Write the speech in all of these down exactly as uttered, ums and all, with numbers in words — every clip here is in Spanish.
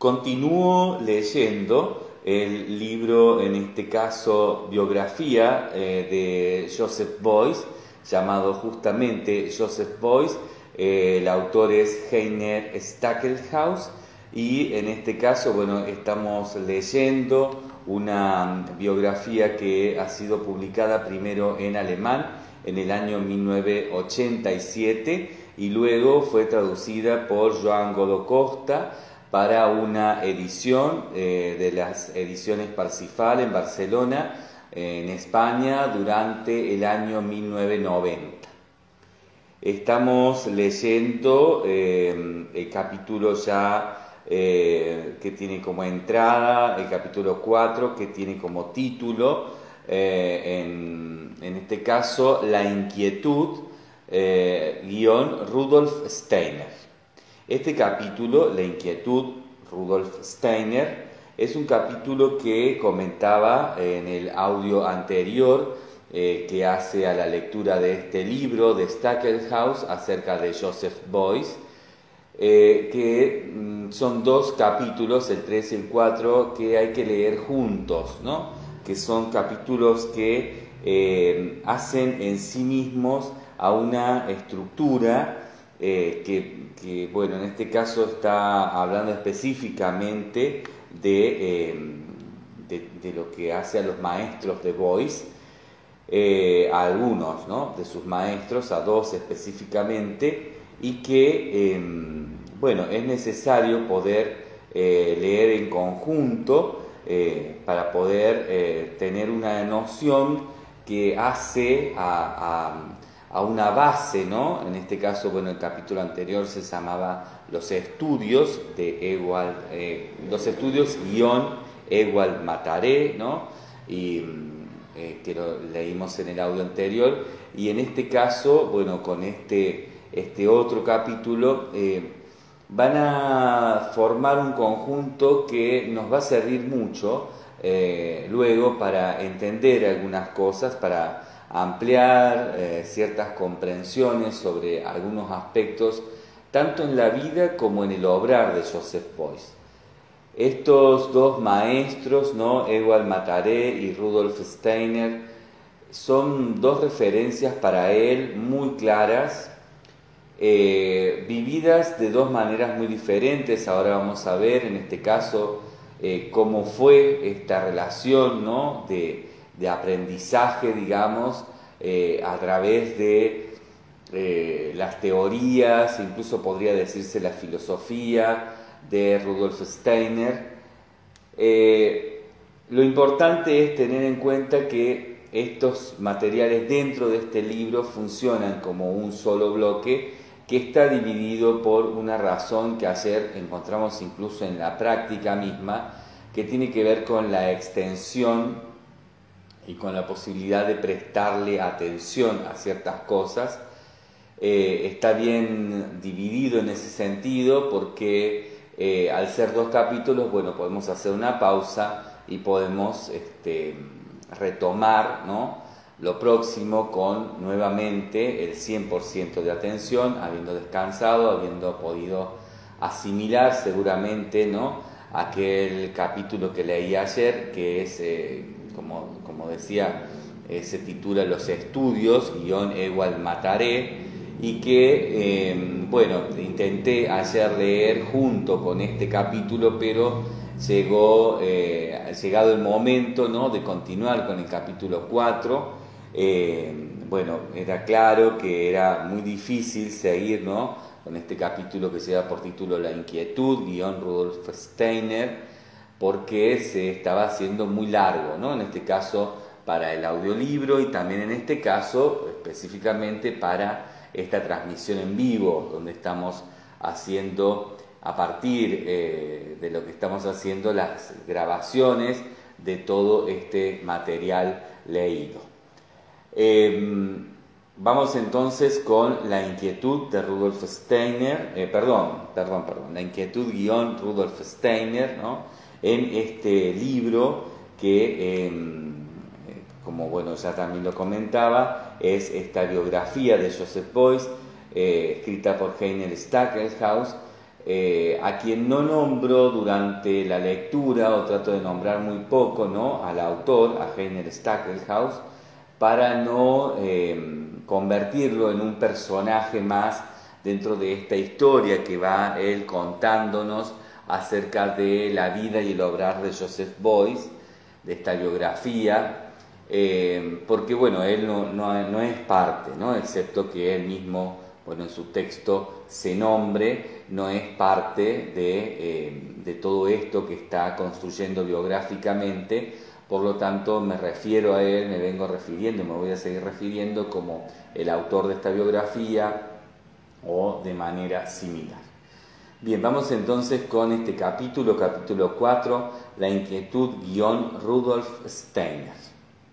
Continúo leyendo el libro, en este caso biografía eh, de Joseph Beuys, llamado justamente Joseph Beuys. Eh, el autor es Heiner Stackelhaus y en este caso, bueno, estamos leyendo una biografía que ha sido publicada primero en alemán en el año mil novecientos ochenta y siete y luego fue traducida por Joan Godó Costa para una edición eh, de las ediciones Parsifal en Barcelona, eh, en España, durante el año mil novecientos noventa. Estamos leyendo eh, el capítulo ya eh, que tiene como entrada, el capítulo cuatro, que tiene como título, eh, en, en este caso, La inquietud, eh, guión Rudolf Steiner. Este capítulo, La inquietud, Rudolf Steiner, es un capítulo que comentaba en el audio anterior eh, que hace a la lectura de este libro de Stackelhaus acerca de Joseph Beuys, eh, que mm, son dos capítulos, el tres y el cuatro, que hay que leer juntos, ¿no? Que son capítulos que eh, hacen en sí mismos a una estructura eh, que, que, bueno, en este caso está hablando específicamente de, eh, de, de lo que hace a los maestros de Beuys, eh, a algunos, ¿no?, de sus maestros, a dos específicamente, y que, eh, bueno, es necesario poder eh, leer en conjunto eh, para poder eh, tener una noción que hace a, a a una base, ¿no? En este caso, bueno, el capítulo anterior se llamaba Los estudios de Ewald, eh, los estudios guión Ewald Mataré, ¿no? Y eh, que lo leímos en el audio anterior. Y en este caso, bueno, con este, este otro capítulo, eh, van a formar un conjunto que nos va a servir mucho eh, luego para entender algunas cosas, para ampliar eh, ciertas comprensiones sobre algunos aspectos, tanto en la vida como en el obrar de Joseph Beuys. Estos dos maestros, ¿no?, Ewald Mataré y Rudolf Steiner, son dos referencias para él muy claras, eh, vividas de dos maneras muy diferentes. Ahora vamos a ver, en este caso, eh, cómo fue esta relación, ¿no?, de de aprendizaje, digamos, eh, a través de eh, las teorías, incluso podría decirse la filosofía de Rudolf Steiner. Eh, lo importante es tener en cuenta que estos materiales dentro de este libro funcionan como un solo bloque que está dividido por una razón que ayer encontramos incluso en la práctica misma, que tiene que ver con la extensión y con la posibilidad de prestarle atención a ciertas cosas. Eh, está bien dividido en ese sentido porque eh, al ser dos capítulos, bueno, podemos hacer una pausa y podemos este, retomar, ¿no?, lo próximo con nuevamente el cien por ciento de atención, habiendo descansado, habiendo podido asimilar seguramente, ¿no?, aquel capítulo que leí ayer, que es, eh, como, como decía, eh, se titula Los estudios, guión Ewald Mataré, y que, eh, bueno, intenté ayer leer junto con este capítulo, pero llegó, eh, llegado el momento, ¿no?, de continuar con el capítulo cuatro, eh, bueno, era claro que era muy difícil seguir, ¿no?, con este capítulo que lleva por título La inquietud, guión Rudolf Steiner, porque se estaba haciendo muy largo, ¿no?, en este caso para el audiolibro y también en este caso específicamente para esta transmisión en vivo, donde estamos haciendo, a partir eh, de lo que estamos haciendo, las grabaciones de todo este material leído. Eh, Vamos entonces con La inquietud de Rudolf Steiner, eh, perdón, perdón, perdón, La inquietud guión Rudolf Steiner, ¿no?, en este libro que, eh, como bueno, ya también lo comentaba, es esta biografía de Joseph Beuys, eh, escrita por Heiner Stackelhaus, eh, a quien no nombro durante la lectura, o trato de nombrar muy poco, ¿no?, al autor, a Heiner Stackelhaus, para no eh, convertirlo en un personaje más dentro de esta historia que va él contándonos acerca de la vida y el obrar de Joseph Beuys, de esta biografía, eh, porque bueno, él no, no, no es parte, ¿no?, excepto que él mismo, bueno, en su texto se nombre, no es parte de, eh, de todo esto que está construyendo biográficamente. Por lo tanto, me refiero a él, me vengo refiriendo, me voy a seguir refiriendo como el autor de esta biografía o de manera similar. Bien, vamos entonces con este capítulo, capítulo cuatro, la inquietud guión Rudolf Steiner.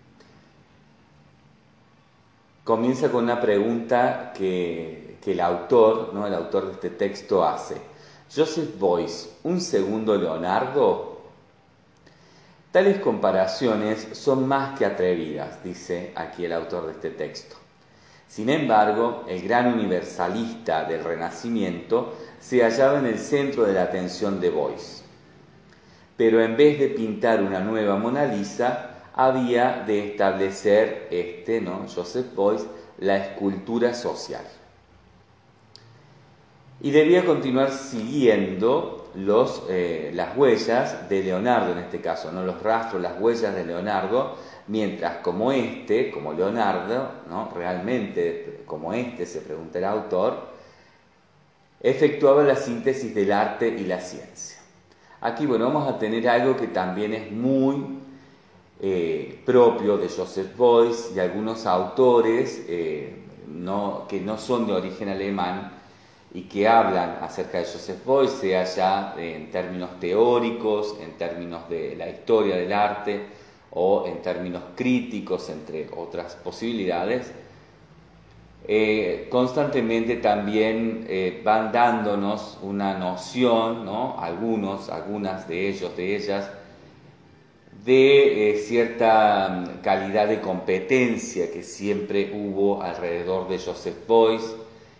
Comienza con una pregunta que, que el autor, ¿no?, el autor de este texto hace. ¿Joseph Beuys, un segundo Leonardo? Tales comparaciones son más que atrevidas, dice aquí el autor de este texto. Sin embargo, el gran universalista del Renacimiento se hallaba en el centro de la atención de Beuys. Pero en vez de pintar una nueva Mona Lisa, había de establecer este, ¿no?, Joseph Beuys, la escultura social. Y debía continuar siguiendo los, eh, las huellas de Leonardo, en este caso, no los rastros, las huellas de Leonardo, mientras como este, como Leonardo, ¿no?, realmente como este, se pregunta el autor, efectuaba la síntesis del arte y la ciencia. Aquí, bueno, vamos a tener algo que también es muy eh, propio de Joseph Beuys y algunos autores eh, no, que no son de origen alemán y que hablan acerca de Joseph Beuys, sea ya en términos teóricos, en términos de la historia del arte o en términos críticos, entre otras posibilidades. Eh, constantemente también eh, van dándonos una noción, ¿no?, algunos, algunas de ellos, de ellas, de eh, cierta calidad de competencia que siempre hubo alrededor de Joseph Beuys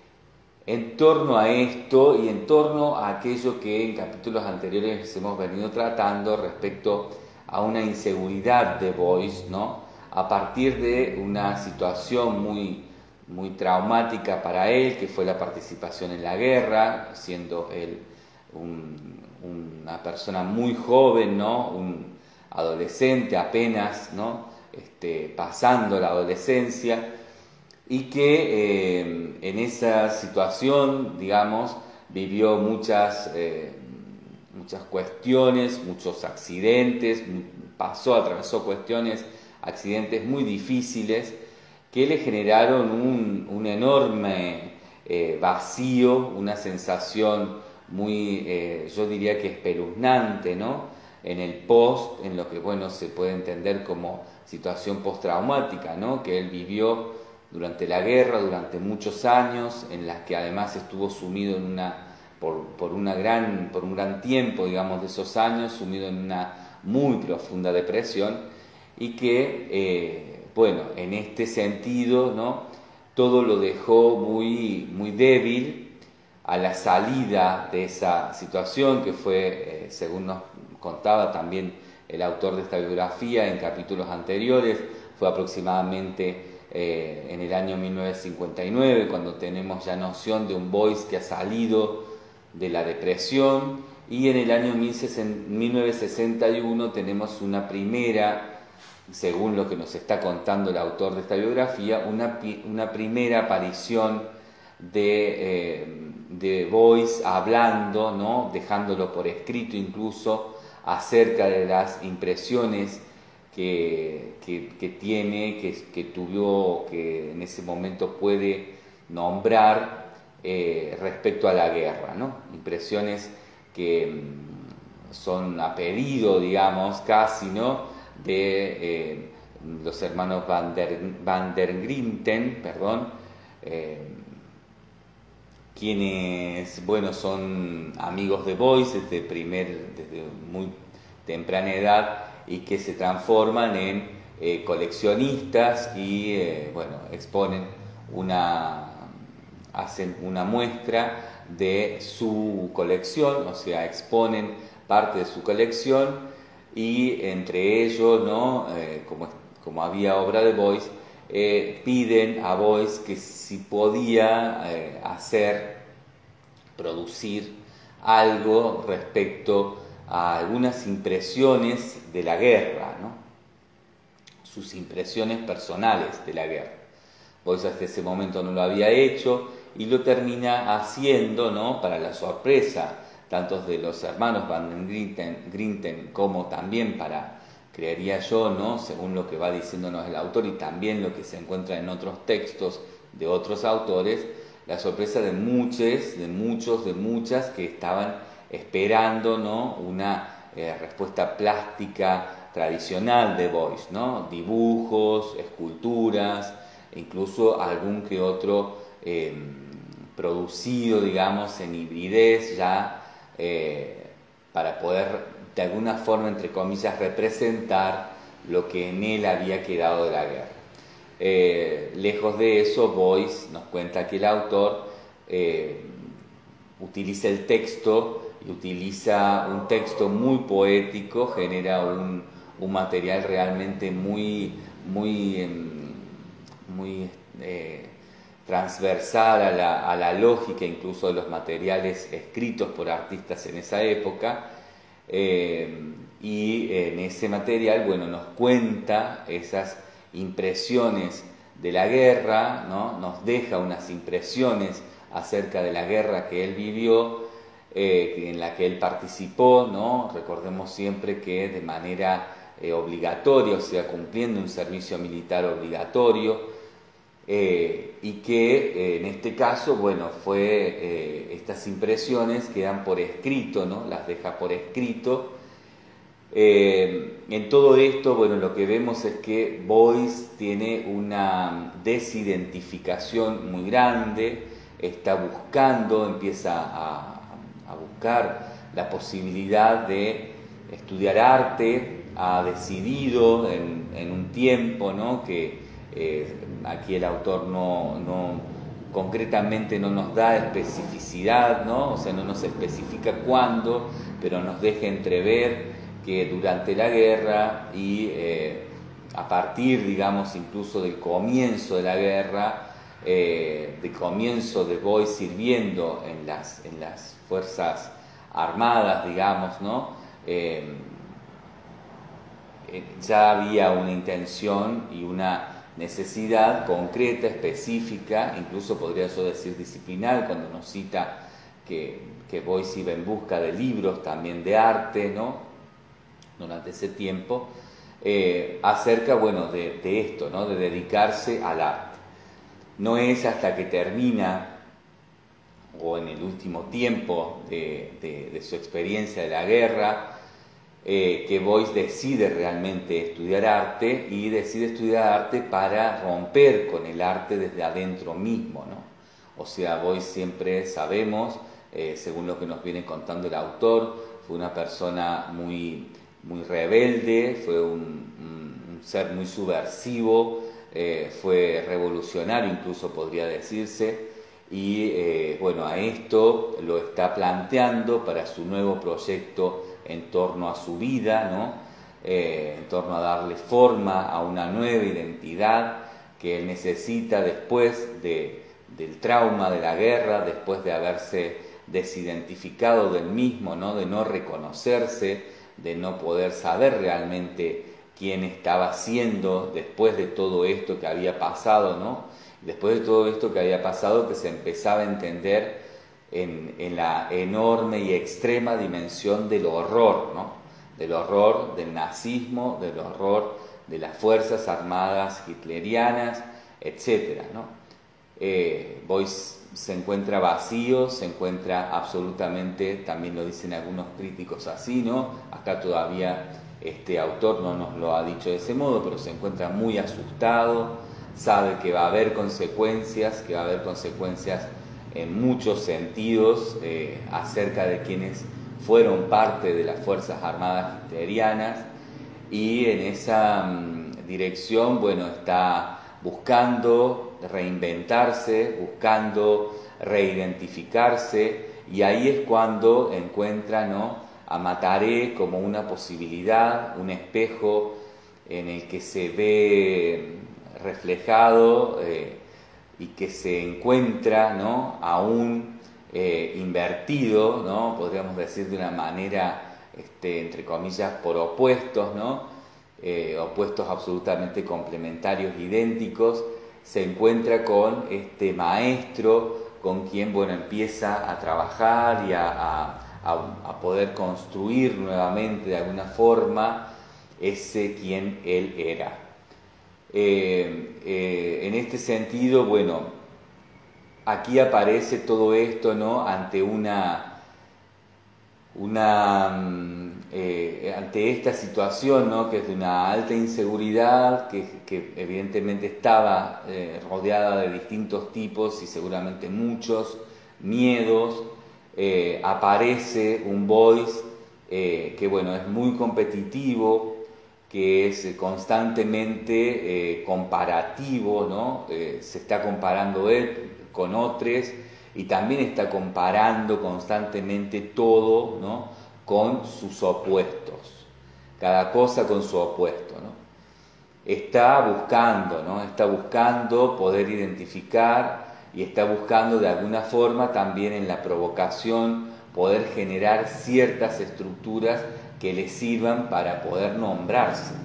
en torno a esto y en torno a aquello que en capítulos anteriores hemos venido tratando respecto a una inseguridad de Beuys, ¿no?, a partir de una situación muy, muy traumática para él, que fue la participación en la guerra, siendo él un, una persona muy joven, ¿no?, un adolescente apenas, ¿no?, este, pasando la adolescencia, y que eh, en esa situación, digamos, vivió muchas, eh, muchas cuestiones, muchos accidentes, pasó, atravesó cuestiones, accidentes muy difíciles que le generaron un, un enorme eh, vacío, una sensación muy, eh, yo diría que espeluznante, ¿no?, en el post, en lo que, bueno, se puede entender como situación postraumática, ¿no?, que él vivió durante la guerra, durante muchos años, en las que además estuvo sumido en una, por, por, una gran, por un gran tiempo, digamos, de esos años, sumido en una muy profunda depresión, y que, eh, bueno, en este sentido, ¿no?, todo lo dejó muy, muy débil a la salida de esa situación, que fue, eh, según nos contaba también el autor de esta biografía en capítulos anteriores, fue aproximadamente Eh, en el año mil novecientos cincuenta y nueve, cuando tenemos ya noción de un Beuys que ha salido de la depresión, y en el año mil novecientos sesenta y uno tenemos una primera, según lo que nos está contando el autor de esta biografía, una, una primera aparición de, eh, de Beuys hablando, ¿no?, dejándolo por escrito incluso, acerca de las impresiones Que, que, que tiene, que, que tuvo, que en ese momento puede nombrar eh, respecto a la guerra, ¿no? Impresiones que mm, son a pedido, digamos, casi, ¿no?, de eh, los hermanos Van der, Van der Grinten, perdón, eh, quienes, bueno, son amigos de Beuys desde, primer, desde muy temprana edad, y que se transforman en eh, coleccionistas y, eh, bueno, exponen una, hacen una muestra de su colección, o sea, exponen parte de su colección y entre ellos, ¿no? eh, como, como había obra de Beuys, eh, piden a Beuys que si podía eh, hacer, producir algo respecto a algunas impresiones de la guerra, ¿no? Sus impresiones personales de la guerra. Beuys hasta ese momento no lo había hecho y lo termina haciendo, ¿no? Para la sorpresa tanto de los hermanos Van den Grinten, Grinten como también para, creería yo, ¿no? Según lo que va diciéndonos el autor y también lo que se encuentra en otros textos de otros autores, la sorpresa de muchos, de muchos, de muchas que estaban esperando, ¿no? Una eh, respuesta plástica tradicional de Beuys, ¿no? Dibujos, esculturas, incluso algún que otro eh, producido, digamos, en hibridez ya eh, para poder de alguna forma, entre comillas, representar lo que en él había quedado de la guerra. Eh, lejos de eso, Beuys nos cuenta que el autor eh, utiliza el texto y utiliza un texto muy poético, genera un, un material realmente muy, muy, muy eh, transversal a la, a la lógica incluso de los materiales escritos por artistas en esa época. Eh, y en ese material, bueno, nos cuenta esas impresiones de la guerra, ¿no? Nos deja unas impresiones acerca de la guerra que él vivió, eh, en la que él participó, ¿no? Recordemos siempre que de manera eh, obligatoria, o sea, cumpliendo un servicio militar obligatorio, eh, y que eh, en este caso, bueno, fue eh, estas impresiones quedan por escrito, ¿no? Las deja por escrito. Eh, en todo esto, bueno, lo que vemos es que Beuys tiene una desidentificación muy grande, está buscando, empieza a, a buscar la posibilidad de estudiar arte, ha decidido en, en un tiempo, ¿no? que eh, aquí el autor no, no concretamente no nos da especificidad, ¿no? O sea, no nos especifica cuándo, pero nos deja entrever que durante la guerra y eh, a partir, digamos, incluso del comienzo de la guerra, eh, del comienzo de Beuys sirviendo en las, en las fuerzas armadas, digamos, ¿no? Eh, eh, ya había una intención y una necesidad concreta, específica, incluso podría yo decir disciplinar, cuando nos cita que, que Beuys iba en busca de libros también de arte, ¿no? Durante ese tiempo, eh, acerca, bueno, de, de esto, ¿no? De dedicarse al arte. No es hasta que termina, o en el último tiempo de, de, de su experiencia de la guerra, eh, que Beuys decide realmente estudiar arte y decide estudiar arte para romper con el arte desde adentro mismo, ¿no? O sea, Beuys siempre sabemos, eh, según lo que nos viene contando el autor, fue una persona muy... muy rebelde, fue un, un, un ser muy subversivo, eh, fue revolucionario incluso podría decirse, y eh, bueno, a esto lo está planteando para su nuevo proyecto en torno a su vida, ¿no? Eh, en torno a darle forma a una nueva identidad que él necesita después de, del trauma de la guerra, después de haberse desidentificado del mismo, ¿no? De no reconocerse, de no poder saber realmente quién estaba siendo después de todo esto que había pasado, ¿no? Después de todo esto que había pasado, que se empezaba a entender en, en la enorme y extrema dimensión del horror, ¿no? Del horror del nazismo, del horror de las fuerzas armadas hitlerianas, etcétera, ¿no? Eh, Beuys se encuentra vacío, se encuentra absolutamente, también lo dicen algunos críticos así, ¿no? Acá todavía este autor no nos lo ha dicho de ese modo, pero se encuentra muy asustado, sabe que va a haber consecuencias, que va a haber consecuencias en muchos sentidos eh, acerca de quienes fueron parte de las Fuerzas Armadas hitlerianas, y en esa mm, dirección, bueno, está buscando reinventarse, buscando reidentificarse, y ahí es cuando encuentra, ¿no?, a Mataré como una posibilidad, un espejo en el que se ve reflejado eh, y que se encuentra, ¿no?, aún eh, invertido, ¿no?, podríamos decir de una manera, este, entre comillas, por opuestos, ¿no?, eh, opuestos absolutamente complementarios, idénticos. Se encuentra con este maestro con quien, bueno, empieza a trabajar y a, a, a poder construir nuevamente de alguna forma ese quien él era. Eh, eh, en este sentido, bueno, aquí aparece todo esto, ¿no?, ante una, una eh, ante esta situación, ¿no?, que es de una alta inseguridad, que, que evidentemente estaba eh, rodeada de distintos tipos y seguramente muchos miedos. Eh, aparece un Boyce eh, que, bueno, es muy competitivo, que es constantemente eh, comparativo, ¿no? Eh, se está comparando él con otros y también está comparando constantemente todo, ¿no?, con sus opuestos, cada cosa con su opuesto, ¿no? Está buscando, ¿no?, está buscando poder identificar y está buscando de alguna forma también en la provocación poder generar ciertas estructuras que le sirvan para poder nombrarse.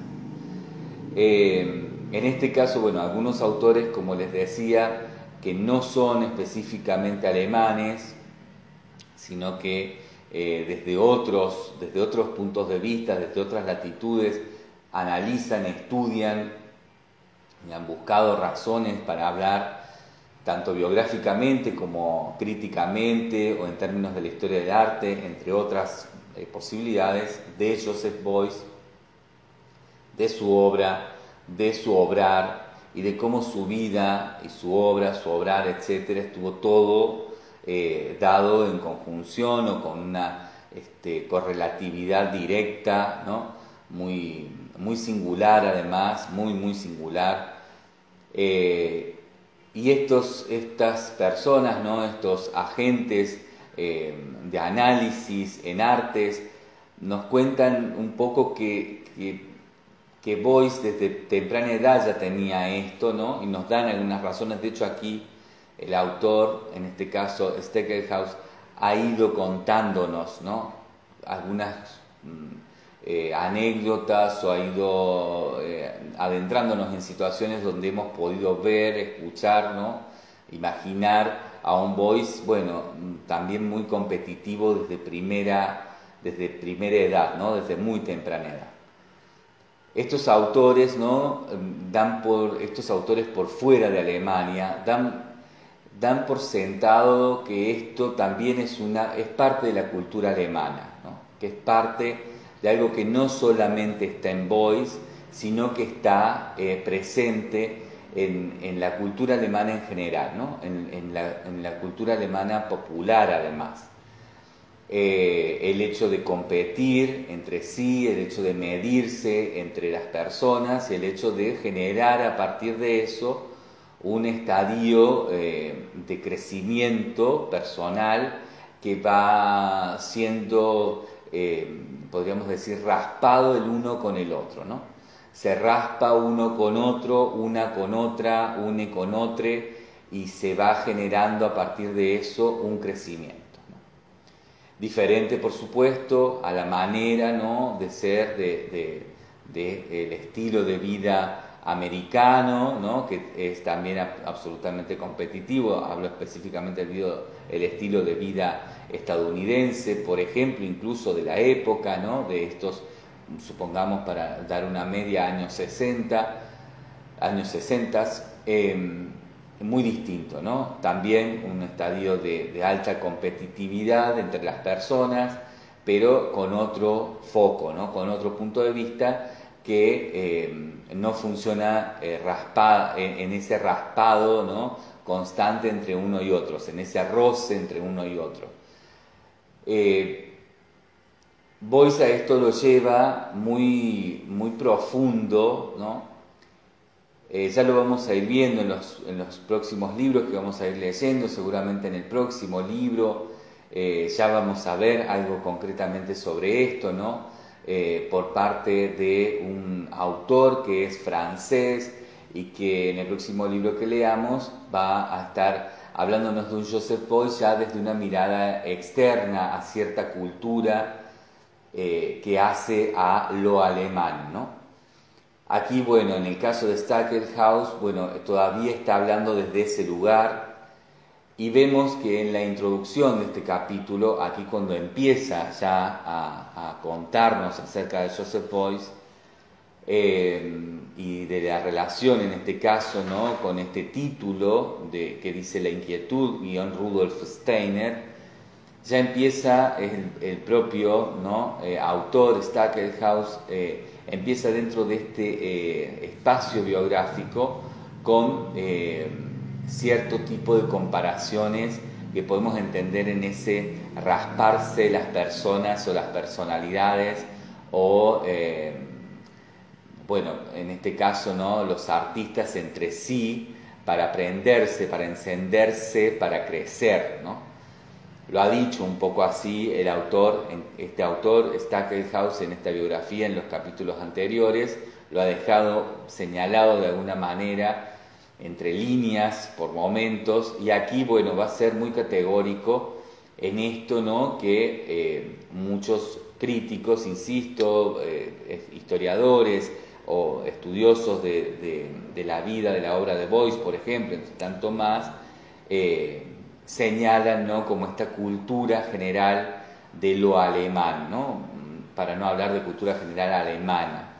Eh, en este caso, bueno, algunos autores, como les decía, que no son específicamente alemanes, sino que eh, desde, otros, desde otros puntos de vista, desde otras latitudes, analizan, estudian y han buscado razones para hablar tanto biográficamente como críticamente o en términos de la historia del arte, entre otras eh, posibilidades, de Joseph Beuys, de su obra, de su obrar y de cómo su vida y su obra, su obrar, etcétera, estuvo todo eh, dado en conjunción o con una este, correlatividad directa, ¿no?, muy, muy singular además, muy, muy singular. Eh, y estos, estas personas, ¿no?, estos agentes eh, de análisis en artes, nos cuentan un poco que, que que Beuys desde temprana edad ya tenía esto, ¿no?, y nos dan algunas razones. De hecho, aquí el autor, en este caso Steckelhaus, ha ido contándonos, ¿no?, algunas eh, anécdotas o ha ido eh, adentrándonos en situaciones donde hemos podido ver, escuchar, ¿no?, imaginar a un Beuys, bueno, también muy competitivo desde primera, desde primera edad, ¿no?, desde muy temprana edad. Estos autores, ¿no?, dan por, estos autores por fuera de Alemania dan, dan por sentado que esto también es, una, es parte de la cultura alemana, ¿no?, que es parte de algo que no solamente está en Beuys, sino que está eh, presente en, en la cultura alemana en general, ¿no?, en, en, la, en la cultura alemana popular además. Eh, el hecho de competir entre sí, el hecho de medirse entre las personas, el hecho de generar a partir de eso un estadio eh, de crecimiento personal que va siendo, eh, podríamos decir, raspado el uno con el otro, ¿no? Se raspa uno con otro, una con otra, une con otro, y se va generando a partir de eso un crecimiento. Diferente, por supuesto, a la manera, ¿no?, de ser de, de, de el estilo de vida americano, ¿no?, que es también absolutamente competitivo. Hablo específicamente del video, el estilo de vida estadounidense, por ejemplo, incluso de la época, ¿no?, de estos, supongamos, para dar una media, años sesenta, años sesenta, eh, muy distinto, ¿no? También un estadio de, de alta competitividad entre las personas, pero con otro foco, ¿no?, con otro punto de vista que eh, no funciona eh, raspa, en, en ese raspado, ¿no?, constante entre uno y otro, en ese roce entre uno y otro. Eh, Beuys a esto lo lleva muy, muy profundo, ¿no?, Eh, ya lo vamos a ir viendo en los, en los próximos libros que vamos a ir leyendo, seguramente en el próximo libro eh, ya vamos a ver algo concretamente sobre esto, ¿no? Eh, por parte de un autor que es francés y que en el próximo libro que leamos va a estar hablándonos de un Joseph Beuys ya desde una mirada externa a cierta cultura eh, que hace a lo alemán, ¿no? Aquí, bueno, en el caso de Stackelhaus, bueno, todavía está hablando desde ese lugar y vemos que en la introducción de este capítulo, aquí cuando empieza ya a, a contarnos acerca de Joseph Beuys eh, y de la relación en este caso, ¿no?, con este título de, que dice La inquietud, guión Rudolf Steiner, ya empieza el, el propio, ¿no?, eh, autor Stackelhaus, eh, empieza dentro de este eh, espacio biográfico con eh, cierto tipo de comparaciones que podemos entender en ese rasparse las personas o las personalidades o, eh, bueno, en este caso, ¿no?, los artistas entre sí para aprenderse, para encenderse, para crecer, ¿no? Lo ha dicho un poco así el autor, este autor, Stackelhaus, en esta biografía, en los capítulos anteriores, lo ha dejado señalado de alguna manera, entre líneas, por momentos, y aquí, bueno, va a ser muy categórico en esto, ¿no?, que eh, muchos críticos, insisto, eh, historiadores o estudiosos de, de, de la vida, de la obra de Beuys, por ejemplo, entre tanto más, eh, señalan, ¿no?, como esta cultura general de lo alemán, ¿no?, para no hablar de cultura general alemana.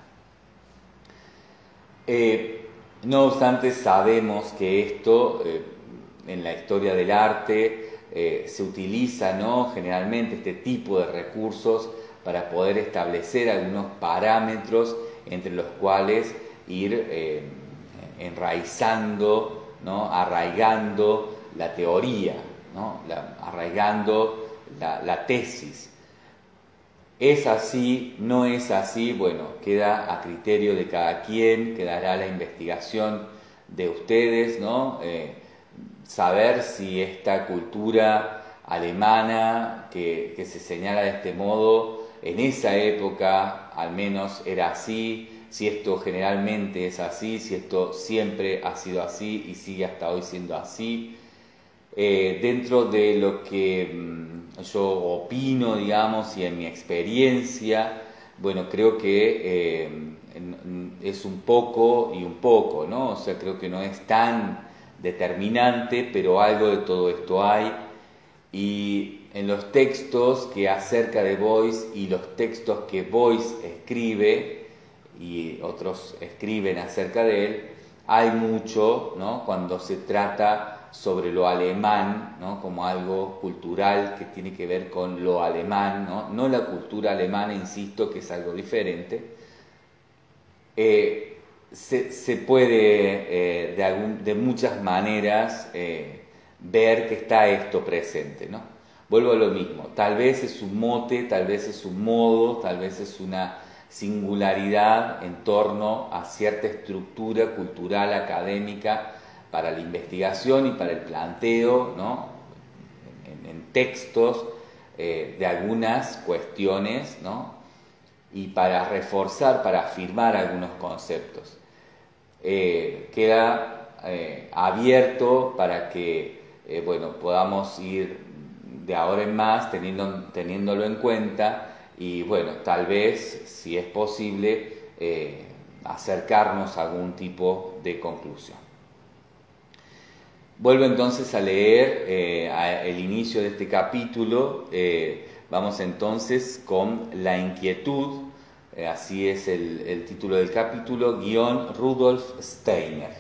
Eh, no obstante, sabemos que esto eh, en la historia del arte eh, se utiliza, ¿no?, generalmente este tipo de recursos para poder establecer algunos parámetros entre los cuales ir eh, enraizando, ¿no?, arraigando la teoría, ¿no?, la, arraigando la, la tesis. ¿Es así? ¿No es así? Bueno, queda a criterio de cada quien, quedará la investigación de ustedes, ¿no? Eh, saber si esta cultura alemana que, que se señala de este modo, en esa época al menos era así, si esto generalmente es así, si esto siempre ha sido así y sigue hasta hoy siendo así. Eh, dentro de lo que mmm, yo opino, digamos, y en mi experiencia, bueno, creo que eh, es un poco y un poco, ¿no? O sea, creo que no es tan determinante, pero algo de todo esto hay. Y en los textos que acerca de Beuys y los textos que Beuys escribe y otros escriben acerca de él, hay mucho, ¿no?, cuando se trata sobre lo alemán, ¿no?, como algo cultural que tiene que ver con lo alemán, ¿no?, no la cultura alemana, insisto, que es algo diferente. Eh, se, se puede eh, de, algún, de muchas maneras eh, ver que está esto presente, ¿no? Vuelvo a lo mismo, tal vez es un mote, tal vez es un modo, tal vez es una singularidad en torno a cierta estructura cultural, académica, para la investigación y para el planteo, ¿no?, en, en textos eh, de algunas cuestiones, ¿no?, y para reforzar, para afirmar algunos conceptos. Eh, queda eh, abierto para que eh, bueno, podamos ir de ahora en más teniendo, teniéndolo en cuenta y bueno, tal vez, si es posible, eh, acercarnos a algún tipo de conclusión. Vuelvo entonces a leer eh, a el inicio de este capítulo. Eh, vamos entonces con La inquietud, eh, así es el, el título del capítulo, guión Rudolf Steiner.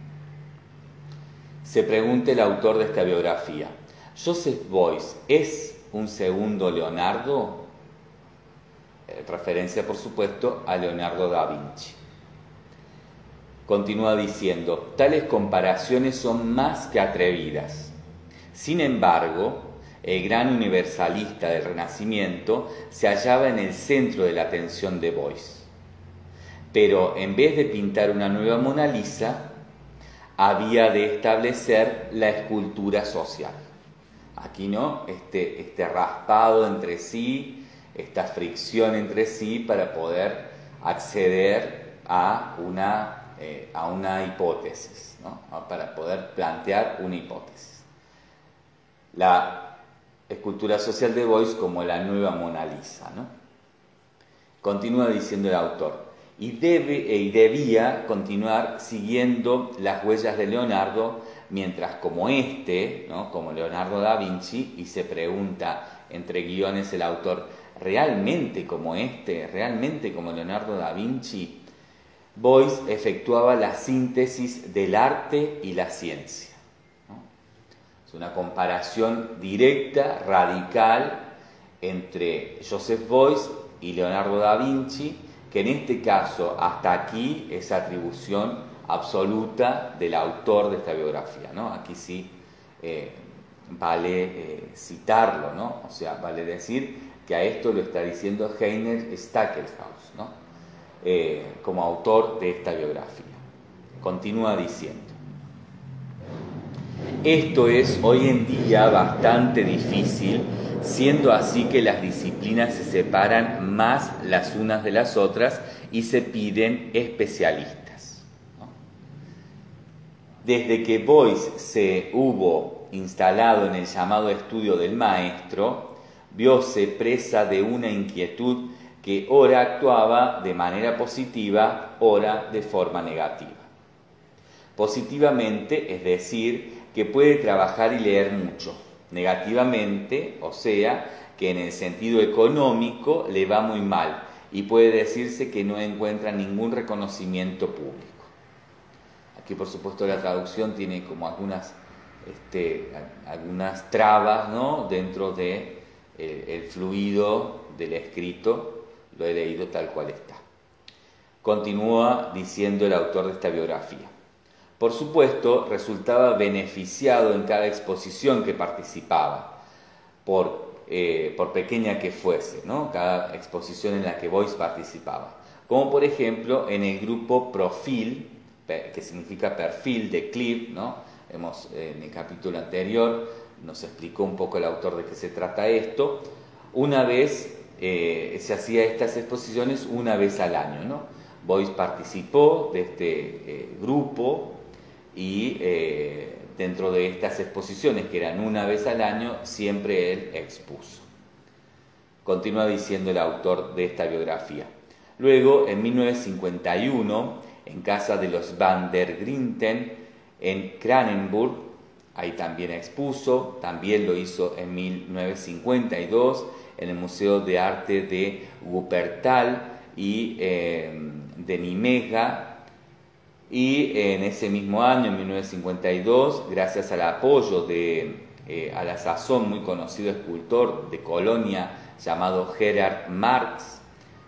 Se pregunta el autor de esta biografía: ¿Joseph Beuys es un segundo Leonardo? Eh, referencia, por supuesto, a Leonardo da Vinci. Continúa diciendo: tales comparaciones son más que atrevidas. Sin embargo, el gran universalista del Renacimiento se hallaba en el centro de la atención de Beuys. pero en vez de pintar una nueva Mona Lisa, había de establecer la escultura social. Aquí, ¿no? Este, este raspado entre sí, esta fricción entre sí para poder acceder a una, eh, a una hipótesis, ¿no? Para poder plantear una hipótesis. La escultura social de Beuys como la nueva Mona Lisa, ¿no? Continúa diciendo el autor, y, debe, y debía continuar siguiendo las huellas de Leonardo, mientras como este, ¿no? Como Leonardo da Vinci, y se pregunta entre guiones el autor, ¿realmente como este, realmente como Leonardo da Vinci? Beuys efectuaba la síntesis del arte y la ciencia, ¿no? Es una comparación directa, radical, entre Joseph Beuys y Leonardo da Vinci, que en este caso, hasta aquí, es atribución absoluta del autor de esta biografía, ¿no? Aquí sí eh, vale eh, citarlo, ¿no? O sea, vale decir que a esto lo está diciendo Heiner Stackelhaus, ¿no? Eh, como autor de esta biografía. Continúa diciendo, esto es hoy en día bastante difícil, siendo así que las disciplinas se separan más las unas de las otras y se piden especialistas, ¿no? Desde que Beuys se hubo instalado en el llamado estudio del maestro, vióse presa de una inquietud que ora actuaba de manera positiva, ora de forma negativa. Positivamente, es decir, que puede trabajar y leer mucho. Negativamente, o sea, que en el sentido económico le va muy mal y puede decirse que no encuentra ningún reconocimiento público. Aquí, por supuesto, la traducción tiene como algunas, este, algunas trabas, ¿no? Dentro de el, el fluido del escrito. Lo he leído tal cual está. Continúa diciendo el autor de esta biografía. Por supuesto, resultaba beneficiado en cada exposición que participaba, por, eh, por pequeña que fuese, ¿no? Cada exposición en la que Beuys participaba. Como por ejemplo en el grupo Profil, que significa perfil de Clip, ¿no? Hemos, en el capítulo anterior nos explicó un poco el autor de qué se trata esto. Una vez eh, se hacía estas exposiciones una vez al año, ¿no? Beuys participó de este eh, grupo y eh, dentro de estas exposiciones, que eran una vez al año, siempre él expuso. Continúa diciendo el autor de esta biografía. Luego, en mil novecientos cincuenta y uno, en casa de los Van der Grinten, en Kranenburg, ahí también expuso. También lo hizo en mil novecientos cincuenta y dos, en el Museo de Arte de Wuppertal y eh, de Nimega. Y en ese mismo año, en mil novecientos cincuenta y dos, gracias al apoyo de, eh, a la sazón muy conocido escultor de Colonia llamado Gerhard Marx,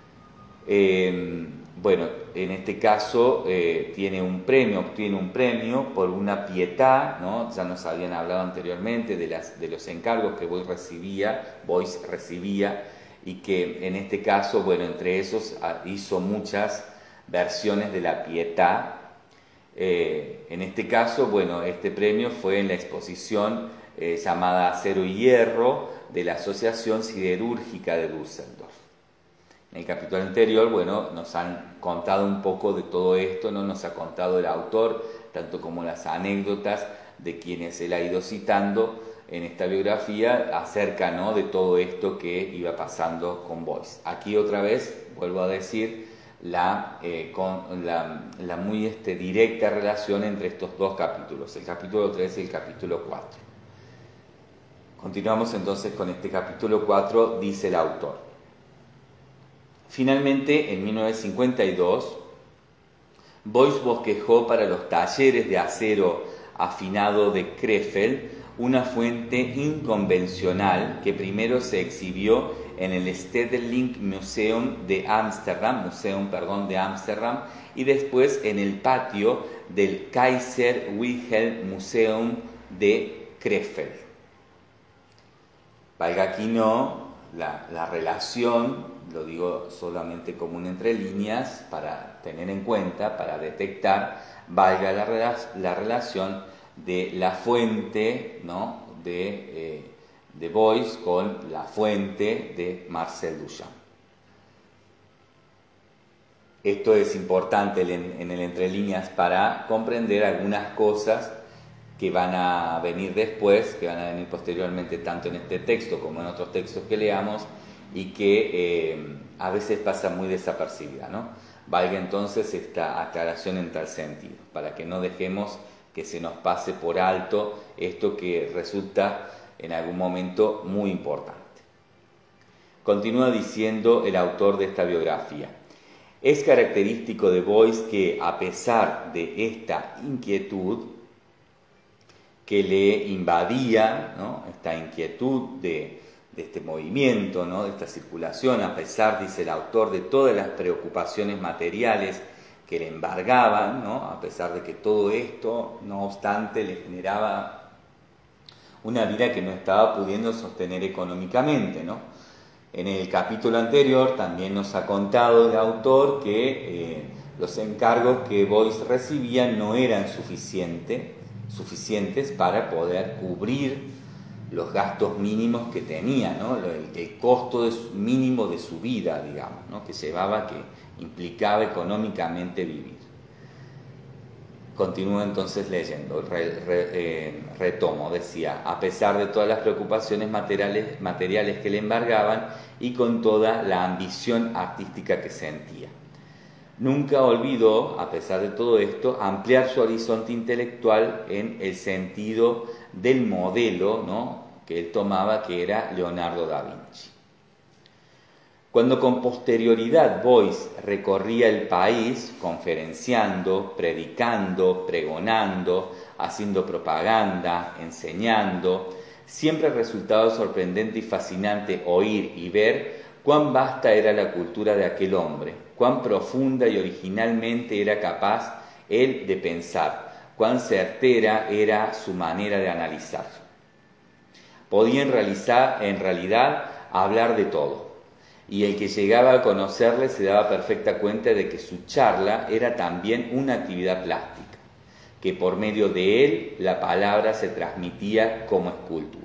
eh, bueno, en este caso eh, tiene un premio, obtiene un premio por una pietà, ¿no? Ya nos habían hablado anteriormente de, las, de los encargos que Beuys recibía, Beuys recibía, y que en este caso, bueno, entre esos hizo muchas versiones de la pietà. Eh, en este caso, bueno, este premio fue en la exposición eh, llamada Acero y Hierro de la Asociación Siderúrgica de Düsseldorf. En el capítulo anterior, bueno, nos han contado un poco de todo esto, ¿no? Nos ha contado el autor, tanto como las anécdotas de quienes él ha ido citando en esta biografía acerca, ¿no? De todo esto que iba pasando con Beuys. Aquí otra vez, vuelvo a decir, La, eh, con la, la muy este, directa relación entre estos dos capítulos, el capítulo tres y el capítulo cuatro. Continuamos entonces con este capítulo cuatro, dice el autor. Finalmente, en mil novecientos cincuenta y dos, Beuys bosquejó para los talleres de acero afinado de Krefeld una fuente inconvencional que primero se exhibió en el Stedelijk Museum de Ámsterdam, Museum, perdón, de Ámsterdam, y después en el patio del Kaiser Wilhelm Museum de Krefeld. Valga aquí no la, la relación lo digo solamente como un entre líneas para tener en cuenta, para detectar, valga la, rela la relación de la fuente, ¿no?, de, eh, de Boyce con la fuente de Marcel Duchamp. Esto es importante en, en el entre líneas para comprender algunas cosas que van a venir después, que van a venir posteriormente tanto en este texto como en otros textos que leamos y que eh, a veces pasa muy desapercibida, ¿no? Valga entonces esta aclaración en tal sentido, para que no dejemos que se nos pase por alto esto que resulta en algún momento muy importante. Continúa diciendo el autor de esta biografía: es característico de Boyce que, a pesar de esta inquietud que le invadía, ¿no?, esta inquietud de, de este movimiento, ¿no?, de esta circulación, a pesar, dice el autor, de todas las preocupaciones materiales que le embargaban, ¿no?, a pesar de que todo esto, no obstante, le generaba una vida que no estaba pudiendo sostener económicamente, ¿no? En el capítulo anterior también nos ha contado el autor que eh, los encargos que Boyce recibía no eran suficiente, suficientes para poder cubrir los gastos mínimos que tenía, ¿no?, el, el costo de su, mínimo de su vida, digamos, ¿no?, que llevaba, que implicaba económicamente vivir. Continúo entonces leyendo, re, re, eh, retomo, decía: a pesar de todas las preocupaciones materiales, materiales que le embargaban y con toda la ambición artística que sentía, nunca olvidó, a pesar de todo esto, ampliar su horizonte intelectual en el sentido del modelo, ¿no?, que él tomaba, que era Leonardo da Vinci. Cuando con posterioridad Boyce recorría el país conferenciando, predicando, pregonando, haciendo propaganda, enseñando, siempre resultaba sorprendente y fascinante oír y ver cuán vasta era la cultura de aquel hombre, cuán profunda y originalmente era capaz él de pensar, cuán certera era su manera de analizar. Podía en, realizar, en realidad hablar de todo, y el que llegaba a conocerle se daba perfecta cuenta de que su charla era también una actividad plástica, que por medio de él la palabra se transmitía como escultura.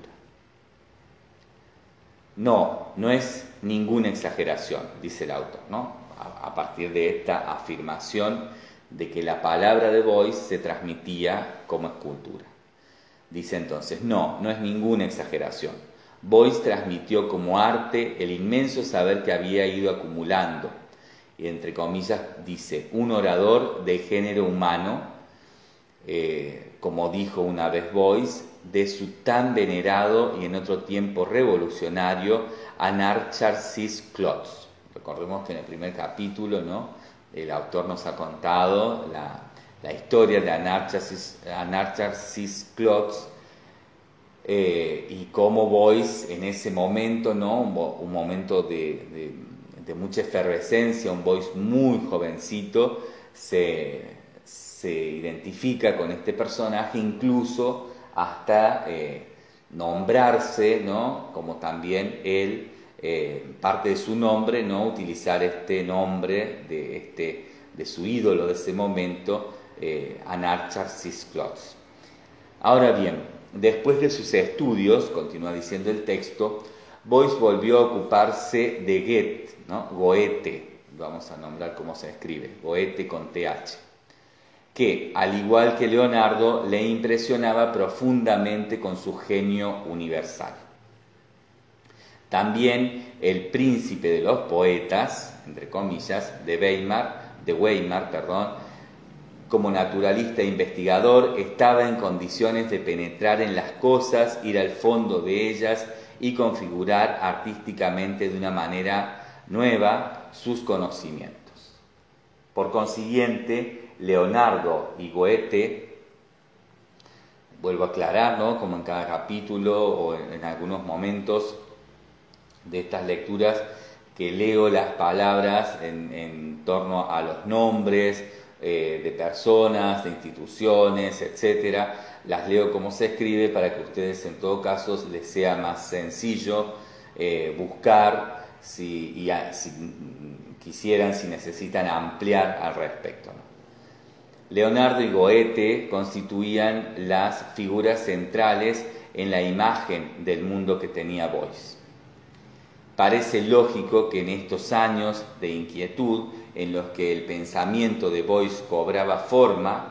No, no es ninguna exageración, dice el autor, ¿no?, a, a partir de esta afirmación de que la palabra de Boyce se transmitía como escultura. Dice entonces: no, no es ninguna exageración. Boyce transmitió como arte el inmenso saber que había ido acumulando, y entre comillas dice, un orador de género humano, eh, como dijo una vez Boyce, de su tan venerado y en otro tiempo revolucionario Anarcharsis Klotz. Recordemos que en el primer capítulo, ¿no?, el autor nos ha contado la, la historia de Anarcharsis, Anarcharsis Klotz, eh, y cómo Boyce en ese momento, ¿no?, un, un momento de, de, de mucha efervescencia, un Boyce muy jovencito, se, se identifica con este personaje, incluso hasta eh, nombrarse, ¿no?, como también él, eh, parte de su nombre, ¿no?, utilizar este nombre de, este, de su ídolo de ese momento, eh, Anarcharsis Klotz. Ahora bien, después de sus estudios, continúa diciendo el texto, Boyce volvió a ocuparse de Goethe, ¿no?, Goethe, vamos a nombrar cómo se escribe, Goethe con T H, que, al igual que Leonardo, le impresionaba profundamente con su genio universal. También el príncipe de los poetas, entre comillas, de Weimar, de Weimar, perdón, como naturalista e investigador, estaba en condiciones de penetrar en las cosas, ir al fondo de ellas y configurar artísticamente de una manera nueva sus conocimientos. Por consiguiente, Leonardo y Goethe, vuelvo a aclarar, ¿no?, como en cada capítulo o en, en algunos momentos de estas lecturas, que leo las palabras en, en torno a los nombres eh, de personas, de instituciones, etcétera, las leo como se escribe para que a ustedes en todo caso les sea más sencillo eh, buscar si, y a, si quisieran, si necesitan ampliar al respecto, ¿no? Leonardo y Goethe constituían las figuras centrales en la imagen del mundo que tenía Beuys. Parece lógico que en estos años de inquietud, en los que el pensamiento de Beuys cobraba forma,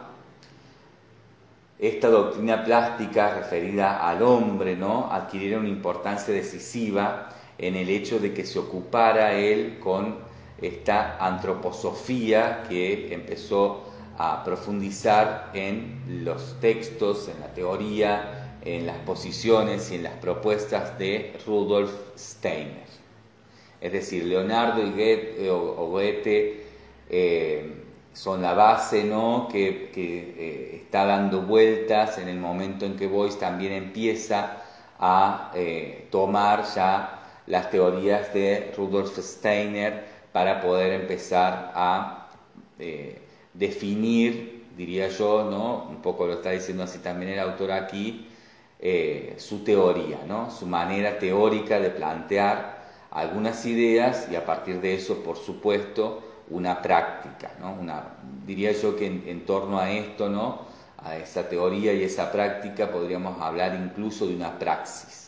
esta doctrina plástica referida al hombre, ¿no?, adquiriera una importancia decisiva en el hecho de que se ocupara él con esta antroposofía que empezó a profundizar en los textos, en la teoría, en las posiciones y en las propuestas de Rudolf Steiner. Es decir, Leonardo y Goethe, o, o Goethe eh, son la base, ¿no?, que, que eh, está dando vueltas en el momento en que Beuys también empieza a eh, tomar ya las teorías de Rudolf Steiner para poder empezar a eh, definir, diría yo, ¿no?, un poco lo está diciendo así también el autor aquí, eh, su teoría, ¿no?, su manera teórica de plantear algunas ideas y a partir de eso, por supuesto, una práctica, ¿no? Una, diría yo que en, en torno a esto, ¿no?, a esa teoría y esa práctica podríamos hablar incluso de una praxis.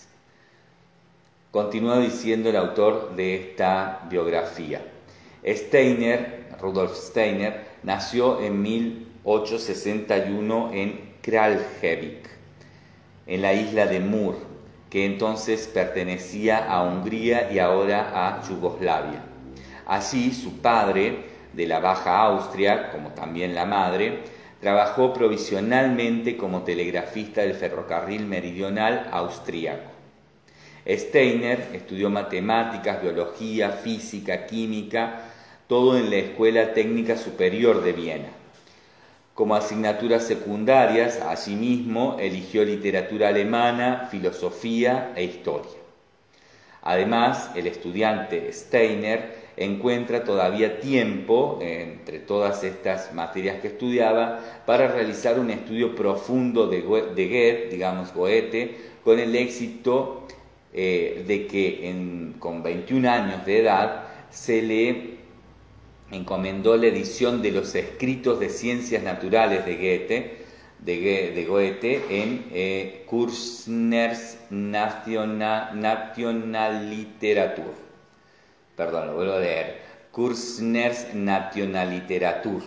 Continúa diciendo el autor de esta biografía. Steiner, Rudolf Steiner, nació en mil ochocientos sesenta y uno en Kraljevík, en la isla de Mur, que entonces pertenecía a Hungría y ahora a Yugoslavia. Allí su padre, de la Baja Austria, como también la madre, trabajó provisionalmente como telegrafista del ferrocarril meridional austríaco. Steiner estudió matemáticas, biología, física, química, todo en la Escuela Técnica Superior de Viena. Como asignaturas secundarias, asimismo, eligió literatura alemana, filosofía e historia. Además, el estudiante Steiner encuentra todavía tiempo, entre todas estas materias que estudiaba, para realizar un estudio profundo de Goethe, digamos Goethe, con el éxito eh, de que en, con veintiún años de edad se le encomendó la edición de los escritos de ciencias naturales de Goethe, de, de Goethe en eh, Kursners National, Nationalliteratur. Perdón, lo vuelvo a leer. Kursners Nationalliteratur.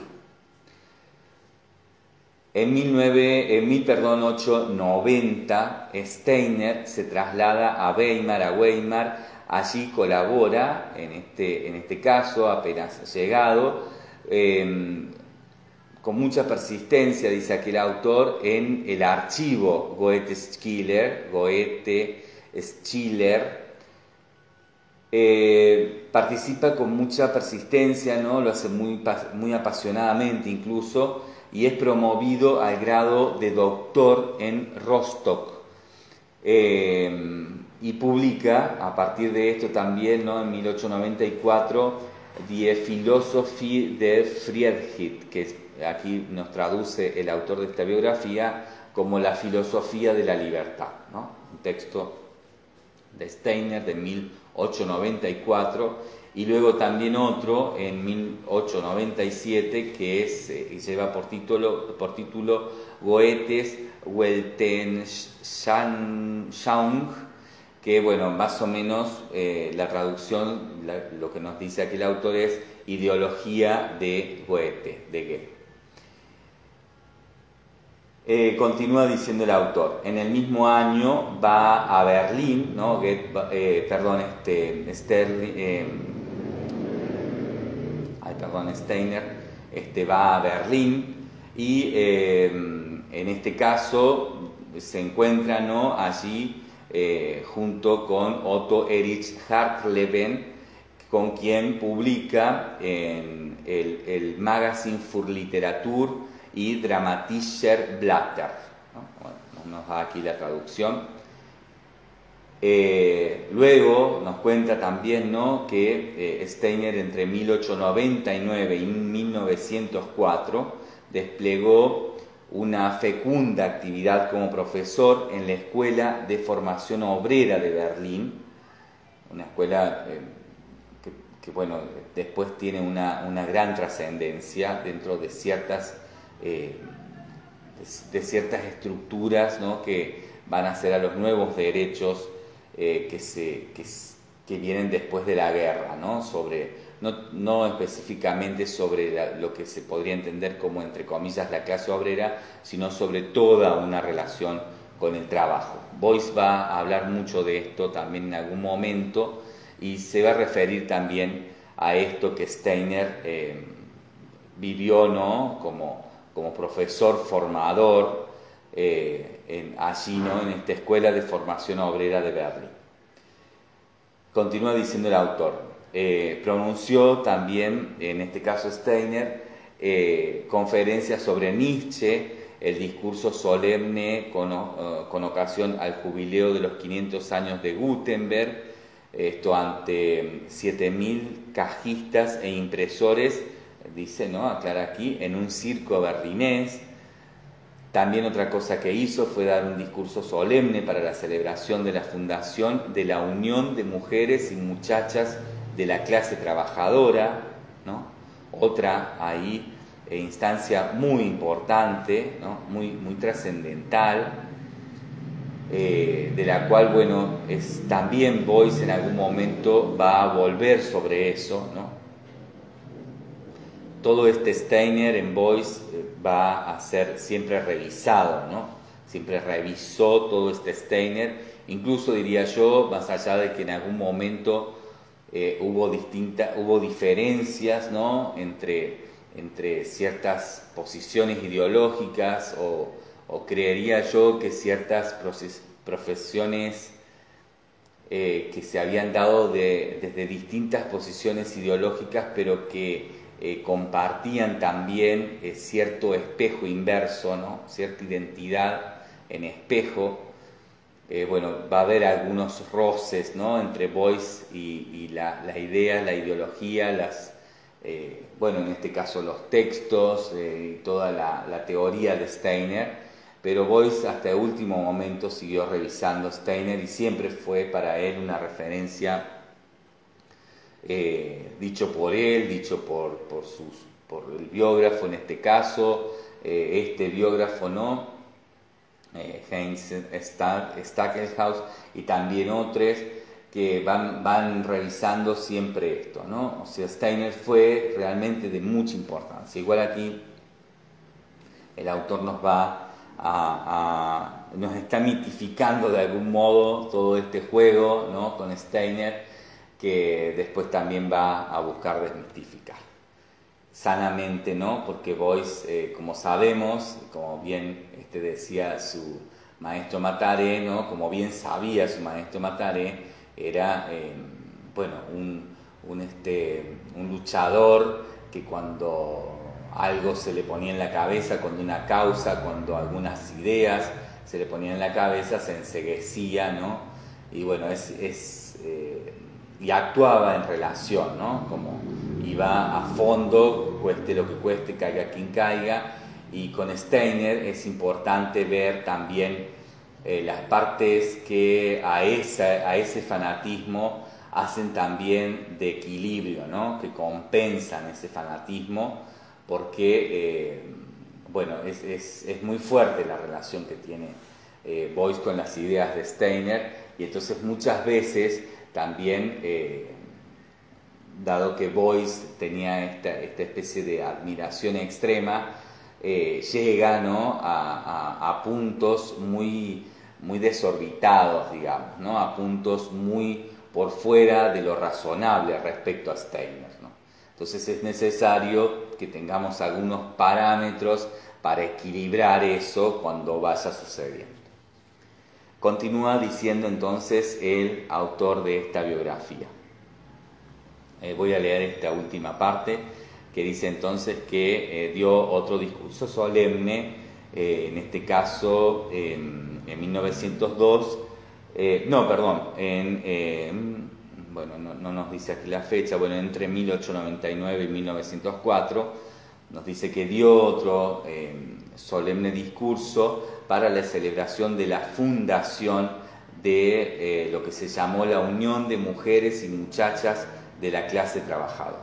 En, mil ochocientos noventa, Steiner se traslada a Weimar, a Weimar. Allí colabora, en este, en este caso, apenas llegado, eh, con mucha persistencia, dice aquí el autor, en el archivo Goethe-Schiller, Goethe-Schiller. Eh, participa con mucha persistencia, ¿no?, lo hace muy, muy apasionadamente incluso, y es promovido al grado de doctor en Rostock. Eh, y publica a partir de esto también, ¿no?, en mil ochocientos noventa y cuatro, Die Philosophie der Freiheit, que aquí nos traduce el autor de esta biografía como la filosofía de la libertad, ¿no?, un texto de Steiner de mil ochocientos noventa y cuatro, y luego también otro en mil ochocientos noventa y siete que es, eh, lleva por título, por título Goethes Weltanschauung, que, bueno, más o menos eh, la traducción, la, lo que nos dice aquí el autor es ideología de Goethe, de Goethe. Eh, continúa diciendo el autor, en el mismo año va a Berlín, ¿no? Goethe, eh, perdón, este, Sterling, eh, ay, perdón, Steiner, este, va a Berlín y eh, en este caso se encuentra, ¿no?, allí Eh, junto con Otto Erich Hartleben, con quien publica en el, el Magazin für Literatur y Dramatischer Blätter, ¿no? Bueno, nos da aquí la traducción. Eh, luego nos cuenta también, ¿no?, que eh, Steiner entre mil ochocientos noventa y nueve y mil novecientos cuatro desplegó una fecunda actividad como profesor en la Escuela de Formación Obrera de Berlín, una escuela eh, que bueno, después tiene una, una gran trascendencia dentro de ciertas, eh, de, de ciertas estructuras, ¿no?, que van a ser a los nuevos derechos eh, que, se, que, que vienen después de la guerra, ¿no? Sobre, no, no específicamente sobre la, lo que se podría entender como, entre comillas, la clase obrera, sino sobre toda una relación con el trabajo. Beuys va a hablar mucho de esto también en algún momento y se va a referir también a esto que Steiner eh, vivió, ¿no?, como, como profesor formador eh, en, allí, ¿no?, en esta escuela de formación obrera de Berlín. Continúa diciendo el autor, eh, pronunció también, en este caso Steiner, eh, conferencias sobre Nietzsche, el discurso solemne con, uh, con ocasión al jubileo de los quinientos años de Gutenberg, esto ante siete mil cajistas e impresores, dice, ¿no?, aclara aquí, en un circo berlinés. También otra cosa que hizo fue dar un discurso solemne para la celebración de la fundación de la Unión de Mujeres y Muchachas de la Clase Trabajadora, ¿no? Otra ahí eh, instancia muy importante, ¿no?, muy, muy trascendental, eh, de la cual, bueno, es, también Beuys en algún momento va a volver sobre eso, ¿no? Todo este Steiner en Beuys va a ser siempre revisado, ¿no? Siempre revisó todo este Steiner, incluso diría yo, más allá de que en algún momento eh, hubo, distinta, hubo diferencias, ¿no?, entre, entre ciertas posiciones ideológicas o, o creería yo que ciertas profesiones eh, que se habían dado de, desde distintas posiciones ideológicas, pero que Eh, compartían también eh, cierto espejo inverso, ¿no?, cierta identidad en espejo. Eh, bueno, va a haber algunos roces, ¿no?, entre Beuys y, y la, la idea, la ideología, las, eh, bueno, en este caso los textos eh, y toda la, la teoría de Steiner, pero Beuys hasta el último momento siguió revisando Steiner y siempre fue para él una referencia. Eh, dicho por él, dicho por, por, sus, por el biógrafo en este caso, eh, este biógrafo, ¿no?, eh, Heinz Stackelhaus y también otros que van, van revisando siempre esto, ¿no? O sea, Steiner fue realmente de mucha importancia. Igual aquí el autor nos va a, a nos está mitificando de algún modo todo este juego, ¿no?, con Steiner, que después también va a buscar desmitificar sanamente, ¿no?, porque Beuys, eh, como sabemos, como bien este decía su maestro Mataré, ¿no?, como bien sabía su maestro Mataré, era eh, bueno, un, un, este, un luchador que cuando algo se le ponía en la cabeza, cuando una causa, cuando algunas ideas se le ponían en la cabeza, se enceguecía, ¿no?, y bueno, es... es eh, y actuaba en relación, ¿no?, como iba a fondo, cueste lo que cueste, caiga quien caiga, y con Steiner es importante ver también eh, las partes que a, esa, a ese fanatismo hacen también de equilibrio, ¿no?, que compensan ese fanatismo, porque, eh, bueno, es, es, es muy fuerte la relación que tiene eh, Beuys con las ideas de Steiner, y entonces muchas veces también, eh, dado que Beuys tenía esta, esta especie de admiración extrema, eh, llega, ¿no?, a, a, a puntos muy, muy desorbitados, digamos, ¿no?, a puntos muy por fuera de lo razonable respecto a Steiner, ¿no? Entonces es necesario que tengamos algunos parámetros para equilibrar eso cuando vaya sucediendo. Continúa diciendo entonces el autor de esta biografía. Eh, voy a leer esta última parte que dice entonces que eh, dio otro discurso solemne, eh, en este caso eh, en mil novecientos dos, eh, no, perdón, en, eh, bueno, no, no nos dice aquí la fecha, bueno, entre mil ochocientos noventa y nueve y mil novecientos cuatro, nos dice que dio otro eh, solemne discurso para la celebración de la fundación de eh, lo que se llamó la Unión de Mujeres y Muchachas de la clase trabajadora.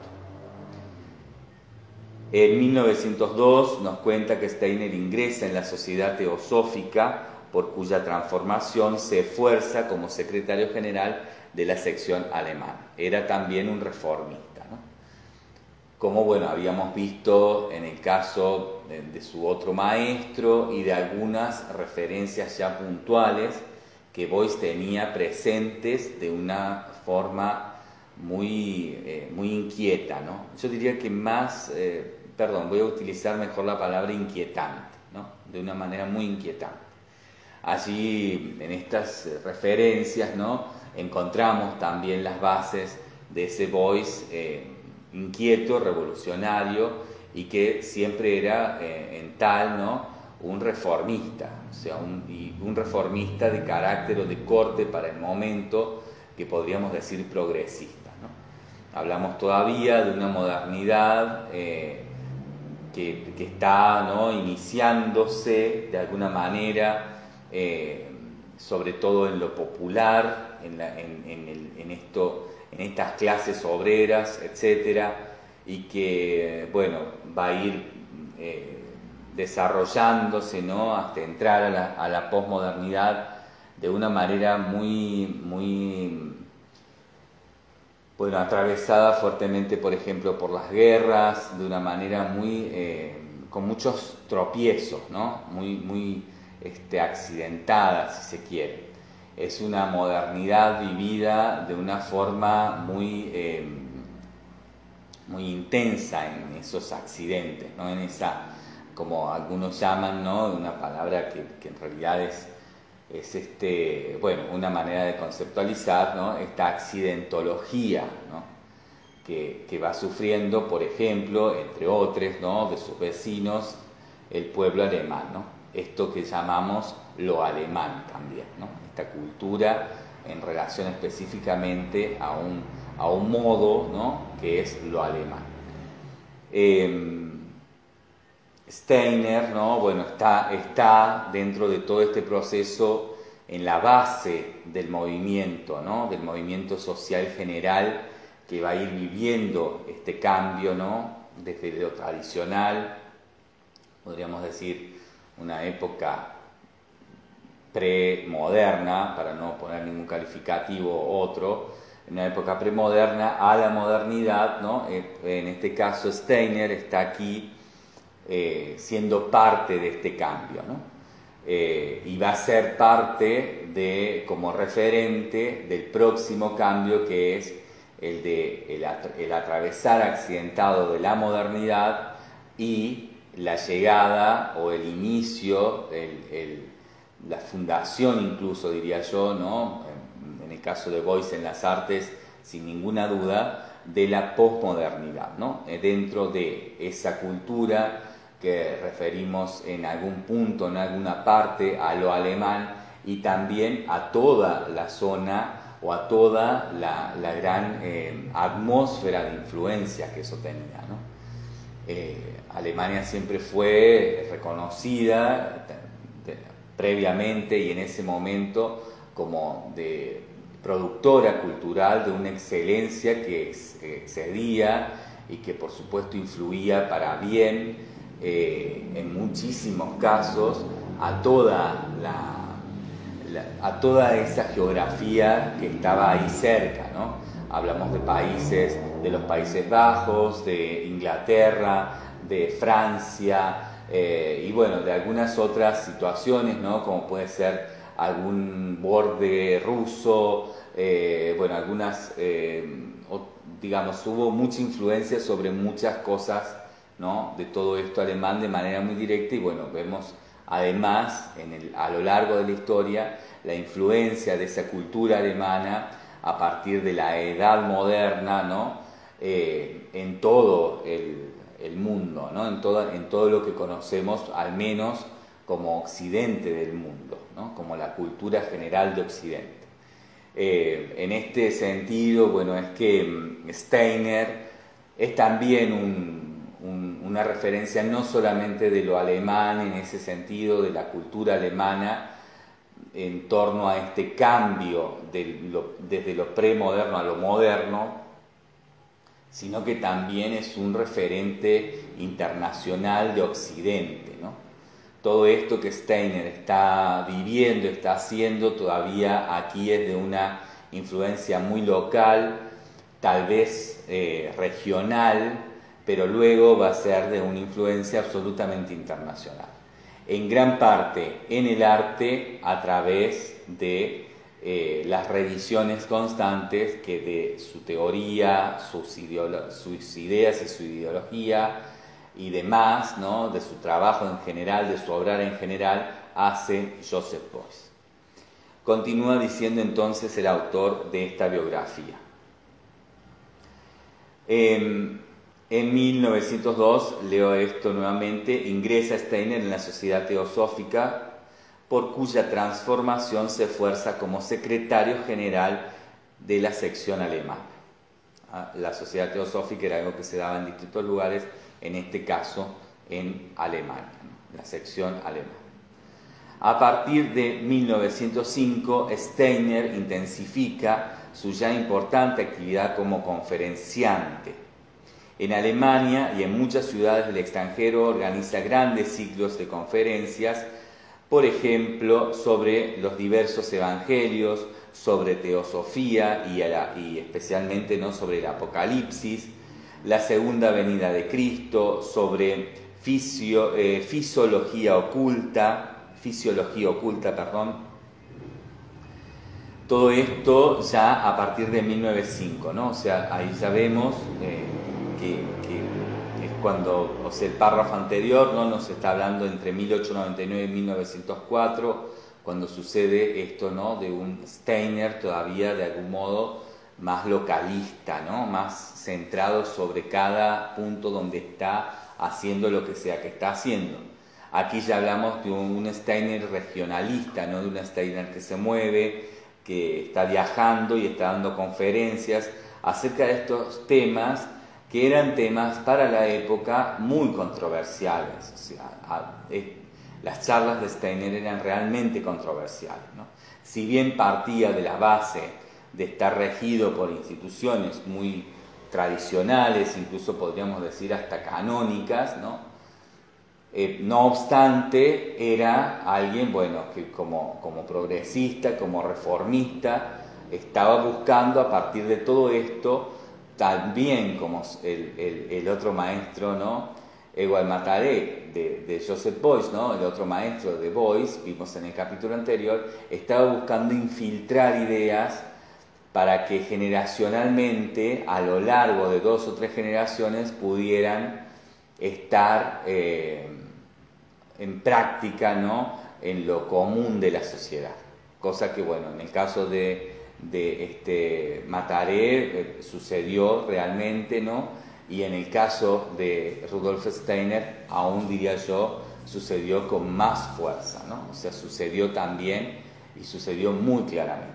En mil novecientos dos nos cuenta que Steiner ingresa en la Sociedad Teosófica, por cuya transformación se esfuerza como secretario general de la sección alemana. Era también un reformista, ¿no? Como bueno, habíamos visto en el caso de, de su otro maestro y de algunas referencias ya puntuales que Beuys tenía presentes de una forma muy, eh, muy inquieta, ¿no? Yo diría que más, eh, perdón, voy a utilizar mejor la palabra inquietante, ¿no? De una manera muy inquietante. Allí, en estas referencias, ¿no?, encontramos también las bases de ese Beuys eh, inquieto, revolucionario, y que siempre era eh, en tal, ¿no?, un reformista, o sea, un, y un reformista de carácter o de corte para el momento, que podríamos decir progresista, ¿no? Hablamos todavía de una modernidad eh, que, que está, ¿no?, iniciándose de alguna manera, eh, sobre todo en lo popular, en, la, en, en, el, en, esto, en estas clases obreras, etcétera, y que, bueno, va a ir eh, desarrollándose, ¿no?, hasta entrar a la, a la posmodernidad de una manera muy, muy, bueno, atravesada fuertemente, por ejemplo, por las guerras, de una manera muy, eh, con muchos tropiezos, ¿no?, muy, muy este, accidentada, si se quiere. Es una modernidad vivida de una forma muy, eh, muy intensa en esos accidentes, ¿no?, en esa, como algunos llaman, ¿no?, una palabra que, que en realidad es, es este, bueno, una manera de conceptualizar, ¿no?, esta accidentología, ¿no?, que, que va sufriendo, por ejemplo, entre otros, ¿no?, de sus vecinos, el pueblo alemán, ¿no?, esto que llamamos lo alemán también, ¿no?, esta cultura en relación específicamente a un, a un modo, ¿no?, que es lo alemán. Eh, Steiner, ¿no?, bueno, está, está dentro de todo este proceso en la base del movimiento, ¿no?, del movimiento social general que va a ir viviendo este cambio, ¿no?, desde lo tradicional, podríamos decir, una época premoderna, para no poner ningún calificativo u otro, una época premoderna a la modernidad, ¿no? En este caso Steiner está aquí eh, siendo parte de este cambio, ¿no? Eh, y va a ser parte de, como referente del próximo cambio, que es el de el, el atravesar accidentado de la modernidad y la llegada o el inicio, el, el, la fundación incluso, diría yo, ¿no?, en, en el caso de Beuys en las artes, sin ninguna duda, de la posmodernidad, ¿no?, dentro de esa cultura que referimos en algún punto, en alguna parte, a lo alemán, y también a toda la zona o a toda la, la gran eh, atmósfera de influencia que eso tenía, ¿no? Eh, Alemania siempre fue reconocida de, de, previamente y en ese momento como de productora cultural de una excelencia que, que excedía y que por supuesto influía para bien eh, en muchísimos casos a toda la, la, a toda esa geografía que estaba ahí cerca, ¿no? Hablamos de países, de los Países Bajos, de Inglaterra, de Francia, eh, y bueno, de algunas otras situaciones, ¿no?, como puede ser algún borde ruso, eh, bueno, algunas, eh, digamos, hubo mucha influencia sobre muchas cosas, ¿no?, de todo esto alemán de manera muy directa, y bueno, vemos además en el, a lo largo de la historia la influencia de esa cultura alemana a partir de la edad moderna, ¿no?, eh, en todo el, el mundo, ¿no?, en, toda, en todo lo que conocemos, al menos como occidente del mundo, ¿no?, como la cultura general de Occidente. Eh, en este sentido, bueno, es que Steiner es también un, un, una referencia no solamente de lo alemán en ese sentido, de la cultura alemana, en torno a este cambio de lo, desde lo premoderno a lo moderno, sino que también es un referente internacional de Occidente, ¿no? Todo esto que Steiner está viviendo, está haciendo, todavía aquí es de una influencia muy local, tal vez eh, regional, pero luego va a ser de una influencia absolutamente internacional. En gran parte en el arte, a través de eh, las revisiones constantes que de su teoría, sus, sus ideas y su ideología y demás, ¿no? De su trabajo en general, de su obrar en general, hace Joseph Beuys. Continúa diciendo entonces el autor de esta biografía. Eh, en mil novecientos dos, leo esto nuevamente, ingresa Steiner en la Sociedad Teosófica, por cuya transformación se esfuerza como secretario general de la sección alemana. La Sociedad Teosófica era algo que se daba en distintos lugares, en este caso en Alemania, ¿no? La sección alemana. A partir de mil novecientos cinco, Steiner intensifica su ya importante actividad como conferenciante. En Alemania y en muchas ciudades del extranjero organiza grandes ciclos de conferencias, por ejemplo, sobre los diversos evangelios, sobre teosofía y, y especialmente, ¿no?, sobre el Apocalipsis, la segunda venida de Cristo, sobre fisio, eh, fisiología oculta, fisiología oculta, perdón. Todo esto ya a partir de mil novecientos cinco, ¿no? O sea, ahí ya vemos eh, que, que es cuando, o sea, el párrafo anterior, ¿no?, nos está hablando entre mil ochocientos noventa y nueve y mil novecientos cuatro, cuando sucede esto, ¿no?, de un Steiner todavía de algún modo más localista, ¿no?, más centrado sobre cada punto donde está haciendo lo que sea que está haciendo. Aquí ya hablamos de un Steiner regionalista, no de un Steiner que se mueve, que está viajando y está dando conferencias acerca de estos temas que eran temas para la época muy controversiales. O sea, a, eh, las charlas de Steiner eran realmente controversiales, ¿no? Si bien partía de la base de estar regido por instituciones muy tradicionales, incluso podríamos decir hasta canónicas, ¿no? Eh, no obstante, era alguien, bueno, que como, como progresista, como reformista, estaba buscando a partir de todo esto, también como el, el, el otro maestro, ¿no?, Édouard Mataré, de, de Joseph Beuys, ¿no?, el otro maestro de Beuys, vimos en el capítulo anterior, estaba buscando infiltrar ideas para que generacionalmente, a lo largo de dos o tres generaciones, pudieran estar eh, en práctica, ¿no?, en lo común de la sociedad. Cosa que, bueno, en el caso de, de este Mataré eh, sucedió realmente, ¿no?, y en el caso de Rudolf Steiner, aún diría yo, sucedió con más fuerza, ¿no? O sea, sucedió también y sucedió muy claramente.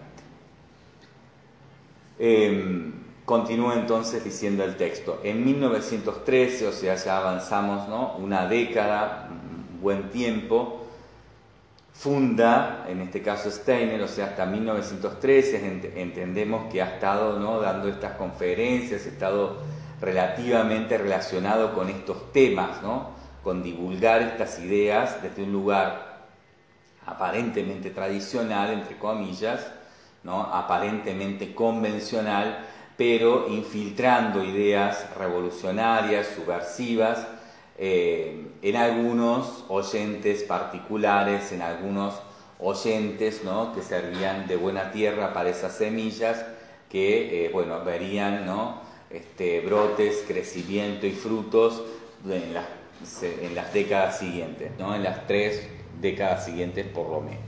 Eh, Continúa entonces diciendo el texto. En mil novecientos trece, o sea, ya avanzamos, ¿no?, una década, un buen tiempo, funda, en este caso Steiner, o sea, hasta mil novecientos trece, ent entendemos que ha estado, ¿no?, dando estas conferencias, ha estado relativamente relacionado con estos temas, ¿no?, con divulgar estas ideas desde un lugar aparentemente tradicional, entre comillas, ¿no?, aparentemente convencional, pero infiltrando ideas revolucionarias, subversivas, eh, en algunos oyentes particulares, en algunos oyentes, ¿no?, que servían de buena tierra para esas semillas que, eh, bueno, verían, ¿no?, este, brotes, crecimiento y frutos en las, en las décadas siguientes, ¿no?, en las tres décadas siguientes por lo menos.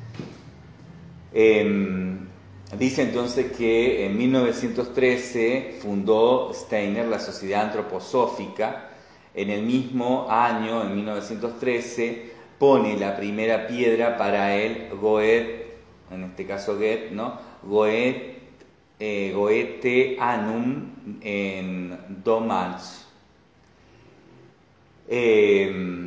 Eh, Dice entonces que en mil novecientos trece fundó Steiner la Sociedad Antroposófica. En el mismo año, en mil novecientos trece, pone la primera piedra para el Goethe, en este caso Goethe, ¿no?, Goethe, eh, Goetheanum en Domanz. Eh,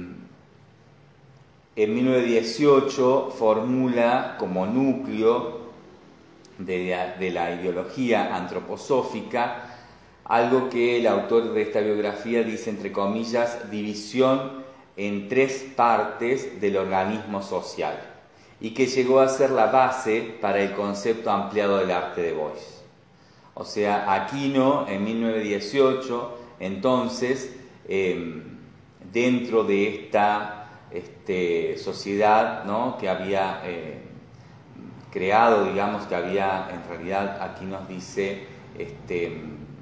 en mil novecientos dieciocho formula como núcleo De la, de la ideología antroposófica algo que el autor de esta biografía dice, entre comillas, división en tres partes del organismo social, y que llegó a ser la base para el concepto ampliado del arte de Beuys. O sea, Aquino en mil novecientos dieciocho, entonces, eh, dentro de esta este, sociedad, ¿no?, que había eh, creado, digamos, que había, en realidad, aquí nos dice, este,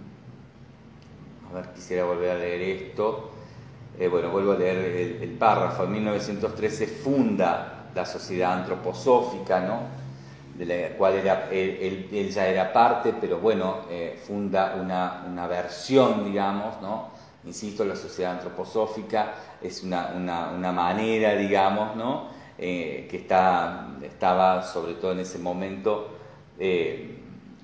a ver, quisiera volver a leer esto, eh, bueno, vuelvo a leer el, el párrafo. En mil novecientos trece funda la Sociedad Antroposófica, ¿no?, de la cual era, él, él, él ya era parte, pero bueno, eh, funda una, una versión, digamos, ¿no? Insisto, la Sociedad Antroposófica es una, una, una manera, digamos, ¿no?, eh, que está, estaba, sobre todo en ese momento, eh,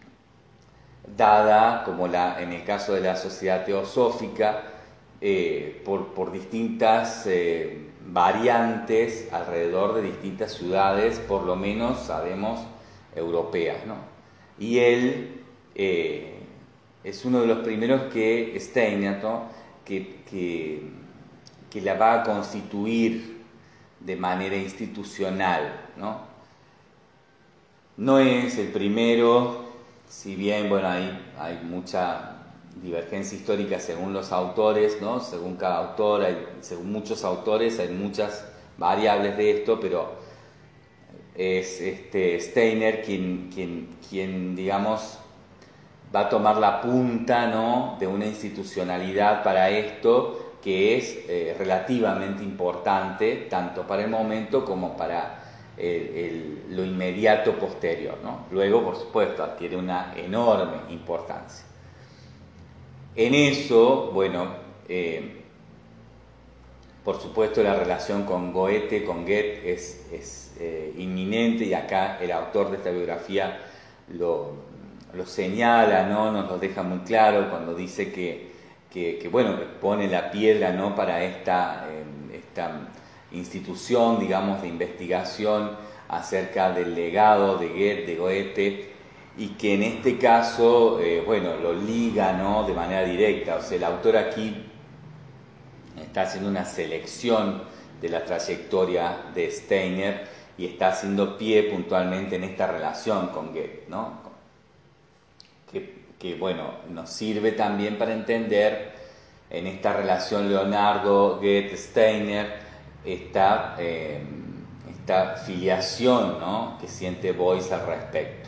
dada, como la, en el caso de la Sociedad Teosófica, eh, por, por distintas eh, variantes alrededor de distintas ciudades, por lo menos sabemos europeas, ¿no? Y él eh, es uno de los primeros que Steiner, ¿no?, que, que, que la va a constituir de manera institucional, ¿no? No es el primero, si bien, bueno, hay, hay mucha divergencia histórica según los autores, ¿no?, según cada autor, hay, según muchos autores, hay muchas variables de esto, pero es este Steiner quien, quien, quien, digamos, va a tomar la punta, ¿no?, de una institucionalidad para esto que es eh, relativamente importante, tanto para el momento como para el, el, lo inmediato posterior, ¿no? Luego, por supuesto, adquiere una enorme importancia. En eso, bueno, eh, por supuesto la relación con Goethe, con Goethe es, es eh, inminente, y acá el autor de esta biografía lo, lo señala, ¿no?, nos lo deja muy claro cuando dice que, que, que bueno, pone la piedra, ¿no?, para esta, eh, esta institución, digamos, de investigación acerca del legado de Goethe, de Goethe, y que en este caso, eh, bueno, lo liga, ¿no?, de manera directa. O sea, el autor aquí está haciendo una selección de la trayectoria de Steiner y está haciendo pie puntualmente en esta relación con Goethe, ¿no?, que, que, bueno, nos sirve también para entender en esta relación Leonardo, Goethe, Steiner, esta, eh, esta filiación, ¿no?, que siente Beuys al respecto.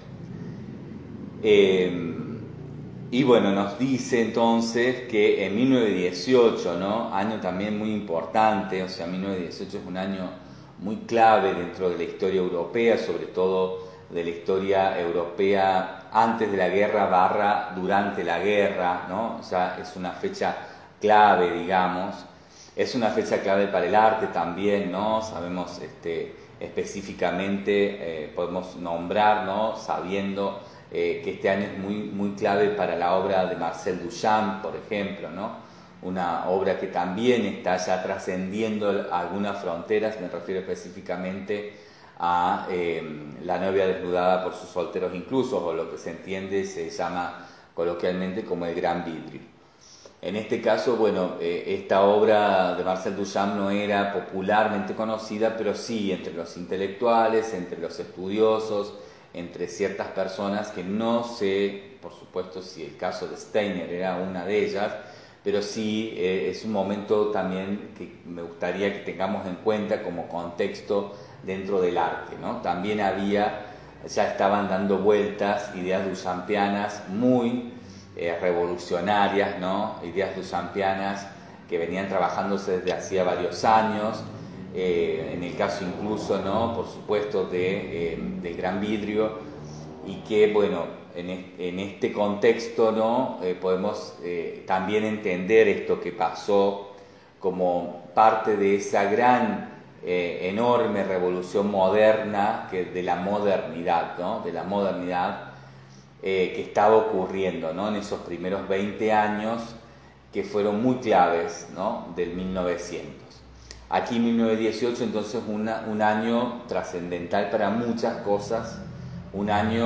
Eh, y bueno, nos dice entonces que en mil novecientos dieciocho, ¿no?, año también muy importante, o sea, mil novecientos dieciocho es un año muy clave dentro de la historia europea, sobre todo de la historia europea antes de la guerra barra durante la guerra, ¿no? O sea, es una fecha clave, digamos, es una fecha clave para el arte también, ¿no? Sabemos este, específicamente, eh, podemos nombrar, ¿no?, sabiendo Eh, que este año es muy, muy clave para la obra de Marcel Duchamp, por ejemplo, ¿no?, una obra que también está ya trascendiendo algunas fronteras. Me refiero específicamente a eh, La novia desnudada por sus solteros inclusos, o lo que se entiende, se llama coloquialmente como el Gran Vidrio. En este caso, bueno, eh, esta obra de Marcel Duchamp no era popularmente conocida, pero sí entre los intelectuales, entre los estudiosos, entre ciertas personas que no sé, por supuesto, si el caso de Steiner era una de ellas, pero sí eh, es un momento también que me gustaría que tengamos en cuenta como contexto dentro del arte, ¿no? También había, ya estaban dando vueltas ideas duchampianas muy eh, revolucionarias, ¿no?, ideas duchampianas que venían trabajándose desde hacía varios años. Eh, en el caso incluso, ¿no?, por supuesto, de, eh, del Gran Vidrio, y que, bueno, en, es, en este contexto, ¿no?, eh, podemos eh, también entender esto que pasó como parte de esa gran, eh, enorme revolución moderna, que, de la modernidad, ¿no?, de la modernidad eh, que estaba ocurriendo, ¿no?, en esos primeros veinte años que fueron muy claves, ¿no?, del mil novecientos. Aquí mil novecientos dieciocho, entonces, una, un año trascendental para muchas cosas, un año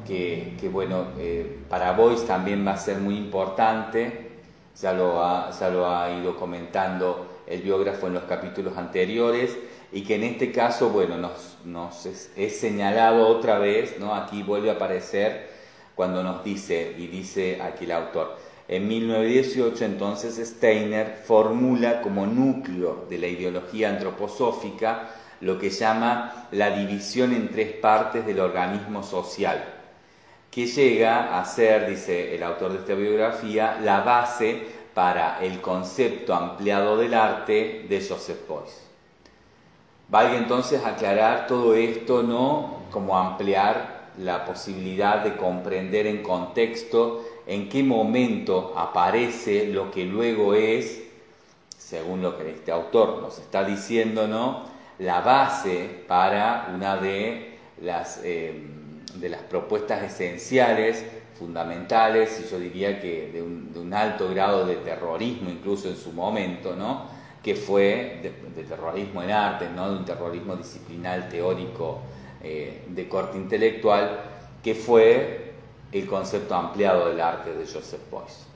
que, que bueno, eh, para Beuys también va a ser muy importante, ya lo, ha, ya lo ha ido comentando el biógrafo en los capítulos anteriores, y que en este caso, bueno, nos, nos es, es señalado otra vez, ¿no? Aquí vuelve a aparecer cuando nos dice, y dice aquí el autor, en mil novecientos dieciocho entonces Steiner formula como núcleo de la ideología antroposófica lo que llama la división en tres partes del organismo social, que llega a ser, dice el autor de esta biografía, la base para el concepto ampliado del arte de Joseph Beuys. Valga entonces aclarar todo esto, ¿no?, como ampliar la posibilidad de comprender en contexto en qué momento aparece lo que luego es, según lo que este autor nos está diciendo, ¿no?, la base para una de las, eh, de las propuestas esenciales, fundamentales, y yo diría que de un, de un alto grado de terrorismo incluso en su momento, ¿no?, que fue de, de terrorismo en arte, ¿no?, de un terrorismo disciplinal, teórico, eh, de corte intelectual, que fue el concepto ampliado del arte de Joseph Beuys.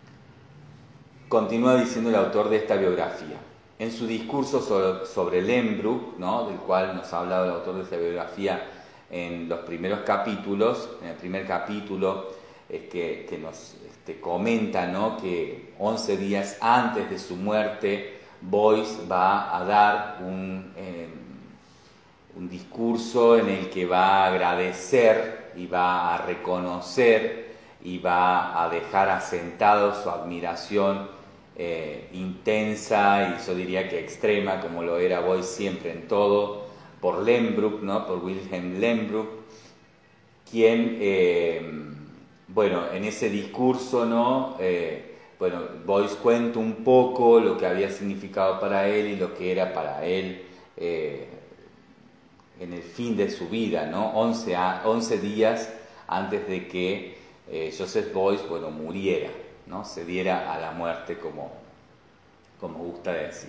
Continúa diciendo el autor de esta biografía. En su discurso sobre, sobre Lehmbruck, ¿no?, del cual nos ha hablado el autor de esta biografía en los primeros capítulos, en el primer capítulo eh, que, que nos este, comenta, ¿no?, que once días antes de su muerte, Beuys va a dar un, eh, un discurso en el que va a agradecer y va a reconocer y va a dejar asentado su admiración Eh, intensa y yo diría que extrema, como lo era Beuys siempre en todo, por Lehmbruck, ¿no?, por Wilhelm Lehmbruck, quien, eh, bueno, en ese discurso, ¿no?, eh, bueno, Beuys cuenta un poco lo que había significado para él y lo que era para él eh, en el fin de su vida, ¿no?, once, once días antes de que eh, Joseph Beuys, bueno, muriera, ¿no?, se diera a la muerte, como, como gusta decir.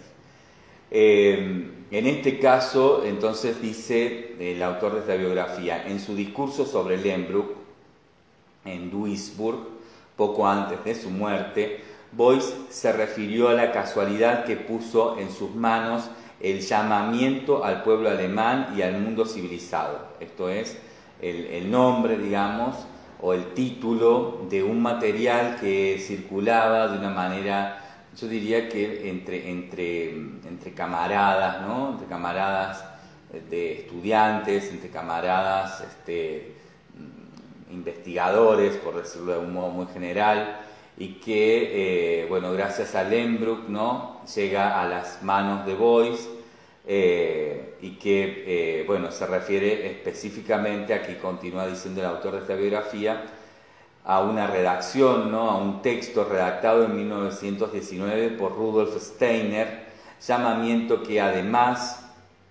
Eh, en este caso, entonces, dice el autor de esta biografía, en su discurso sobre Lehmbruck, en Duisburg, poco antes de su muerte, Beuys se refirió a la casualidad que puso en sus manos el llamamiento al pueblo alemán y al mundo civilizado. Esto es, el, el nombre, digamos, o el título de un material que circulaba de una manera, yo diría que entre, entre, entre camaradas, ¿no?, entre camaradas de estudiantes, entre camaradas este, investigadores, por decirlo de un modo muy general, y que, eh, bueno, gracias a Lehmbruck, ¿no?, llega a las manos de Beuys, eh, y que, eh, bueno, se refiere específicamente, aquí continúa diciendo el autor de esta biografía, a una redacción, ¿no?, a un texto redactado en mil novecientos diecinueve por Rudolf Steiner, llamamiento que además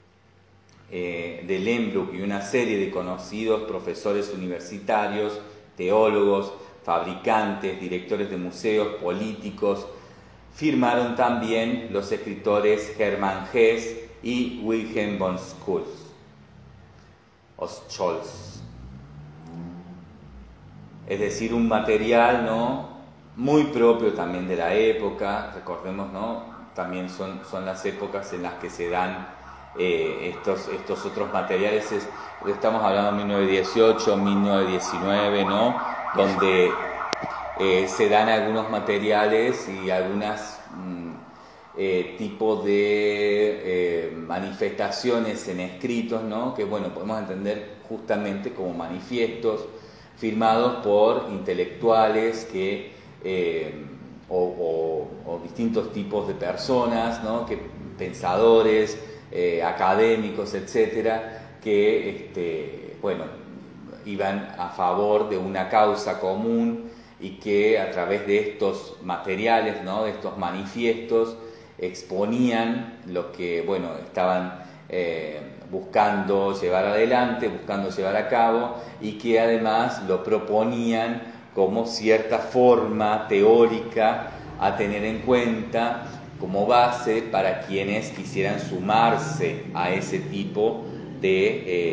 eh, de Lehmbruck y una serie de conocidos profesores universitarios, teólogos, fabricantes, directores de museos, políticos, firmaron también los escritores Hermann Hesse y Wilhelm von Scholz, o Scholz. Es decir, un material, ¿no?, muy propio también de la época. Recordemos, ¿no?, también son, son las épocas en las que se dan eh, estos, estos otros materiales. Es, estamos hablando de mil novecientos dieciocho, mil novecientos diecinueve, ¿no?, donde eh, se dan algunos materiales y algunas mm, eh, tipos de eh, manifestaciones en escritos, ¿no?, que, bueno, podemos entender justamente como manifiestos firmados por intelectuales que, eh, o, o, o distintos tipos de personas, ¿no?, que, pensadores, eh, académicos, etcétera, que, este, bueno, iban a favor de una causa común y que a través de estos materiales, ¿no?, de estos manifiestos, exponían lo que, bueno, estaban eh, buscando llevar adelante, buscando llevar a cabo, y que además lo proponían como cierta forma teórica a tener en cuenta como base para quienes quisieran sumarse a ese tipo de, eh,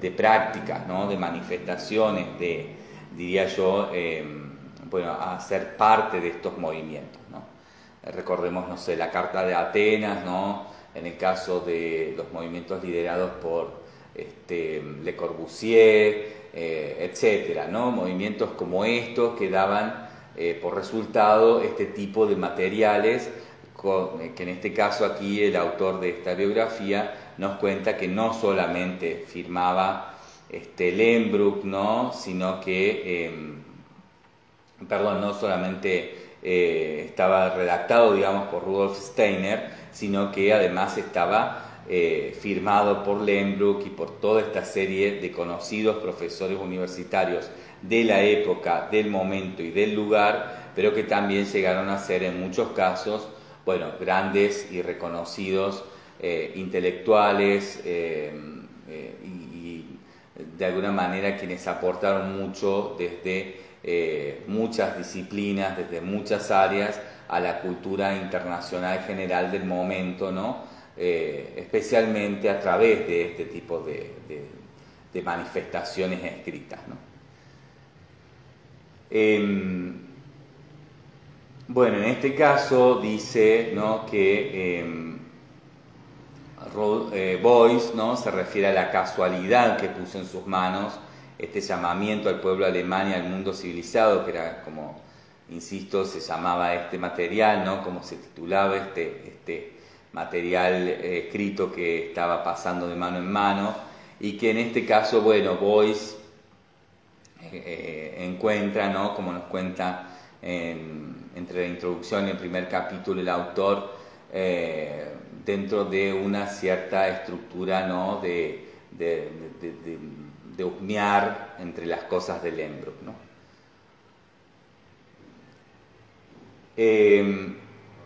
de prácticas, ¿no? De manifestaciones, de, diría yo, eh, bueno, a ser parte de estos movimientos, ¿no? Recordemos, no sé, la Carta de Atenas, ¿no? En el caso de los movimientos liderados por este, Le Corbusier, eh, etcétera, ¿no? Movimientos como estos que daban eh, por resultado este tipo de materiales, con, eh, que en este caso aquí el autor de esta biografía nos cuenta que no solamente firmaba este, Lehmbruck, ¿no? Sino que, eh, perdón, no solamente eh, estaba redactado, digamos, por Rudolf Steiner, sino que además estaba eh, firmado por Lehmbruck y por toda esta serie de conocidos profesores universitarios de la época, del momento y del lugar, pero que también llegaron a ser en muchos casos, bueno, grandes y reconocidos eh, intelectuales eh, eh, y, y de alguna manera quienes aportaron mucho desde eh, muchas disciplinas, desde muchas áreas a la cultura internacional general del momento, ¿no? Eh, especialmente a través de este tipo de, de, de manifestaciones escritas, ¿no? Eh, bueno, en este caso dice, ¿no? que eh, eh, Beuys, ¿no? se refiere a la casualidad que puso en sus manos este llamamiento al pueblo alemán y al mundo civilizado, que era como, insisto, se llamaba este material, ¿no? Como se titulaba este, este material eh, escrito que estaba pasando de mano en mano, y que en este caso, bueno, Beuys eh, encuentra, ¿no? Como nos cuenta en, entre la introducción y el primer capítulo el autor, eh, dentro de una cierta estructura, ¿no? de, de, de, de, de husmear entre las cosas de Lehmbruck, ¿no? Eh,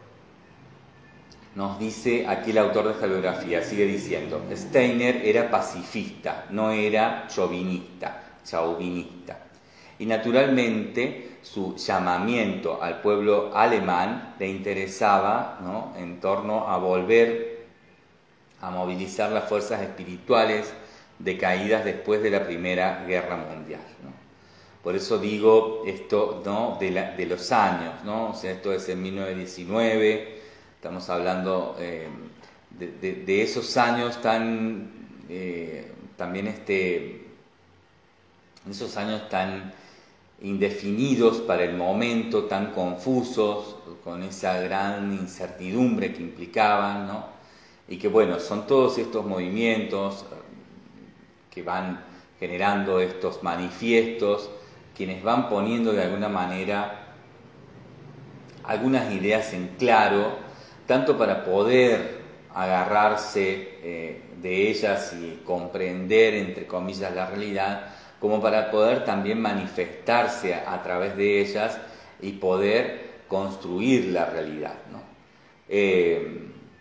nos dice aquí el autor de esta biografía, sigue diciendo, Steiner era pacifista, no era chauvinista, chauvinista. Y naturalmente su llamamiento al pueblo alemán le interesaba, ¿no? en torno a volver a movilizar las fuerzas espirituales decaídas después de la Primera Guerra Mundial, ¿no? Por eso digo esto, ¿no? de, la, de los años, ¿no? O sea, esto es en mil novecientos diecinueve, estamos hablando eh, de, de, de esos años tan, eh, también este, esos años tan indefinidos para el momento, tan confusos, con esa gran incertidumbre que implicaban, ¿no? Y que, bueno, son todos estos movimientos que van generando estos manifiestos, quienes van poniendo de alguna manera algunas ideas en claro, tanto para poder agarrarse eh, de ellas y comprender, entre comillas, la realidad, como para poder también manifestarse a, a través de ellas y poder construir la realidad, ¿no? Eh,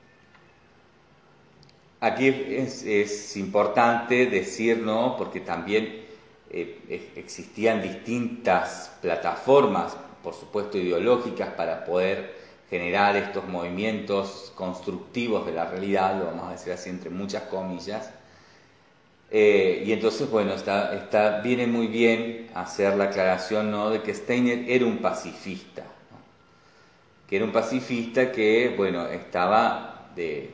aquí es, es importante decir, ¿no? Porque también eh, existían distintas plataformas, por supuesto ideológicas, para poder generar estos movimientos constructivos de la realidad, lo vamos a decir así entre muchas comillas. Eh, y entonces, bueno, está, está, viene muy bien hacer la aclaración, ¿no? de que Steiner era un pacifista, ¿no? que era un pacifista que, bueno, estaba de,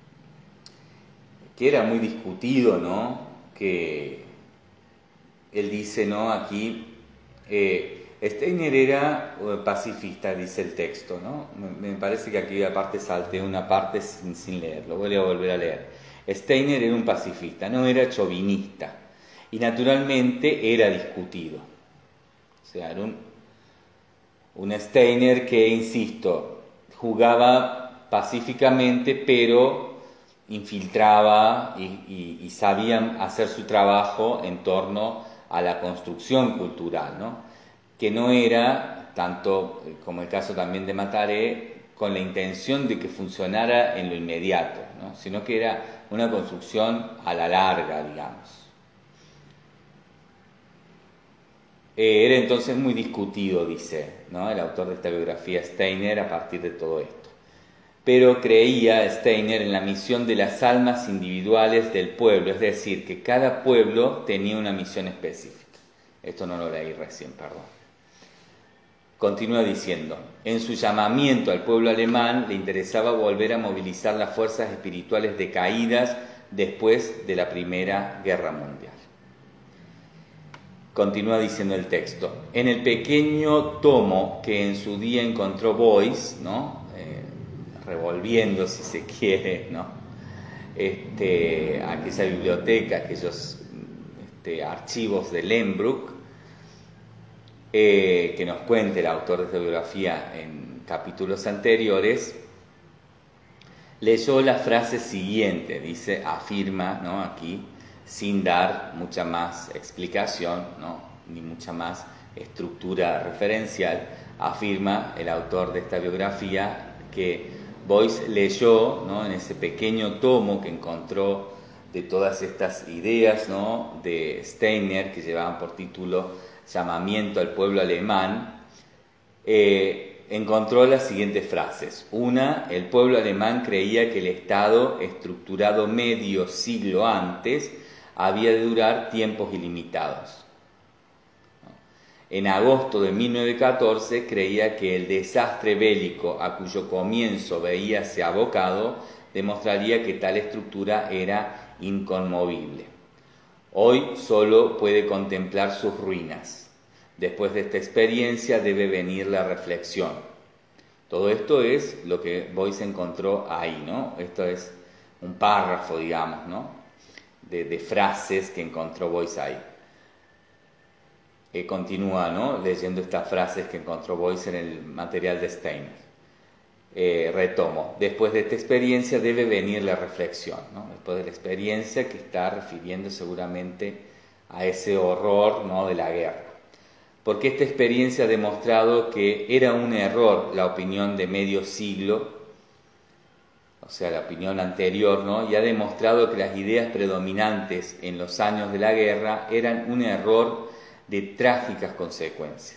que era muy discutido, ¿no? que él dice, ¿no? aquí, eh, Steiner era pacifista, dice el texto, ¿no? Me, me parece que aquí aparte salté una parte sin, sin leerlo, voy a volver a leer. Steiner era un pacifista, no era chauvinista, y naturalmente era discutido. O sea, era un, un Steiner que, insisto, jugaba pacíficamente, pero infiltraba y, y, y sabía hacer su trabajo en torno a la construcción cultural, ¿no? Que no era, tanto como el caso también de Mataré, con la intención de que funcionara en lo inmediato, ¿no? sino que era una construcción a la larga, digamos. Eh, era entonces muy discutido, dice, ¿no? el autor de esta biografía, Steiner, a partir de todo esto. pero creía Steiner en la misión de las almas individuales del pueblo, es decir, que cada pueblo tenía una misión específica. Esto no lo leí recién, perdón. Continúa diciendo, en su llamamiento al pueblo alemán le interesaba volver a movilizar las fuerzas espirituales decaídas después de la Primera Guerra Mundial. Continúa diciendo el texto, en el pequeño tomo que en su día encontró Beuys, ¿no? Eh, revolviendo, si se quiere, ¿no? este, aquella biblioteca, aquellos este, archivos de Lehmbruck, eh, que nos cuenta el autor de esta biografía en capítulos anteriores, leyó la frase siguiente, dice, afirma, ¿no? Aquí, sin dar mucha más explicación, ¿no? Ni mucha más estructura referencial, afirma el autor de esta biografía que Beuys leyó, ¿no? En ese pequeño tomo que encontró de todas estas ideas, ¿no? De Steiner, que llevaban por título Llamamiento al pueblo alemán, eh, encontró las siguientes frases. Una, el pueblo alemán creía que el Estado, estructurado medio siglo antes, había de durar tiempos ilimitados. En agosto de mil novecientos catorce creía que el desastre bélico a cuyo comienzo veíase abocado demostraría que tal estructura era inconmovible. Hoy solo puede contemplar sus ruinas. Después de esta experiencia debe venir la reflexión. Todo esto es lo que Beuys encontró ahí, ¿no? Esto es un párrafo, digamos, ¿no? De, de frases que encontró Beuys ahí. Eh, continúa, ¿no? Leyendo estas frases que encontró Beuys en el material de Steiner. Eh, retomo, después de esta experiencia debe venir la reflexión, ¿no? Después de la experiencia que está refiriendo seguramente a ese horror, ¿no? De la guerra. Porque esta experiencia ha demostrado que era un error la opinión de medio siglo, o sea, la opinión anterior, ¿no? Y ha demostrado que las ideas predominantes en los años de la guerra eran un error de trágicas consecuencias.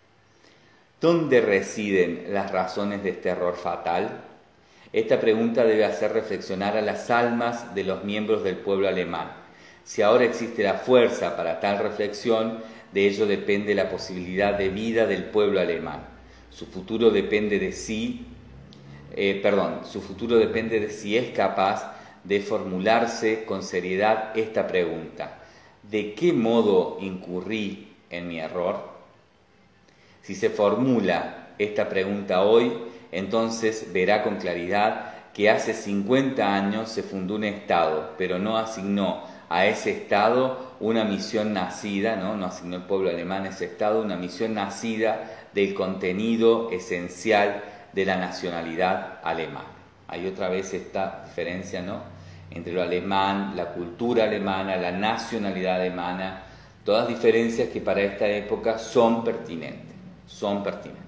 ¿Dónde residen las razones de este error fatal? Esta pregunta debe hacer reflexionar a las almas de los miembros del pueblo alemán. Si ahora existe la fuerza para tal reflexión, de ello depende la posibilidad de vida del pueblo alemán. Su futuro depende de sí, eh, perdón, su futuro depende de si es capaz de formularse con seriedad esta pregunta. ¿De qué modo incurrí en mi error? Si se formula esta pregunta hoy, entonces verá con claridad que hace cincuenta años se fundó un Estado, pero no asignó a ese Estado una misión nacida, ¿no? No asignó el pueblo alemán a ese Estado una misión nacida del contenido esencial de la nacionalidad alemana. Hay otra vez esta diferencia, ¿no? Entre lo alemán, la cultura alemana, la nacionalidad alemana, todas diferencias que para esta época son pertinentes. son pertinentes.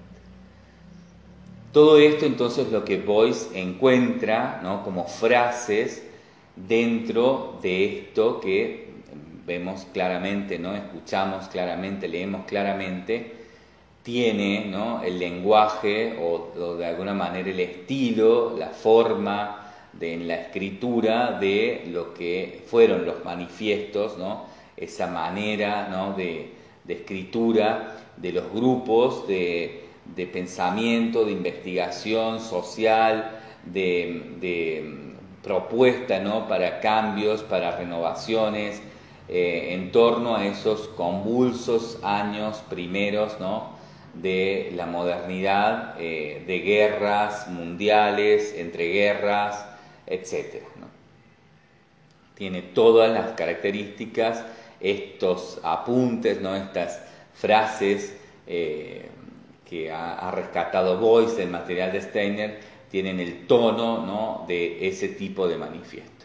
Todo esto entonces es lo que Beuys encuentra, ¿no? Como frases dentro de esto que vemos claramente, ¿no? Escuchamos claramente, leemos claramente, tiene, ¿no? El lenguaje o, o de alguna manera el estilo, la forma de, en la escritura de lo que fueron los manifiestos, ¿no? Esa manera, ¿no? de, de escritura de los grupos de, de pensamiento, de investigación social, de, de propuesta, ¿no? Para cambios, para renovaciones, eh, en torno a esos convulsos años primeros, ¿no? De la modernidad, eh, de guerras mundiales, entre guerras, etcétera, ¿no? Tiene todas las características, estos apuntes, ¿no? Estas frases eh, que ha, ha rescatado Beuys del material de Steiner tienen el tono, ¿no? De ese tipo de manifiestos.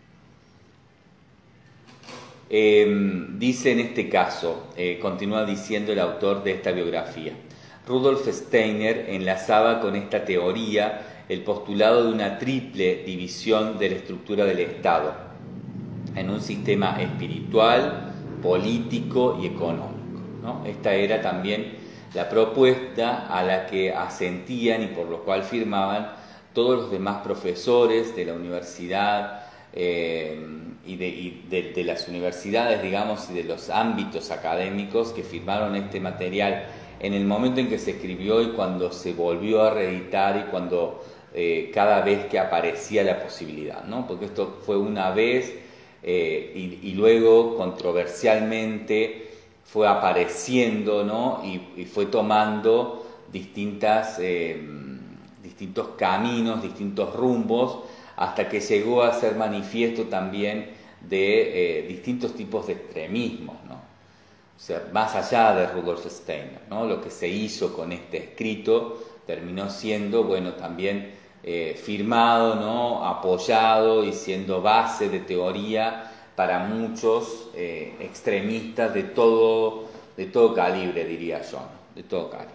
Eh, dice en este caso, eh, continúa diciendo el autor de esta biografía, Rudolf Steiner enlazaba con esta teoría el postulado de una triple división de la estructura del Estado en un sistema espiritual, político y económico, ¿no? Esta era también la propuesta a la que asentían y por lo cual firmaban todos los demás profesores de la universidad eh, y, de, y de, de las universidades, digamos, y de los ámbitos académicos que firmaron este material en el momento en que se escribió y cuando se volvió a reeditar y cuando eh, cada vez que aparecía la posibilidad, ¿no? Porque esto fue una vez eh, y, y luego controversialmente fue apareciendo, ¿no? y, y fue tomando distintas, eh, distintos caminos, distintos rumbos, hasta que llegó a ser manifiesto también de eh, distintos tipos de extremismos, ¿no? O sea, más allá de Rudolf Steiner, ¿no? Lo que se hizo con este escrito terminó siendo, bueno, también eh, firmado, ¿no? Apoyado y siendo base de teoría para muchos eh, extremistas de todo, de todo calibre, diría yo, ¿no? De todo calibre.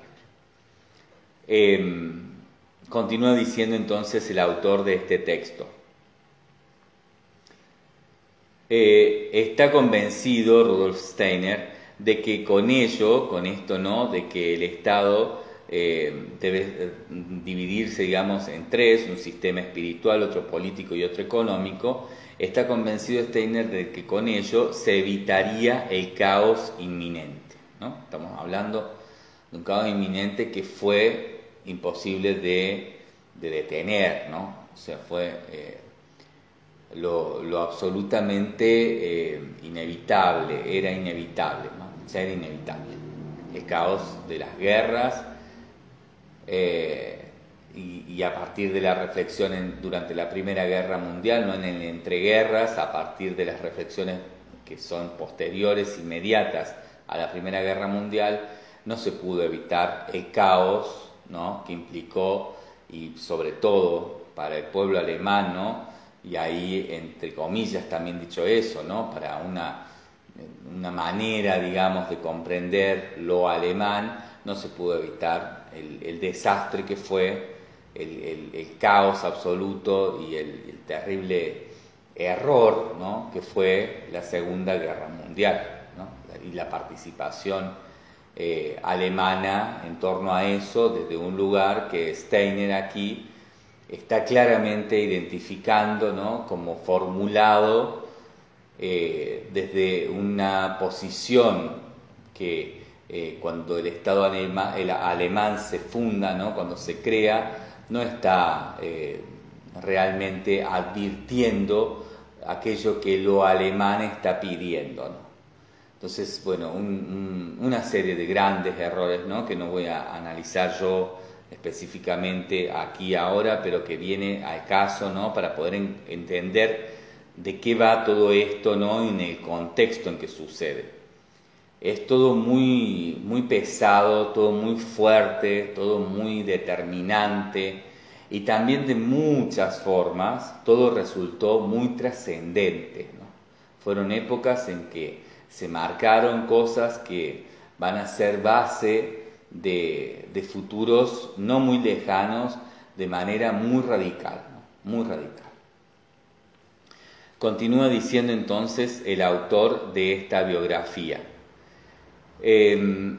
Eh, continúa diciendo entonces el autor de este texto. Eh, está convencido Rudolf Steiner de que con ello, con esto, ¿no? De que el Estado eh, debe dividirse, digamos, en tres, un sistema espiritual, otro político y otro económico. Está convencido Steiner de que con ello se evitaría el caos inminente, ¿no? Estamos hablando de un caos inminente que fue imposible de, de detener, ¿no? O sea, fue eh, lo, lo absolutamente eh, inevitable, era inevitable, ¿no? Ya era inevitable. El caos de las guerras eh, y, y a partir de la reflexión en, durante la Primera Guerra Mundial, no en el entreguerras, a partir de las reflexiones que son posteriores, inmediatas a la Primera Guerra Mundial, no se pudo evitar el caos, ¿no? Que implicó, y sobre todo para el pueblo alemán, ¿no? Y ahí, entre comillas, también dicho eso, ¿no? Para una, una manera, digamos, de comprender lo alemán, no se pudo evitar el, el desastre que fue, el, el, el caos absoluto y el, el terrible error, ¿no? Que fue la Segunda Guerra Mundial, ¿no? Y la participación Eh, alemana en torno a eso, desde un lugar que Steiner aquí está claramente identificando, ¿no? Como formulado eh, desde una posición que eh, cuando el Estado alemán, el alemán se funda, ¿no? Cuando se crea, no está eh, realmente advirtiendo aquello que lo alemán está pidiendo, ¿no? Entonces, bueno, un, un, una serie de grandes errores, ¿no? Que no voy a analizar yo específicamente aquí ahora, pero que viene al caso, ¿no? Para poder en, entender de qué va todo esto, ¿no? En el contexto en que sucede. Es todo muy, muy pesado, todo muy fuerte, todo muy determinante y también de muchas formas todo resultó muy trascendente, ¿no? Fueron épocas en que se marcaron cosas que van a ser base de, de futuros no muy lejanos de manera muy radical, ¿no? Muy radical. Continúa diciendo entonces el autor de esta biografía. Eh,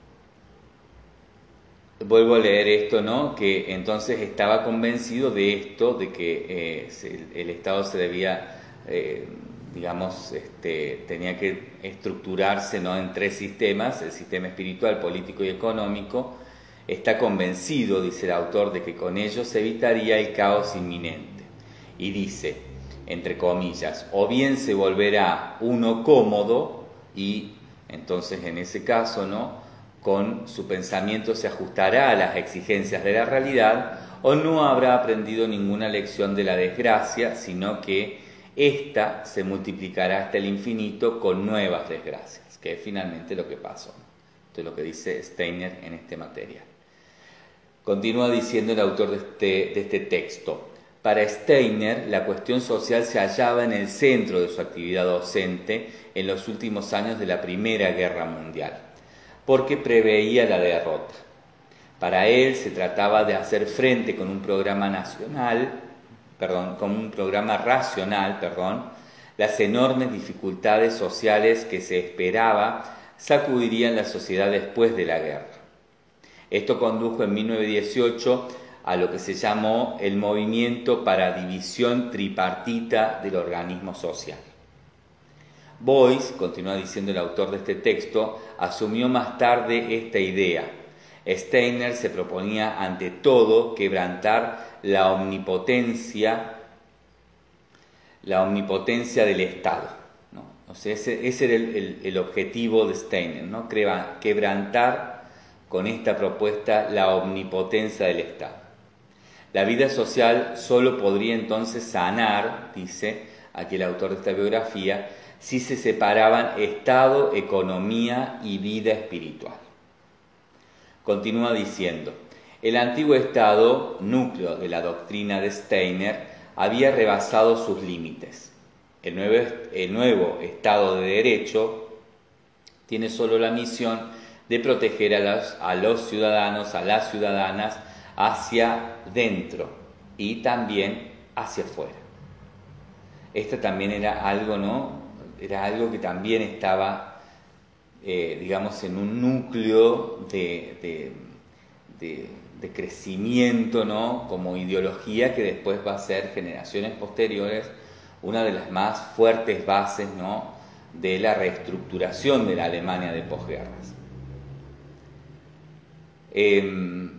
vuelvo a leer esto, ¿no? Que entonces estaba convencido de esto, de que eh, el, el Estado se debía... Eh, digamos, este, tenía que estructurarse, ¿no? En tres sistemas, el sistema espiritual, político y económico. Está convencido, dice el autor, de que con ello se evitaría el caos inminente. Y dice, entre comillas, o bien se volverá uno cómodo y entonces en ese caso, ¿no? Con su pensamiento se ajustará a las exigencias de la realidad, o no habrá aprendido ninguna lección de la desgracia, sino que esta se multiplicará hasta el infinito con nuevas desgracias, que es finalmente lo que pasó. Esto es lo que dice Steiner en este material. Continúa diciendo el autor de este, de este texto. Para Steiner, la cuestión social se hallaba en el centro de su actividad docente en los últimos años de la Primera Guerra Mundial, porque preveía la derrota. Para él se trataba de hacer frente con un programa nacional Perdón, con un programa racional, perdón, las enormes dificultades sociales que se esperaba sacudirían la sociedad después de la guerra. Esto condujo en mil novecientos dieciocho a lo que se llamó el movimiento para división tripartita del organismo social. Beuys, continúa diciendo el autor de este texto, asumió más tarde esta idea. Steiner se proponía ante todo quebrantar la omnipotencia, la omnipotencia del Estado, ¿no? O sea, ese, ese era el, el, el objetivo de Steiner, ¿no? Quebrantar con esta propuesta la omnipotencia del Estado. La vida social solo podría entonces sanar, dice aquí el autor de esta biografía, si se separaban Estado, economía y vida espiritual. Continúa diciendo, el antiguo Estado, núcleo de la doctrina de Steiner, había rebasado sus límites. El nuevo, el nuevo Estado de Derecho tiene solo la misión de proteger a los, a los ciudadanos, a las ciudadanas, hacia dentro y también hacia afuera. Esto también era algo, ¿no? Era algo que también estaba, eh, digamos, en un núcleo de, de, de, de crecimiento, ¿no? Como ideología que después va a ser, generaciones posteriores, una de las más fuertes bases, ¿no? De la reestructuración de la Alemania de posguerras. Eh,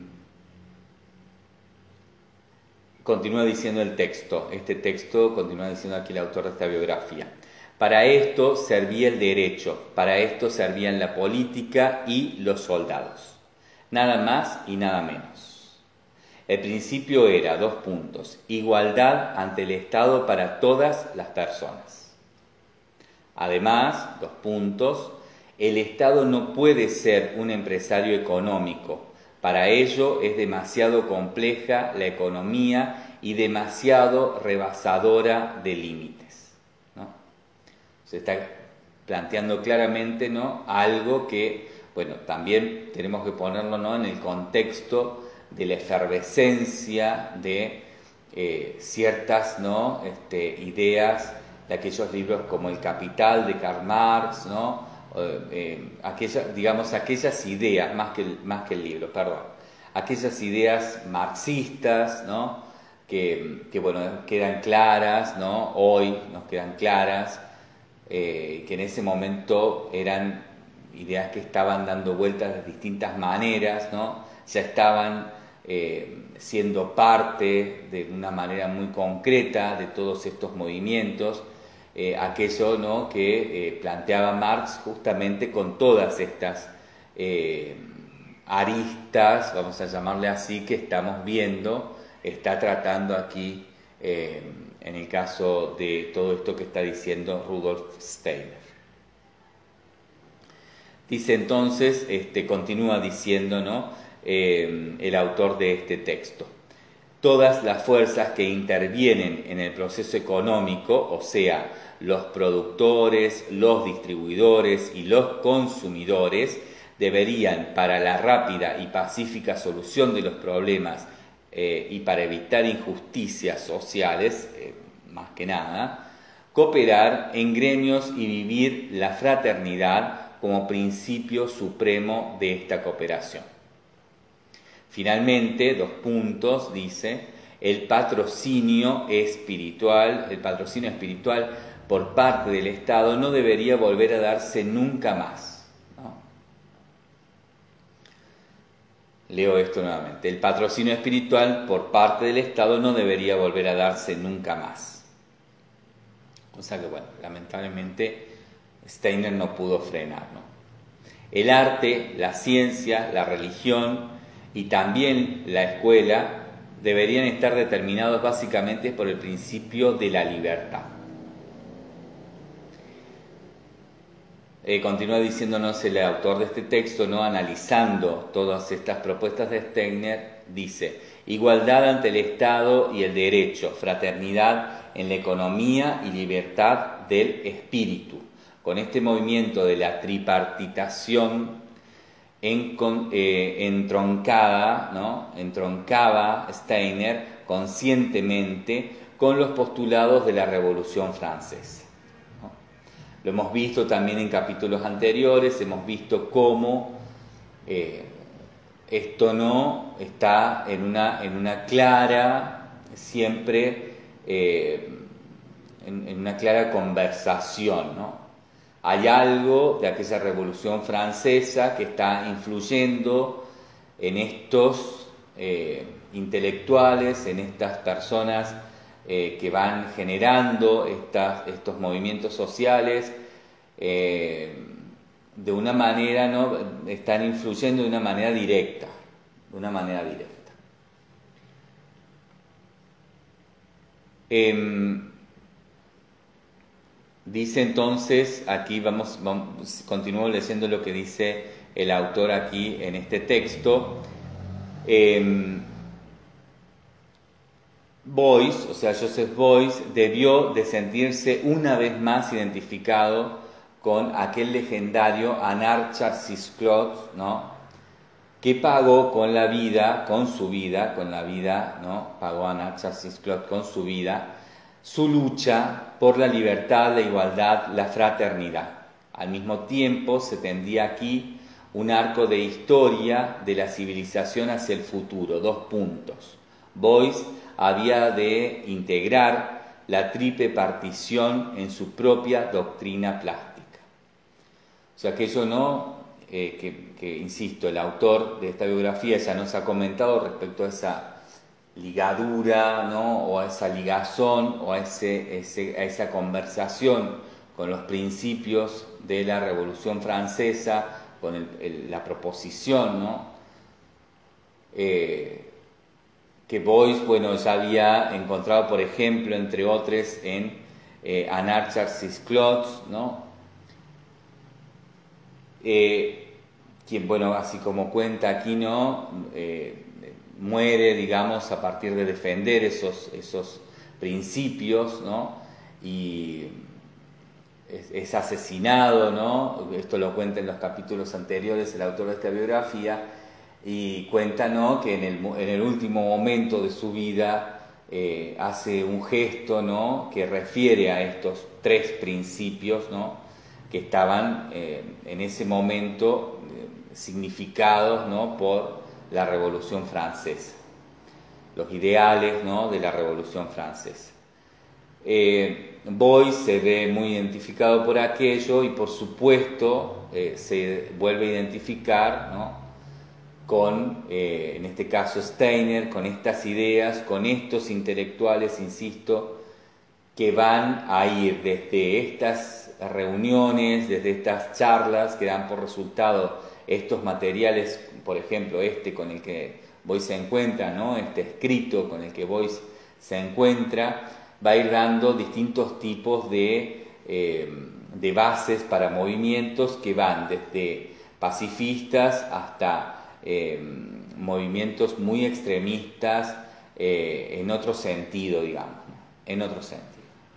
continúa diciendo el texto, este texto continúa diciendo aquí el autor de esta biografía. Para esto servía el derecho, para esto servían la política y los soldados. Nada más y nada menos. El principio era, dos puntos, igualdad ante el Estado para todas las personas. Además, dos puntos, el Estado no puede ser un empresario económico. Para ello es demasiado compleja la economía y demasiado rebasadora de límites. Se está planteando claramente, ¿no? Algo que, bueno, también tenemos que ponerlo, ¿no? En el contexto de la efervescencia de eh, ciertas, ¿no? este, ideas de aquellos libros como El Capital de Karl Marx, ¿no? Eh, eh, aquellas, digamos, aquellas ideas, más que, el, más que el libro, perdón, aquellas ideas marxistas, ¿no? que, que, bueno, quedan claras, ¿no? Hoy nos quedan claras, Eh, que en ese momento eran ideas que estaban dando vueltas de distintas maneras, ¿no? Ya estaban eh, siendo parte de una manera muy concreta de todos estos movimientos, eh, aquello, ¿no? que eh, planteaba Marx justamente con todas estas eh, aristas, vamos a llamarle así, que estamos viendo, está tratando aquí eh, en el caso de todo esto que está diciendo Rudolf Steiner. Dice entonces, este, continúa diciendo, ¿no? eh, el autor de este texto, todas las fuerzas que intervienen en el proceso económico, o sea, los productores, los distribuidores y los consumidores, deberían, para la rápida y pacífica solución de los problemas Eh, y para evitar injusticias sociales, eh, más que nada, cooperar en gremios y vivir la fraternidad como principio supremo de esta cooperación. Finalmente, dos puntos, dice, el patrocinio espiritual, el patrocinio espiritual por parte del Estado no debería volver a darse nunca más. Leo esto nuevamente. El patrocinio espiritual por parte del Estado no debería volver a darse nunca más. O sea que, bueno, lamentablemente Steiner no pudo frenar, ¿no? El arte, la ciencia, la religión y también la escuela deberían estar determinados básicamente por el principio de la libertad. Eh, continúa diciéndonos el autor de este texto, ¿no? Analizando todas estas propuestas de Steiner, dice, igualdad ante el Estado y el derecho, fraternidad en la economía y libertad del espíritu. Con este movimiento de la tripartitación en, con, eh, entroncada, ¿no? entroncaba Steiner conscientemente con los postulados de la Revolución Francesa. Lo hemos visto también en capítulos anteriores, hemos visto cómo eh, esto no está en una, en una clara, siempre eh, en, en una clara conversación, ¿no? Hay algo de aquella Revolución Francesa que está influyendo en estos eh, intelectuales, en estas personas eh, que van generando estas, estos movimientos sociales, eh, de una manera, ¿no? Están influyendo de una manera directa, de una manera directa. Eh, dice entonces, aquí vamos, vamos, continúo leyendo lo que dice el autor aquí en este texto. Eh, Beuys, o sea, Joseph Beuys, debió de sentirse una vez más identificado con aquel legendario Anarcharsis-Clots, ¿no? Que pagó con la vida, con su vida, con la vida, ¿no? Pagó Anarcharsis-Clots con su vida, su lucha por la libertad, la igualdad, la fraternidad. Al mismo tiempo se tendía aquí un arco de historia de la civilización hacia el futuro, dos puntos. Beuys había de integrar la triple partición en su propia doctrina plástica. O sea, aquello no, eh, que, que, insisto, el autor de esta biografía ya nos ha comentado respecto a esa ligadura, ¿no? O a esa ligazón, o a, ese, ese, a esa conversación con los principios de la Revolución Francesa, con el, el, la proposición, ¿no? Eh, que Beuys, bueno, ya había encontrado, por ejemplo, entre otros, en eh, Anarcharsis-Clots, ¿no? Eh, quien, bueno, así como cuenta aquí, ¿no? Eh, muere, digamos, a partir de defender esos, esos principios, ¿no? Y es, es asesinado, ¿no? Esto lo cuenta en los capítulos anteriores el autor de esta biografía, y cuenta, ¿no? Que en el, en el último momento de su vida eh, hace un gesto, ¿no? Que refiere a estos tres principios, ¿no? Que estaban eh, en ese momento eh, significados, ¿no? Por la Revolución Francesa, los ideales, ¿no? De la Revolución Francesa. Eh, Beuys se ve muy identificado por aquello y, por supuesto, eh, se vuelve a identificar, ¿no? Con, eh, en este caso, Steiner, con estas ideas, con estos intelectuales, insisto, que van a ir desde estas reuniones, desde estas charlas que dan por resultado estos materiales, por ejemplo, este con el que Beuys se encuentra, ¿no? Este escrito con el que Beuys se encuentra, va a ir dando distintos tipos de, eh, de bases para movimientos que van desde pacifistas hasta eh, movimientos muy extremistas eh, en otro sentido, digamos, ¿no? En otro sentido.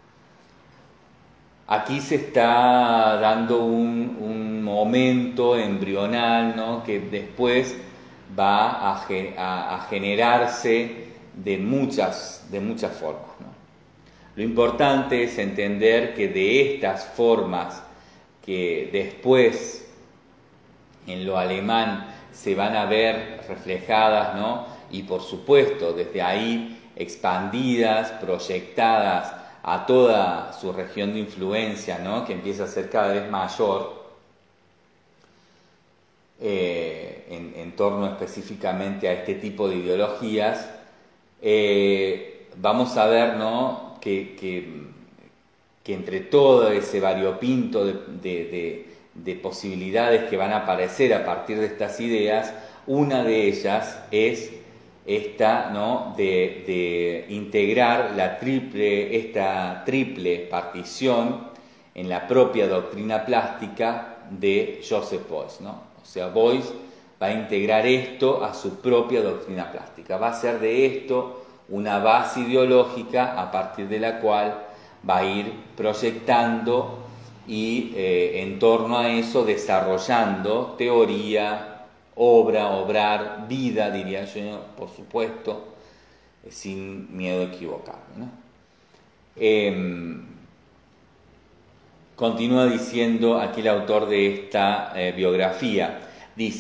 Aquí se está dando un, un momento embrional, ¿no? Que después va a, a, a generarse de muchas, de muchas formas, ¿no? Lo importante es entender que de estas formas que después en lo alemán se van a ver reflejadas, ¿no? Y por supuesto desde ahí expandidas, proyectadas a toda su región de influencia, ¿no? Que empieza a ser cada vez mayor eh, en, en torno específicamente a este tipo de ideologías. Eh, vamos a ver, ¿no? que, que, que entre todo ese variopinto de, de, de, de posibilidades que van a aparecer a partir de estas ideas, una de ellas es esta, ¿no? de, de integrar la triple, esta triple partición en la propia doctrina plástica de Joseph Beuys, ¿no? O sea, Beuys va a integrar esto a su propia doctrina plástica, va a hacer de esto una base ideológica a partir de la cual va a ir proyectando y eh, en torno a eso desarrollando teoría, obra, obrar, vida, diría yo, por supuesto, sin miedo a equivocarme, ¿no? Eh, continúa diciendo aquí el autor de esta eh, biografía, dice: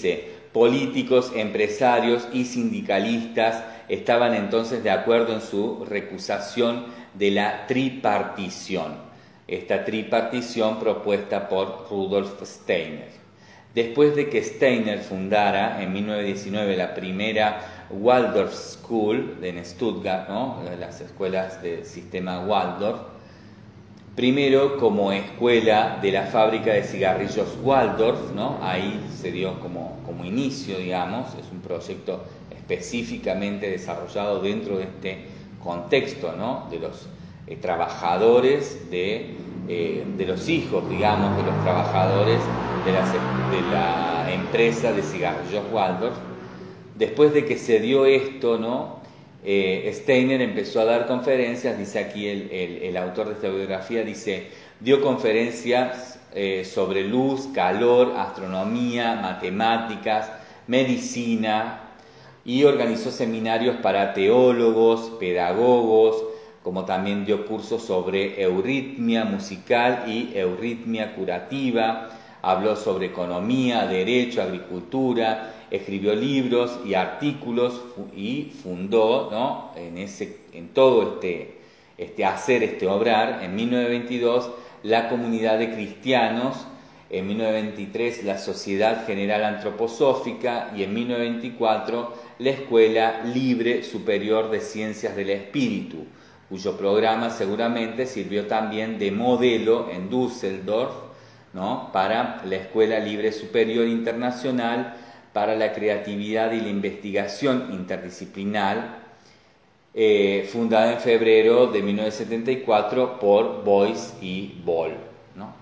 políticos, empresarios y sindicalistas estaban entonces de acuerdo en su recusación de la tripartición, esta tripartición propuesta por Rudolf Steiner. Después de que Steiner fundara en mil novecientos diecinueve la primera Waldorf School en Stuttgart, ¿no? Las escuelas del sistema Waldorf, primero como escuela de la fábrica de cigarrillos Waldorf, ¿no? Ahí se dio como, como inicio, digamos, es un proyecto específicamente desarrollado dentro de este contexto, ¿no? De los eh, trabajadores, de, eh, de los hijos, digamos, de los trabajadores de, las, de la empresa de cigarrillos Waldorf. Después de que se dio esto, ¿no? Eh, Steiner empezó a dar conferencias, dice aquí el, el, el autor de esta biografía, dice, dio conferencias eh, sobre luz, calor, astronomía, matemáticas, medicina, y organizó seminarios para teólogos, pedagogos, como también dio cursos sobre euritmia musical y euritmia curativa, habló sobre economía, derecho, agricultura, escribió libros y artículos y fundó, ¿no? en, ese, en todo este, este hacer, este obrar, en mil novecientos veintidós la Comunidad de Cristianos, en mil novecientos veintitrés la Sociedad General Antroposófica y en mil novecientos veinticuatro la Escuela Libre Superior de Ciencias del Espíritu, cuyo programa seguramente sirvió también de modelo en Düsseldorf, ¿no? para la Escuela Libre Superior Internacional para la Creatividad y la Investigación Interdisciplinar, eh, fundada en febrero de mil novecientos setenta y cuatro por Beuys y Boll, ¿no?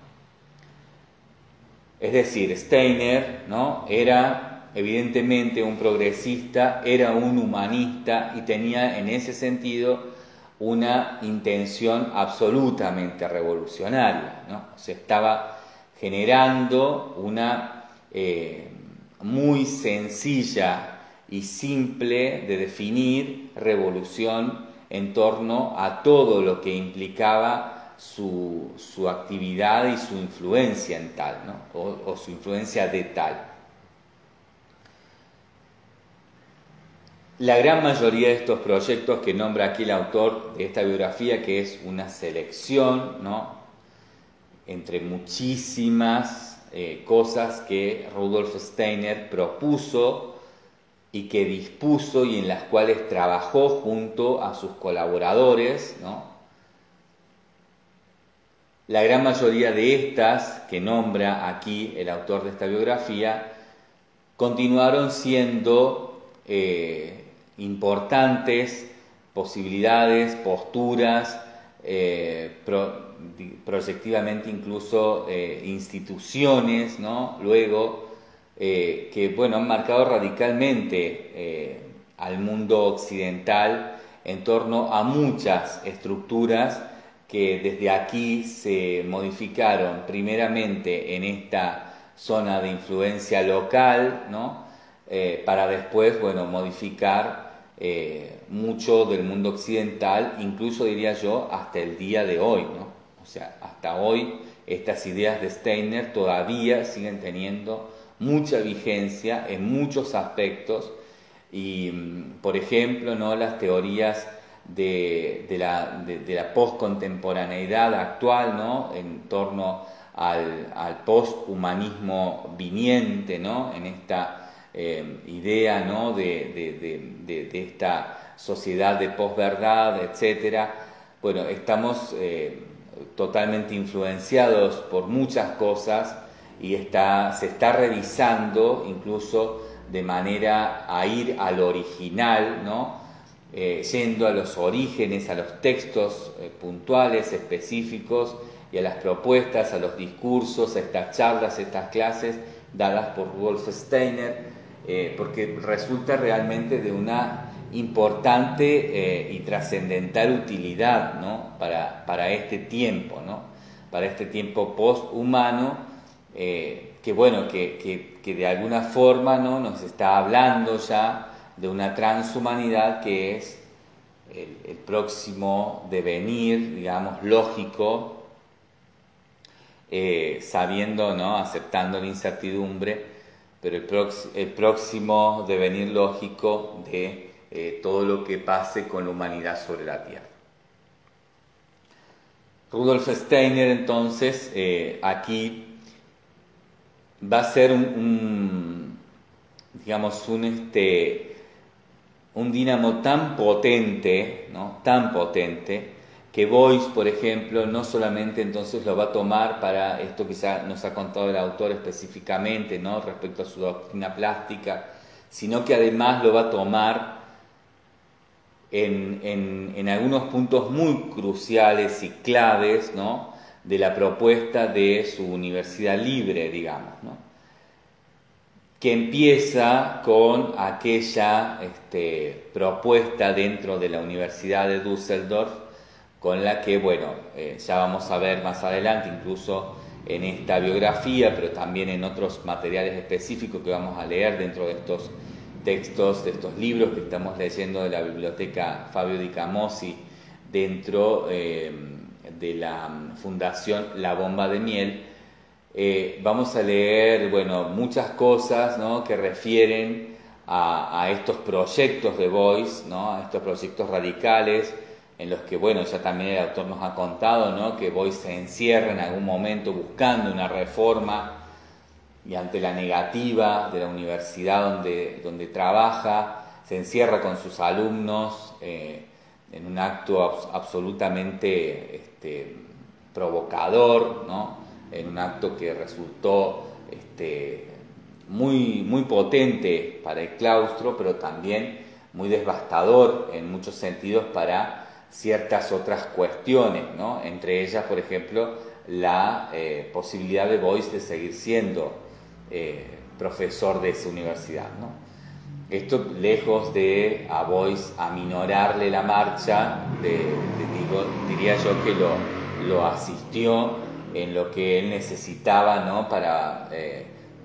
Es decir, Steiner, ¿no? era evidentemente un progresista, era un humanista y tenía en ese sentido una intención absolutamente revolucionaria, ¿no? Se estaba generando una eh, muy sencilla y simple de definir revolución en torno a todo lo que implicaba su, su actividad y su influencia en tal, ¿no? o, o su influencia de tal. La gran mayoría de estos proyectos que nombra aquí el autor de esta biografía, que es una selección, ¿no? entre muchísimas eh, cosas que Rudolf Steiner propuso y que dispuso y en las cuales trabajó junto a sus colaboradores, ¿no? La gran mayoría de estas que nombra aquí el autor de esta biografía continuaron siendo eh, importantes posibilidades, posturas, eh, pro, proyectivamente incluso eh, instituciones, ¿no? Luego, eh, que bueno, han marcado radicalmente eh, al mundo occidental en torno a muchas estructuras que desde aquí se modificaron primeramente en esta zona de influencia local, ¿no? eh, para después, bueno, modificar eh, mucho del mundo occidental, incluso diría yo hasta el día de hoy, ¿no? O sea, hasta hoy estas ideas de Steiner todavía siguen teniendo mucha vigencia en muchos aspectos y, por ejemplo, ¿no? las teorías de, de la, de, de la postcontemporaneidad actual, ¿no? en torno al, al posthumanismo viniente, ¿no? en esta eh, idea, ¿no? de, de, de, de, de esta sociedad de posverdad, etcétera. Bueno, estamos eh, totalmente influenciados por muchas cosas y está, se está revisando incluso de manera a ir al original, ¿no? Eh, yendo a los orígenes, a los textos eh, puntuales, específicos y a las propuestas, a los discursos, a estas charlas, a estas clases dadas por Rudolf Steiner, eh, porque resulta realmente de una importante eh, y trascendental utilidad, ¿no? para, para este tiempo, ¿no? para este tiempo posthumano, eh, que bueno, que, que, que de alguna forma, ¿no? nos está hablando ya de una transhumanidad que es el, el próximo devenir, digamos, lógico, eh, sabiendo, ¿no? aceptando la incertidumbre pero el, prox el próximo devenir lógico de eh, todo lo que pase con la humanidad sobre la Tierra. Rudolf Steiner, entonces, eh, aquí va a ser un, un digamos, un, este, un dínamo tan potente, ¿no? Tan potente, que Boyce, por ejemplo, no solamente entonces lo va a tomar para esto que ya nos ha contado el autor específicamente, ¿no? Respecto a su doctrina plástica, sino que además lo va a tomar En, en, en algunos puntos muy cruciales y claves, ¿no? De la propuesta de su universidad libre, digamos, ¿no? Que empieza con aquella este, propuesta dentro de la Universidad de Düsseldorf, con la que, bueno, eh, ya vamos a ver más adelante, incluso en esta biografía, pero también en otros materiales específicos que vamos a leer dentro de estos textos, de estos libros que estamos leyendo de la biblioteca Fabio Di Camosi dentro eh, de la Fundación La Bomba de Miel. Eh, vamos a leer, bueno, muchas cosas, ¿no? Que refieren a, a estos proyectos de Boyce, ¿no? A estos proyectos radicales en los que, bueno, ya también el autor nos ha contado, ¿no? Que Boyce se encierra en algún momento buscando una reforma y ante la negativa de la universidad donde, donde trabaja, se encierra con sus alumnos eh, en un acto abs absolutamente este, provocador, ¿no? En un acto que resultó este, muy, muy potente para el claustro, pero también muy devastador en muchos sentidos para ciertas otras cuestiones, ¿no? Entre ellas, por ejemplo, la eh, posibilidad de Boyce de seguir siendo Eh, profesor de esa universidad, ¿no? Esto lejos de a Boyce aminorarle la marcha, de, de, digo, diría yo que lo, lo asistió en lo que él necesitaba, ¿no? Para eh,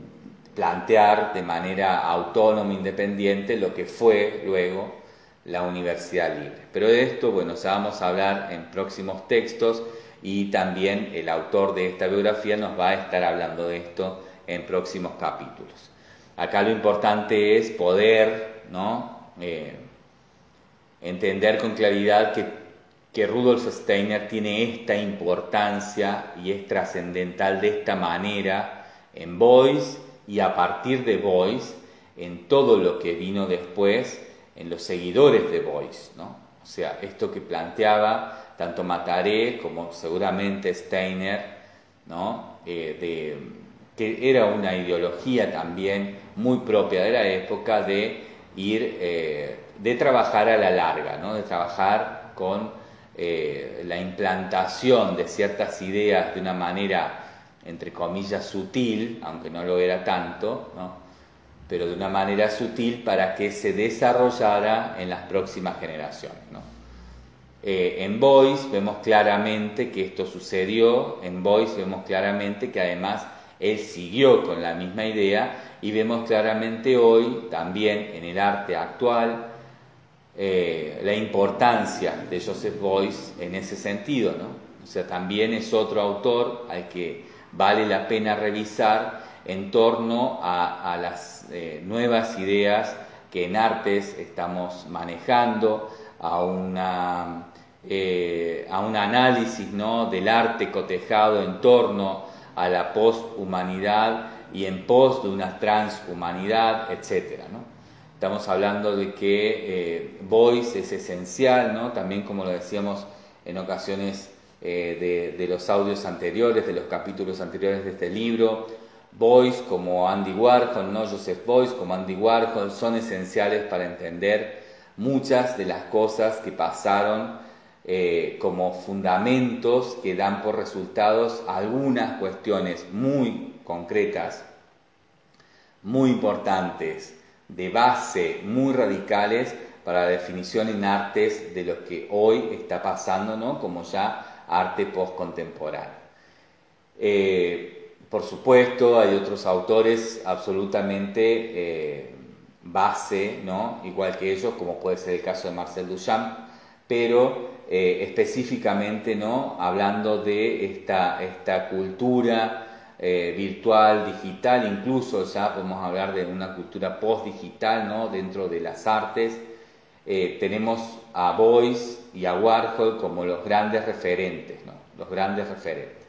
plantear de manera autónoma, independiente, lo que fue luego la Universidad Libre. Pero de esto, bueno, ya vamos a hablar en próximos textos y también el autor de esta biografía nos va a estar hablando de esto en próximos capítulos. Acá lo importante es poder, ¿no? eh, entender con claridad que, que Rudolf Steiner tiene esta importancia y es trascendental de esta manera en Boyce y a partir de Boyce en todo lo que vino después en los seguidores de Boyce, ¿no? O sea, esto que planteaba tanto Mataré como seguramente Steiner, ¿no? Eh, de que era una ideología también muy propia de la época de ir, eh, de trabajar a la larga, ¿no? De trabajar con eh, la implantación de ciertas ideas de una manera, entre comillas, sutil, aunque no lo era tanto, ¿no? Pero de una manera sutil para que se desarrollara en las próximas generaciones, ¿no? Eh, en Boyce vemos claramente que esto sucedió, en Boyce vemos claramente que además él siguió con la misma idea y vemos claramente hoy también en el arte actual eh, la importancia de Joseph Beuys en ese sentido, ¿no? O sea, también es otro autor al que vale la pena revisar en torno a, a las eh, nuevas ideas que en artes estamos manejando, a, una, eh, a un análisis, ¿no?, del arte cotejado en torno a la posthumanidad y en pos de una transhumanidad, etcétera, ¿no? Estamos hablando de que eh, Beuys es esencial, ¿no? También, como lo decíamos en ocasiones eh, de, de los audios anteriores, de los capítulos anteriores de este libro, Beuys como Andy Warhol, ¿no? Joseph Beuys como Andy Warhol son esenciales para entender muchas de las cosas que pasaron eh, como fundamentos que dan por resultados algunas cuestiones muy concretas, muy importantes, de base, muy radicales para la definición en artes de lo que hoy está pasando, ¿no?, como ya arte postcontemporáneo. Eh, por supuesto, hay otros autores absolutamente eh, base, ¿no?, igual que ellos, como puede ser el caso de Marcel Duchamp, pero eh, específicamente, ¿no?, hablando de esta, esta cultura eh, virtual, digital, incluso ya podemos hablar de una cultura post-digital, ¿no? Dentro de las artes. Eh, tenemos a Beuys y a Warhol como los grandes referentes, ¿no? Los grandes referentes.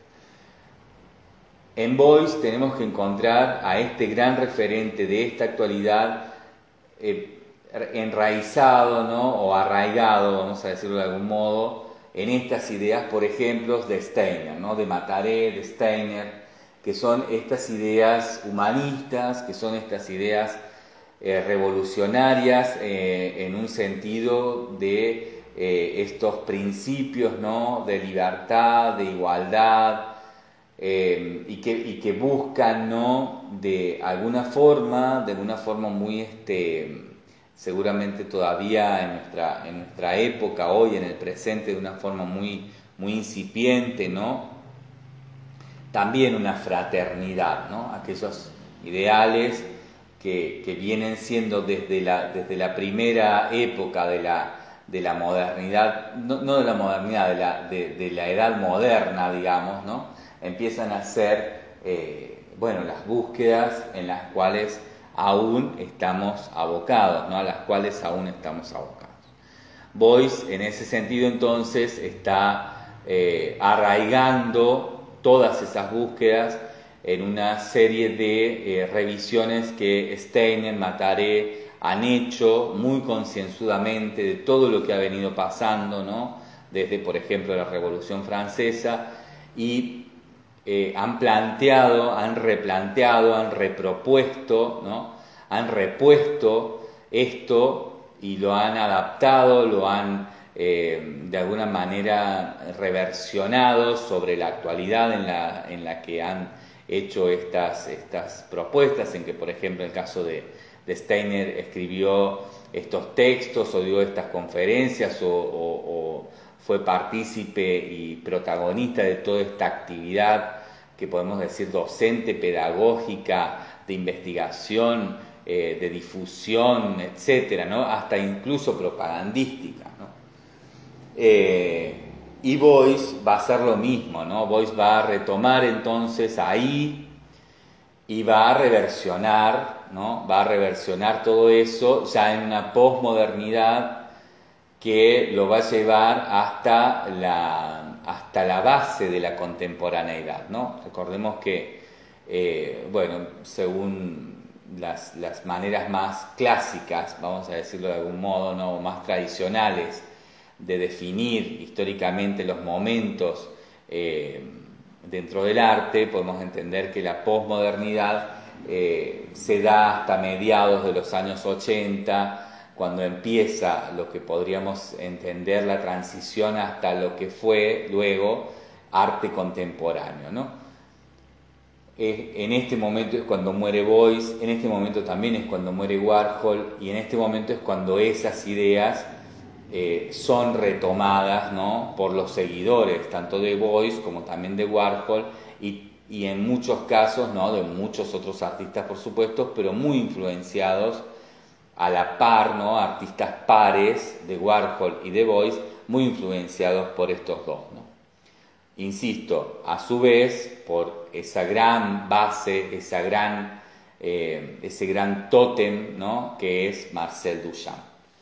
En Beuys tenemos que encontrar a este gran referente de esta actualidad eh, enraizado, ¿no? O arraigado, vamos a decirlo de algún modo, en estas ideas, por ejemplo, de Steiner, ¿no? De Mataré, de Steiner, que son estas ideas humanistas, que son estas ideas eh, revolucionarias eh, en un sentido de eh, estos principios, ¿no? De libertad, de igualdad, eh, y, que, y que buscan, ¿no? De alguna forma, de una forma muy, este, seguramente todavía en nuestra, en nuestra época, hoy en el presente, de una forma muy, muy incipiente, ¿no? También una fraternidad, ¿no? Aquellos ideales que, que vienen siendo desde la, desde la primera época de la, de la modernidad, no, no de la modernidad, de la, de, de la edad moderna, digamos, ¿no? Empiezan a ser, eh, bueno, las búsquedas en las cuales aún estamos abocados, ¿no? A las cuales aún estamos abocados. Beuys, en ese sentido, entonces, está eh, arraigando todas esas búsquedas en una serie de eh, revisiones que Steiner, Mataré han hecho muy concienzudamente de todo lo que ha venido pasando, ¿no? Desde, por ejemplo, la Revolución Francesa, y eh, han planteado, han replanteado, han repropuesto, ¿no? Han repuesto esto y lo han adaptado, lo han Eh, de alguna manera reversionado sobre la actualidad en la, en la que han hecho estas, estas propuestas, en que, por ejemplo, el caso de, de Steiner escribió estos textos o dio estas conferencias o, o, o fue partícipe y protagonista de toda esta actividad que podemos decir docente, pedagógica, de investigación, eh, de difusión, etcétera, ¿no? Hasta incluso propagandística, ¿no? Eh, y Beuys va a hacer lo mismo, ¿no? Beuys va a retomar entonces ahí y va a reversionar, ¿no? Va a reversionar todo eso ya en una posmodernidad que lo va a llevar hasta la, hasta la base de la contemporaneidad, ¿no? Recordemos que, eh, bueno, según las, las maneras más clásicas, vamos a decirlo de algún modo, ¿no? Más tradicionales, de definir históricamente los momentos eh, dentro del arte, podemos entender que la posmodernidad eh, se da hasta mediados de los años ochenta, cuando empieza lo que podríamos entender la transición hasta lo que fue luego arte contemporáneo, ¿no? Eh, en este momento es cuando muere Beuys, en este momento también es cuando muere Warhol, y en este momento es cuando esas ideas Eh, son retomadas, ¿no? Por los seguidores, tanto de Beuys como también de Warhol, y, y en muchos casos, ¿no? De muchos otros artistas, por supuesto, pero muy influenciados a la par, ¿no? Artistas pares de Warhol y de Beuys, muy influenciados por estos dos, ¿no? Insisto, a su vez, por esa gran base, esa gran, eh, ese gran tótem, ¿no? Que es Marcel Duchamp.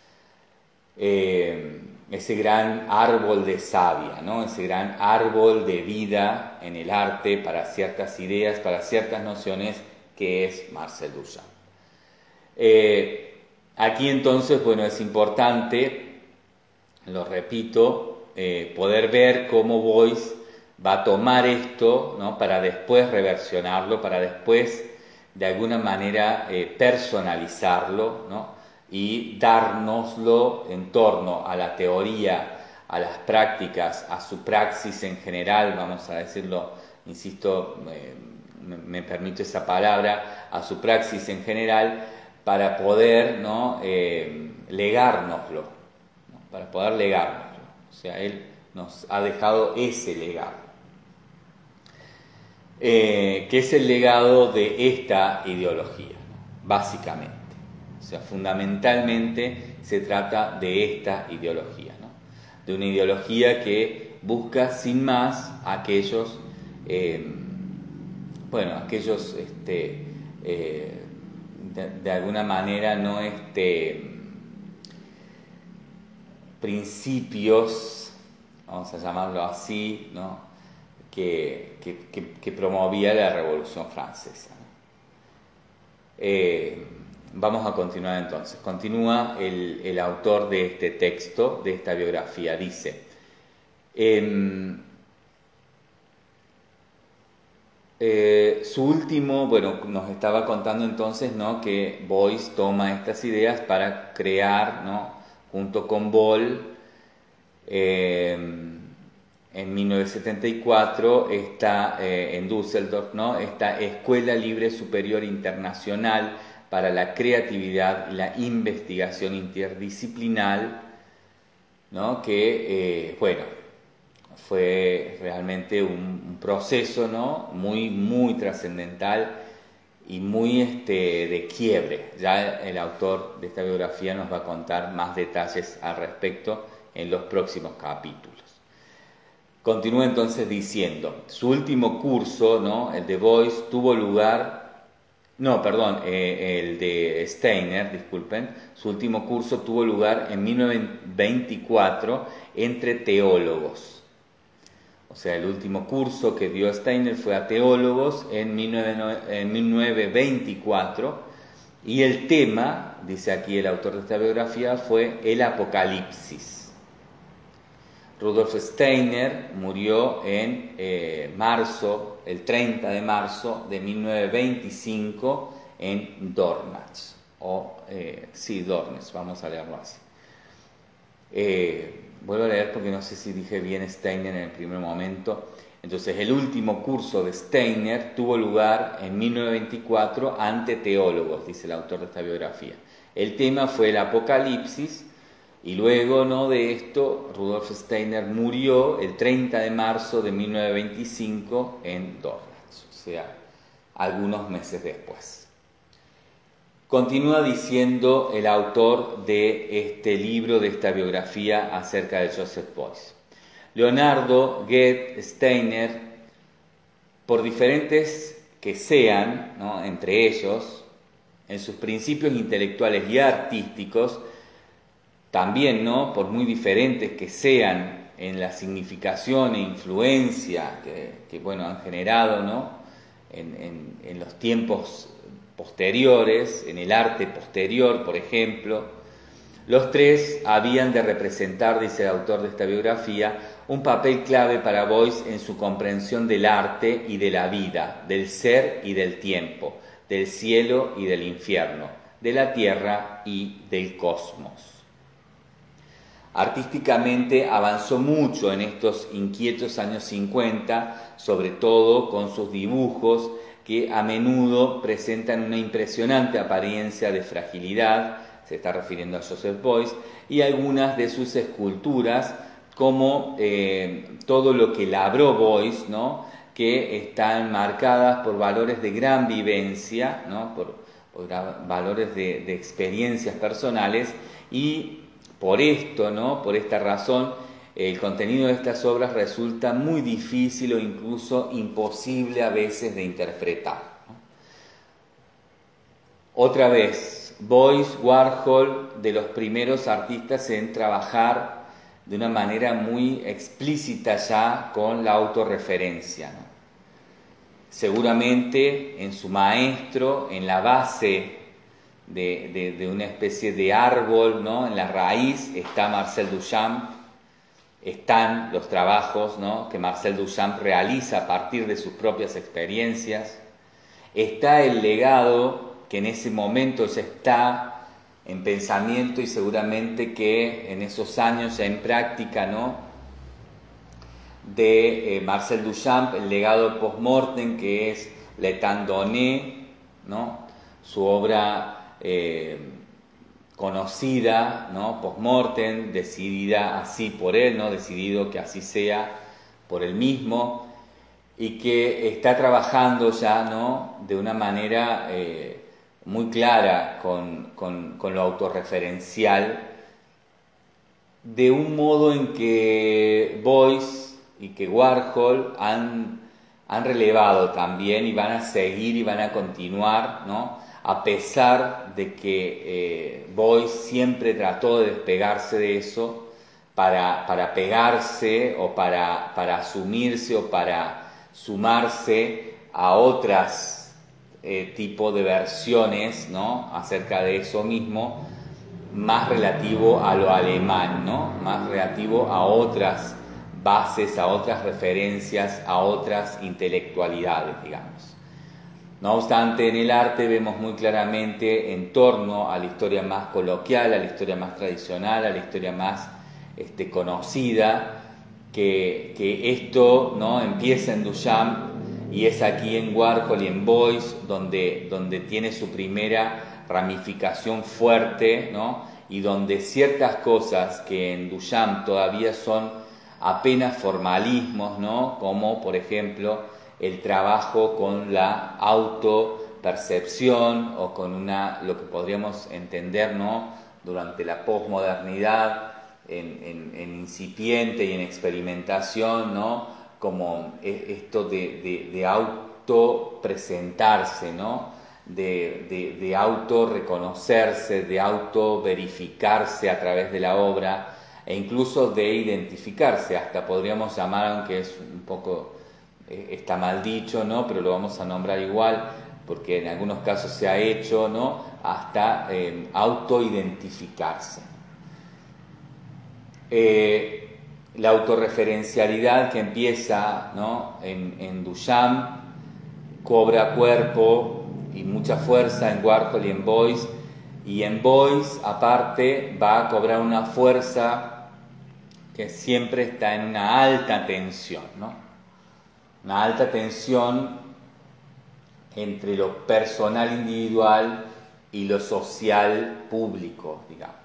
Eh, ese gran árbol de savia, ¿no? Ese gran árbol de vida en el arte para ciertas ideas, para ciertas nociones, que es Marcel Duchamp. Eh, aquí entonces, bueno, es importante, lo repito, eh, poder ver cómo Beuys va a tomar esto, ¿no? Para después reversionarlo, para después de alguna manera eh, personalizarlo, ¿no? Y dárnoslo en torno a la teoría, a las prácticas, a su praxis en general, vamos a decirlo, insisto, eh, me, me permito esa palabra, a su praxis en general, para poder, ¿no? eh, legárnoslo, ¿no? Para poder legárnoslo. O sea, él nos ha dejado ese legado, eh, que es el legado de esta ideología, ¿no? Básicamente. O sea, fundamentalmente se trata de esta ideología, ¿no? De una ideología que busca sin más aquellos, eh, bueno, aquellos, este, eh, de, de alguna manera, no este, principios, vamos a llamarlo así, ¿no? que, que, que, que promovía la Revolución Francesa. Eh, vamos a continuar entonces. Continúa el, el autor de este texto, de esta biografía, dice... Eh, eh, su último, bueno, nos estaba contando entonces, ¿no?, que Beuys toma estas ideas para crear, ¿no?, junto con Boll, eh, en mil novecientos setenta y cuatro, esta, eh, en Düsseldorf, ¿no?, esta Escuela Libre Superior Internacional para la Creatividad y la Investigación Interdisciplinar, ¿no?, que, eh, bueno, fue realmente un, un proceso, ¿no?, muy, muy trascendental y muy este, de quiebre. Ya el autor de esta biografía nos va a contar más detalles al respecto en los próximos capítulos. Continúa entonces diciendo, su último curso, ¿no?, el de Beuys, tuvo lugar, no, perdón, eh, el de Steiner, disculpen, su último curso tuvo lugar en mil novecientos veinticuatro entre teólogos. O sea, el último curso que dio Steiner fue a teólogos en mil novecientos veinticuatro, y el tema, dice aquí el autor de esta biografía, fue el Apocalipsis. Rudolf Steiner murió en eh, marzo, el treinta de marzo de mil novecientos veinticinco en Dornach, o eh, sí, Dornach, vamos a leerlo así. Eh, Vuelvo a leer porque no sé si dije bien Steiner en el primer momento. Entonces, el último curso de Steiner tuvo lugar en mil novecientos veinticuatro ante teólogos, dice el autor de esta biografía. El tema fue el Apocalipsis, y luego, ¿no?, de esto, Rudolf Steiner murió el treinta de marzo de mil novecientos veinticinco en Dornach, o sea, algunos meses después. Continúa diciendo el autor de este libro, de esta biografía acerca de Joseph Beuys. Leonardo, Goethe, Steiner, por diferentes que sean, ¿no?, entre ellos, en sus principios intelectuales y artísticos, también, ¿no?, por muy diferentes que sean en la significación e influencia que, que bueno, han generado, ¿no?, en, en, en los tiempos posteriores, en el arte posterior, por ejemplo, los tres habían de representar, dice el autor de esta biografía, un papel clave para Beuys en su comprensión del arte y de la vida, del ser y del tiempo, del cielo y del infierno, de la tierra y del cosmos. Artísticamente avanzó mucho en estos inquietos años cincuenta, sobre todo con sus dibujos, que a menudo presentan una impresionante apariencia de fragilidad, se está refiriendo a Joseph Beuys, y algunas de sus esculturas, como eh, todo lo que labró Beuys, ¿no?, que están marcadas por valores de gran vivencia, ¿no?, por, por valores de, de experiencias personales, y por esto, ¿no?, por esta razón, el contenido de estas obras resulta muy difícil o incluso imposible a veces de interpretar, ¿no? Otra vez, Beuys, Warhol, de los primeros artistas en trabajar de una manera muy explícita ya con la autorreferencia, ¿no? Seguramente en su maestro, en la base de, de, de una especie de árbol, ¿no?, en la raíz, está Marcel Duchamp. Están los trabajos, ¿no?, que Marcel Duchamp realiza a partir de sus propias experiencias. Está el legado que en ese momento ya está en pensamiento y seguramente que en esos años ya en práctica, ¿no?, de eh, Marcel Duchamp, el legado post-mortem, que es L'État donné, ¿no?, su obra eh, conocida, ¿no?, post-mortem, decidida así por él, ¿no?, decidido que así sea por él mismo, y que está trabajando ya, ¿no?, de una manera eh, muy clara con, con, con lo autorreferencial, de un modo en que Beuys y que Warhol han han relevado también y van a seguir y van a continuar, ¿no? A pesar de que eh, Boyce siempre trató de despegarse de eso para, para pegarse o para, para asumirse o para sumarse a otras eh, tipos de versiones, ¿no? Acerca de eso mismo, más relativo a lo alemán, ¿no? Más relativo a otras bases, a otras referencias, a otras intelectualidades, digamos. No obstante, en el arte vemos muy claramente en torno a la historia más coloquial, a la historia más tradicional, a la historia más este, conocida, que, que esto, ¿no? Empieza en Duchamp y es aquí en Warhol y en Boyce donde, donde tiene su primera ramificación fuerte, ¿no? Y donde ciertas cosas que en Duchamp todavía son apenas formalismos, ¿no? Como por ejemplo el trabajo con la autopercepción o con una, lo que podríamos entender, ¿no? Durante la posmodernidad en, en, en incipiente y en experimentación, ¿no? Como esto de, de, de autopresentarse, ¿no? De, de, de autorreconocerse, de autoverificarse a través de la obra e incluso de identificarse, hasta podríamos llamar, aunque es un poco, eh, está mal dicho, ¿no? Pero lo vamos a nombrar igual, porque en algunos casos se ha hecho, ¿no? Hasta eh, autoidentificarse. Eh, la autorreferencialidad que empieza, ¿no? en, en Duchamp cobra cuerpo y mucha fuerza en Warhol y en Boyce, y en Boyce aparte va a cobrar una fuerza que siempre está en una alta tensión, ¿no? Una alta tensión entre lo personal individual y lo social público, digamos.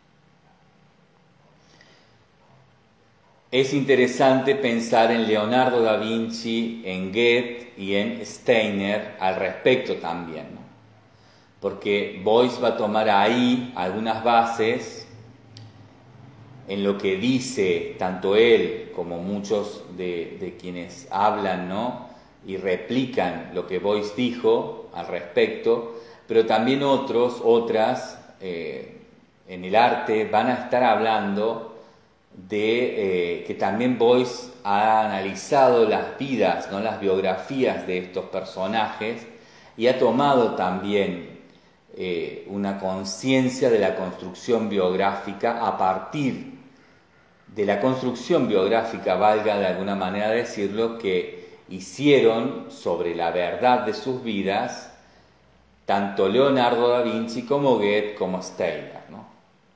Es interesante pensar en Leonardo da Vinci, en Goethe y en Steiner al respecto también, ¿no? Porque Boyce va a tomar ahí algunas bases en lo que dice tanto él como muchos de, de quienes hablan, ¿no? Y replican lo que Boyce dijo al respecto, pero también otros, otras, eh, en el arte van a estar hablando de eh, que también Boyce ha analizado las vidas, ¿no? Las biografías de estos personajes y ha tomado también eh, una conciencia de la construcción biográfica a partir de la construcción biográfica, valga de alguna manera decirlo, que hicieron sobre la verdad de sus vidas tanto Leonardo da Vinci como Goethe como Steiner, ¿no?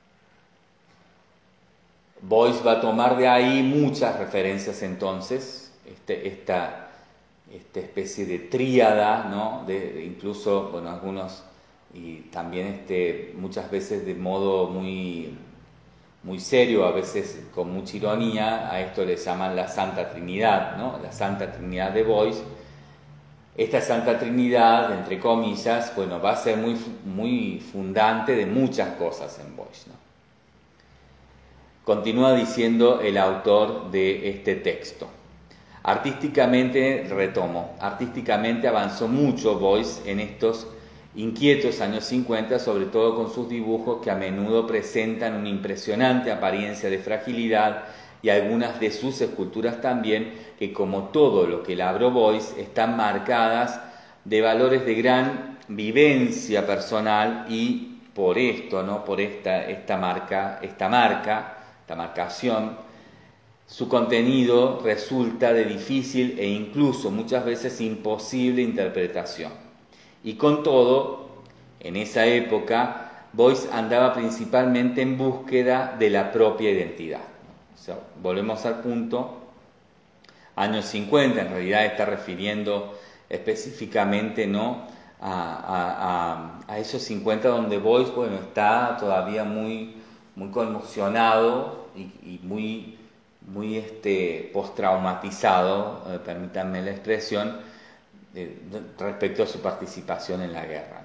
Boyce va a tomar de ahí muchas referencias entonces, este, esta, esta especie de tríada, ¿no? De, de incluso, bueno, algunos, y también este, muchas veces de modo muy, muy serio, a veces con mucha ironía, a esto le llaman la Santa Trinidad, ¿no? La Santa Trinidad de Boyce. Esta Santa Trinidad, entre comillas, bueno, va a ser muy, muy fundante de muchas cosas en Boyce, ¿no? Continúa diciendo el autor de este texto. Artísticamente, retomo, artísticamente avanzó mucho Boyce en estos inquietos años cincuenta, sobre todo con sus dibujos que a menudo presentan una impresionante apariencia de fragilidad, y algunas de sus esculturas también, que como todo lo que labró Boyce, están marcadas de valores de gran vivencia personal, y por esto, ¿no? Por esta, esta marca, esta marca, esta marcación, su contenido resulta de difícil e incluso muchas veces imposible interpretación. Y con todo, en esa época, Boyce andaba principalmente en búsqueda de la propia identidad. O sea, volvemos al punto, años cincuenta, en realidad está refiriendo específicamente, ¿no? a, a, a, a esos cincuenta donde Boyce, bueno, está todavía muy, muy conmocionado y, y muy, muy este, postraumatizado, eh, permítanme la expresión, eh, respecto a su participación en la guerra.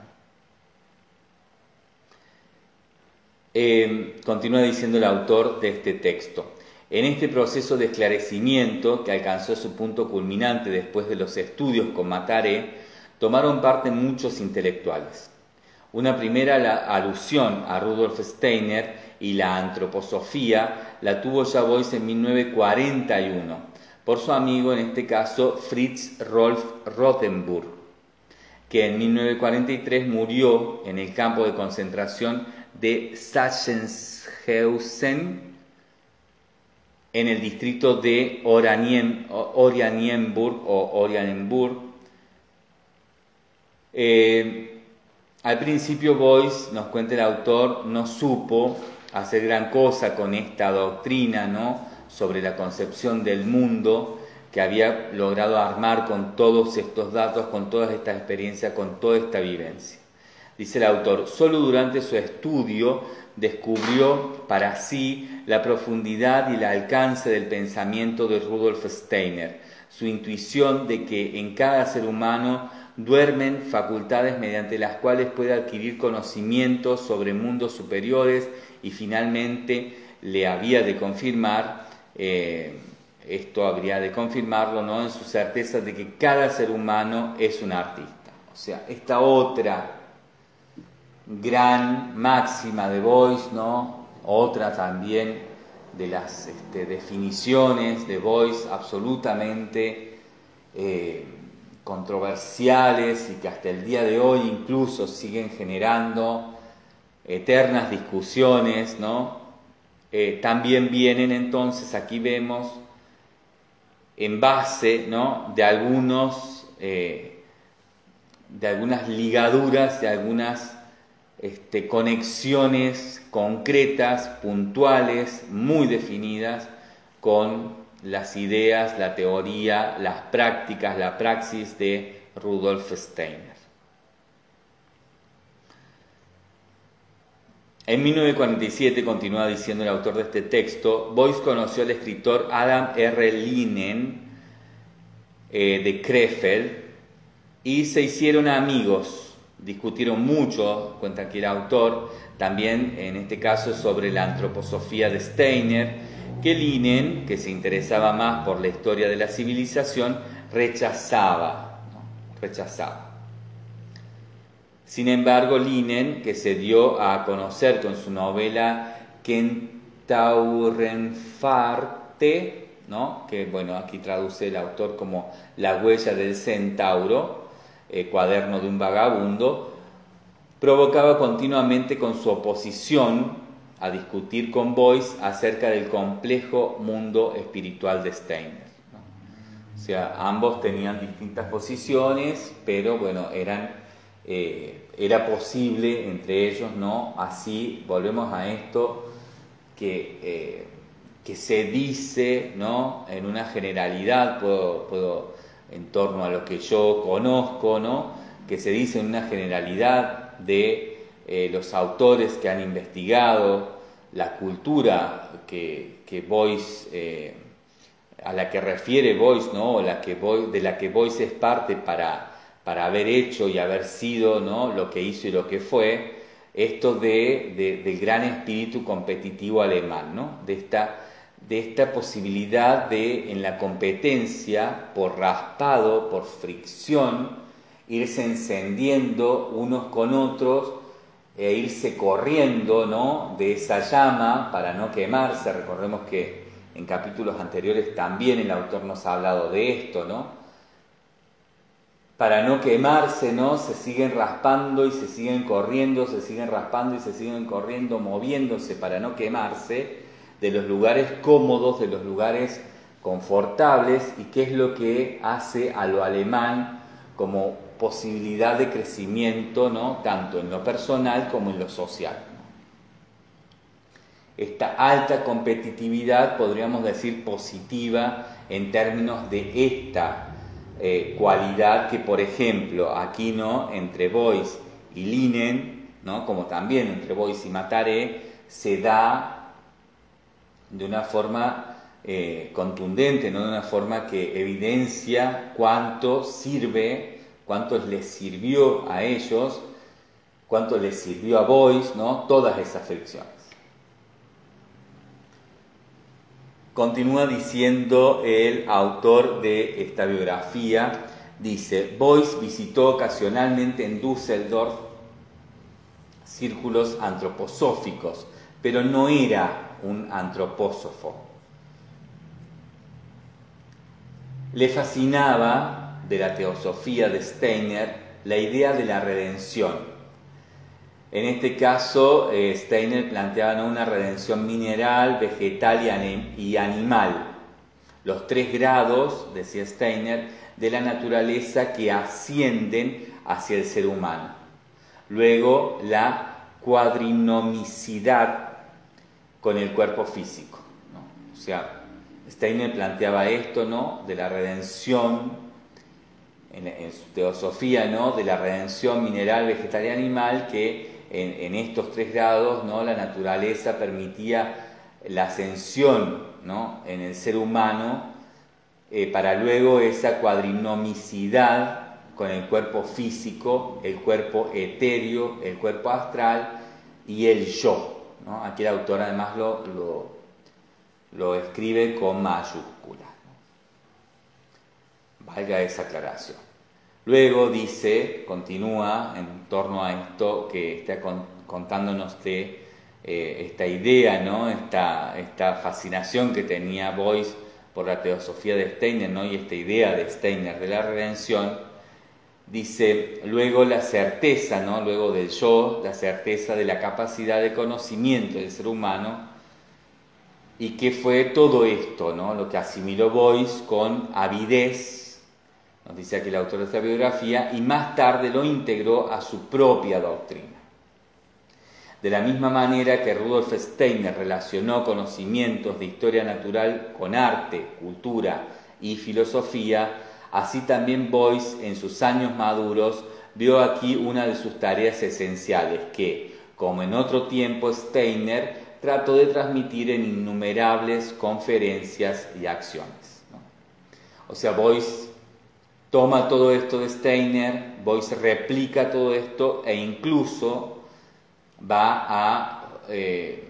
Eh, continúa diciendo el autor de este texto. En este proceso de esclarecimiento, que alcanzó su punto culminante después de los estudios con Mataré, tomaron parte muchos intelectuales. Una primera la alusión a Rudolf Steiner y la antroposofía la tuvo ya Beuys en mil novecientos cuarenta y uno, por su amigo, en este caso, Fritz Rolf Rothenburg, que en mil novecientos cuarenta y tres murió en el campo de concentración de Sachsenhausen, en el distrito de Oranien, Oranienburg o Oranienburg. Eh, al principio Beuys, nos cuenta el autor, no supo hacer gran cosa con esta doctrina, ¿no?, sobre la concepción del mundo que había logrado armar con todos estos datos, con todas estas experiencias, con toda esta vivencia. Dice el autor, solo durante su estudio descubrió para sí la profundidad y el alcance del pensamiento de Rudolf Steiner, su intuición de que en cada ser humano duermen facultades mediante las cuales puede adquirir conocimientos sobre mundos superiores, y finalmente le había de confirmar, eh, esto habría de confirmarlo, ¿no?, en su certeza de que cada ser humano es un artista. O sea, esta otra gran máxima de Beuys, ¿no?, otra también de las este, definiciones de Beuys absolutamente eh, controversiales y que hasta el día de hoy incluso siguen generando eternas discusiones, ¿no? Eh, también vienen entonces, aquí vemos, en base, ¿no?, de algunos eh, de algunas ligaduras, de algunas este, conexiones concretas, puntuales, muy definidas con las ideas, la teoría, las prácticas, la praxis de Rudolf Steiner. En mil novecientos cuarenta y siete, continúa diciendo el autor de este texto, Beuys conoció al escritor Adam R. Linen eh, de Krefeld y se hicieron amigos, discutieron mucho, cuenta aquí el autor, también en este caso sobre la antroposofía de Steiner, que Linen, que se interesaba más por la historia de la civilización, rechazaba, ¿no? rechazaba. Sin embargo, Linen, que se dio a conocer con su novela Kentaurenfarte, ¿no?, que bueno, aquí traduce el autor como La huella del centauro, eh, cuaderno de un vagabundo, provocaba continuamente con su oposición a discutir con Beuys acerca del complejo mundo espiritual de Steiner, ¿no? O sea, ambos tenían distintas posiciones, pero bueno, eran... Eh, era posible entre ellos, ¿no? Así volvemos a esto que, eh, que se dice, ¿no?, en una generalidad, puedo, puedo, en torno a lo que yo conozco, ¿no?, que se dice en una generalidad de eh, los autores que han investigado la cultura que, que Beuys, eh, a la que refiere Beuys, ¿no?, o la que Beuys, de la que Beuys es parte para para haber hecho y haber sido, ¿no?, lo que hizo y lo que fue, esto de, de, del gran espíritu competitivo alemán, ¿no?, de esta, de esta posibilidad de, en la competencia, por raspado, por fricción, irse encendiendo unos con otros e irse corriendo, ¿no?, de esa llama para no quemarse. Recordemos que en capítulos anteriores también el autor nos ha hablado de esto, ¿no?, para no quemarse, ¿no?, se siguen raspando y se siguen corriendo, se siguen raspando y se siguen corriendo, moviéndose para no quemarse de los lugares cómodos, de los lugares confortables, y qué es lo que hace a lo alemán como posibilidad de crecimiento, ¿no?, tanto en lo personal como en lo social. Esta alta competitividad, podríamos decir positiva, en términos de esta Eh, cualidad que, por ejemplo, aquí, ¿no?, entre Beuys y Linen, ¿no?, como también entre Beuys y Mataré, se da de una forma eh, contundente, ¿no?, de una forma que evidencia cuánto sirve, cuánto les sirvió a ellos, cuánto les sirvió a Beuys, ¿no?, todas esas fricciones. Continúa diciendo el autor de esta biografía, dice, Beuys visitó ocasionalmente en Düsseldorf círculos antroposóficos, pero no era un antropósofo. Le fascinaba de la teosofía de Steiner la idea de la redención. En este caso, eh, Steiner planteaba, ¿no?, una redención mineral, vegetal y, anim y animal. Los tres grados, decía Steiner, de la naturaleza que ascienden hacia el ser humano. Luego, la cuadrinomicidad con el cuerpo físico, ¿no? O sea, Steiner planteaba esto, ¿no?, de la redención, en, en su teosofía, ¿no?, de la redención mineral, vegetal y animal, que en, en estos tres grados, ¿no?, la naturaleza permitía la ascensión, ¿no?, en el ser humano, eh, para luego esa cuadrinomicidad con el cuerpo físico, el cuerpo etéreo, el cuerpo astral y el yo, ¿no? Aquí el autor además lo, lo, lo escribe con mayúsculas, ¿no? Valga esa aclaración. Luego dice, continúa en torno a esto que está con, contándonos de eh, esta idea, ¿no?, esta, esta fascinación que tenía Beuys por la teosofía de Steiner, ¿no?, y esta idea de Steiner de la redención. Dice, luego la certeza, ¿no?, luego del yo, la certeza de la capacidad de conocimiento del ser humano, y que fue todo esto, ¿no?, lo que asimiló Beuys con avidez, nos dice aquí el autor de esta biografía, y más tarde lo integró a su propia doctrina. De la misma manera que Rudolf Steiner relacionó conocimientos de historia natural con arte, cultura y filosofía, así también Beuys, en sus años maduros, vio aquí una de sus tareas esenciales que, como en otro tiempo Steiner, trató de transmitir en innumerables conferencias y acciones, ¿no? O sea, Beuys toma todo esto de Steiner, Beuys replica todo esto e incluso va a eh,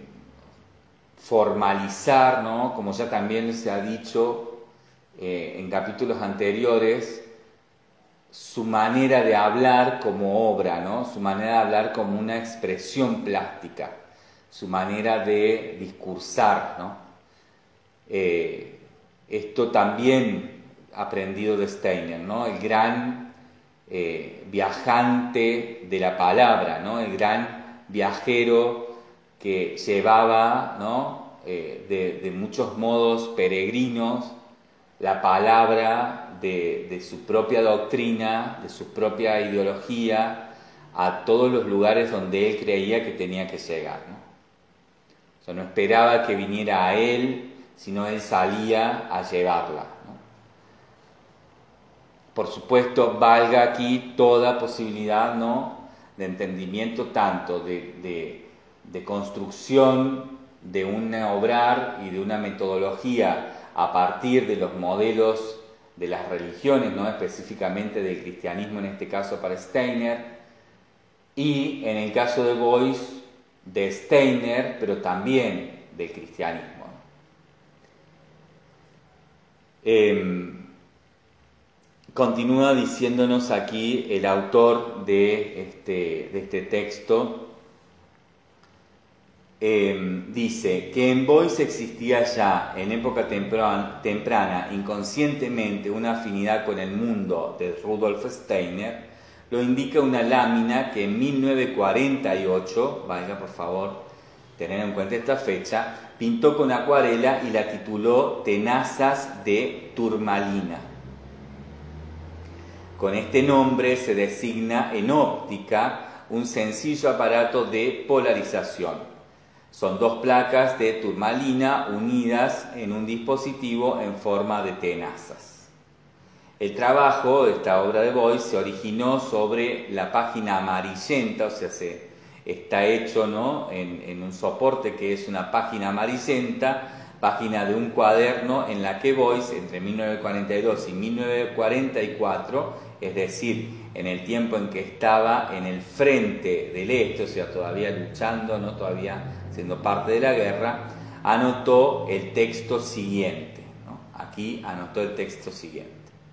formalizar, ¿no?, como ya también se ha dicho Eh, en capítulos anteriores, su manera de hablar como obra, ¿no?, su manera de hablar como una expresión plástica, su manera de discursar, ¿no? Eh, esto también aprendido de Steiner, ¿no?, el gran eh, viajante de la palabra, ¿no?, el gran viajero que llevaba, ¿no?, eh, de, de muchos modos peregrinos, la palabra de, de su propia doctrina, de su propia ideología, a todos los lugares donde él creía que tenía que llegar, ¿no? O sea, no esperaba que viniera a él, sino él salía a llevarla, ¿no? Por supuesto, valga aquí toda posibilidad, ¿no?, de entendimiento, tanto de, de, de construcción de un obrar y de una metodología a partir de los modelos de las religiones, ¿no?, específicamente del cristianismo en este caso para Steiner, y en el caso de Beuys, de Steiner, pero también del cristianismo. Eh, continúa diciéndonos aquí el autor de este, de este texto. Eh, dice que en Beuys existía ya en época temprana, temprana inconscientemente una afinidad con el mundo de Rudolf Steiner, lo indica una lámina que en mil novecientos cuarenta y ocho, vaya por favor tener en cuenta esta fecha, pintó con acuarela y la tituló Tenazas de Turmalina. Con este nombre se designa en óptica un sencillo aparato de polarización. Son dos placas de turmalina unidas en un dispositivo en forma de tenazas. El trabajo de esta obra de Beuys se originó sobre la página amarillenta, o sea, se, está hecho, ¿no?, en, en un soporte que es una página amarillenta, página de un cuaderno en la que Beuys, entre mil novecientos cuarenta y dos y mil novecientos cuarenta y cuatro, es decir, en el tiempo en que estaba en el frente del este, o sea, todavía luchando, ¿no?, todavía siendo parte de la guerra, anotó el texto siguiente, ¿no? Aquí anotó el texto siguiente.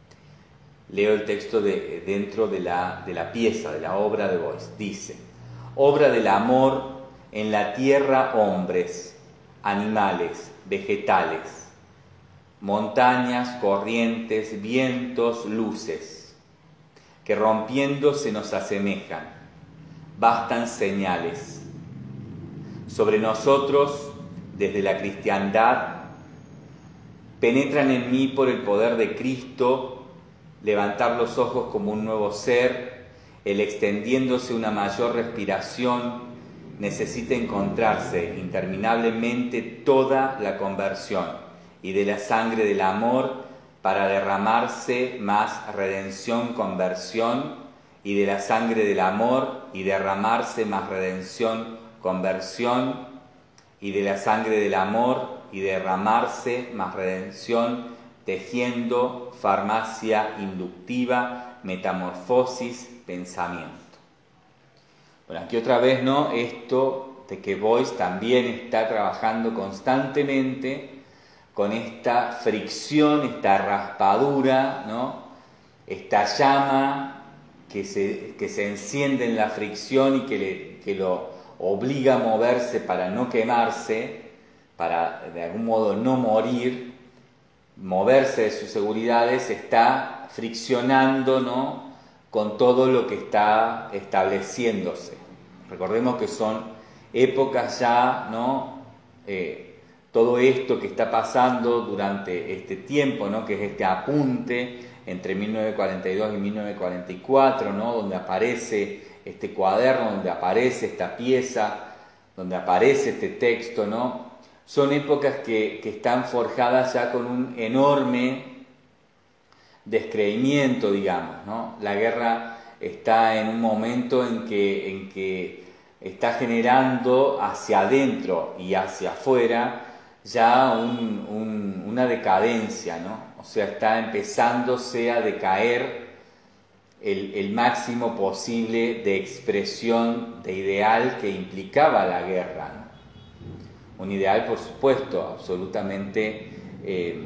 Leo el texto de, dentro de la, de la pieza, de la obra de Boyce. Dice: obra del amor en la tierra, hombres, animales, vegetales, montañas, corrientes, vientos, luces, que rompiendo se nos asemejan, bastan señales. Sobre nosotros, desde la cristiandad, penetran en mí por el poder de Cristo, levantar los ojos como un nuevo ser, el extendiéndose una mayor respiración, necesita encontrarse interminablemente toda la conversión y de la sangre del amor para derramarse más redención, conversión, y de la sangre del amor y derramarse más redención, conversión, y de la sangre del amor y derramarse más redención, tejiendo farmacia inductiva, metamorfosis, pensamiento. Bueno, aquí otra vez, ¿no? Esto de que Boyce también está trabajando constantemente con esta fricción, esta raspadura, ¿no? Esta llama que se, que se enciende en la fricción y que, le, que lo obliga a moverse para no quemarse, para de algún modo no morir, moverse de sus seguridades, está friccionando, ¿no?, con todo lo que está estableciéndose. Recordemos que son épocas ya, ¿no? Eh, todo esto que está pasando durante este tiempo, ¿no?, que es este apunte entre mil novecientos cuarenta y dos y mil novecientos cuarenta y cuatro, ¿no?, donde aparece este cuaderno, donde aparece esta pieza, donde aparece este texto, ¿no? Son épocas que, que están forjadas ya con un enorme descreimiento, digamos, ¿no? La guerra está en un momento en que, en que está generando hacia adentro y hacia afuera ya un, un, una decadencia, ¿no? O sea, está empezándose a decaer el, el máximo posible de expresión de ideal que implicaba la guerra, ¿no? Un ideal, por supuesto, absolutamente eh,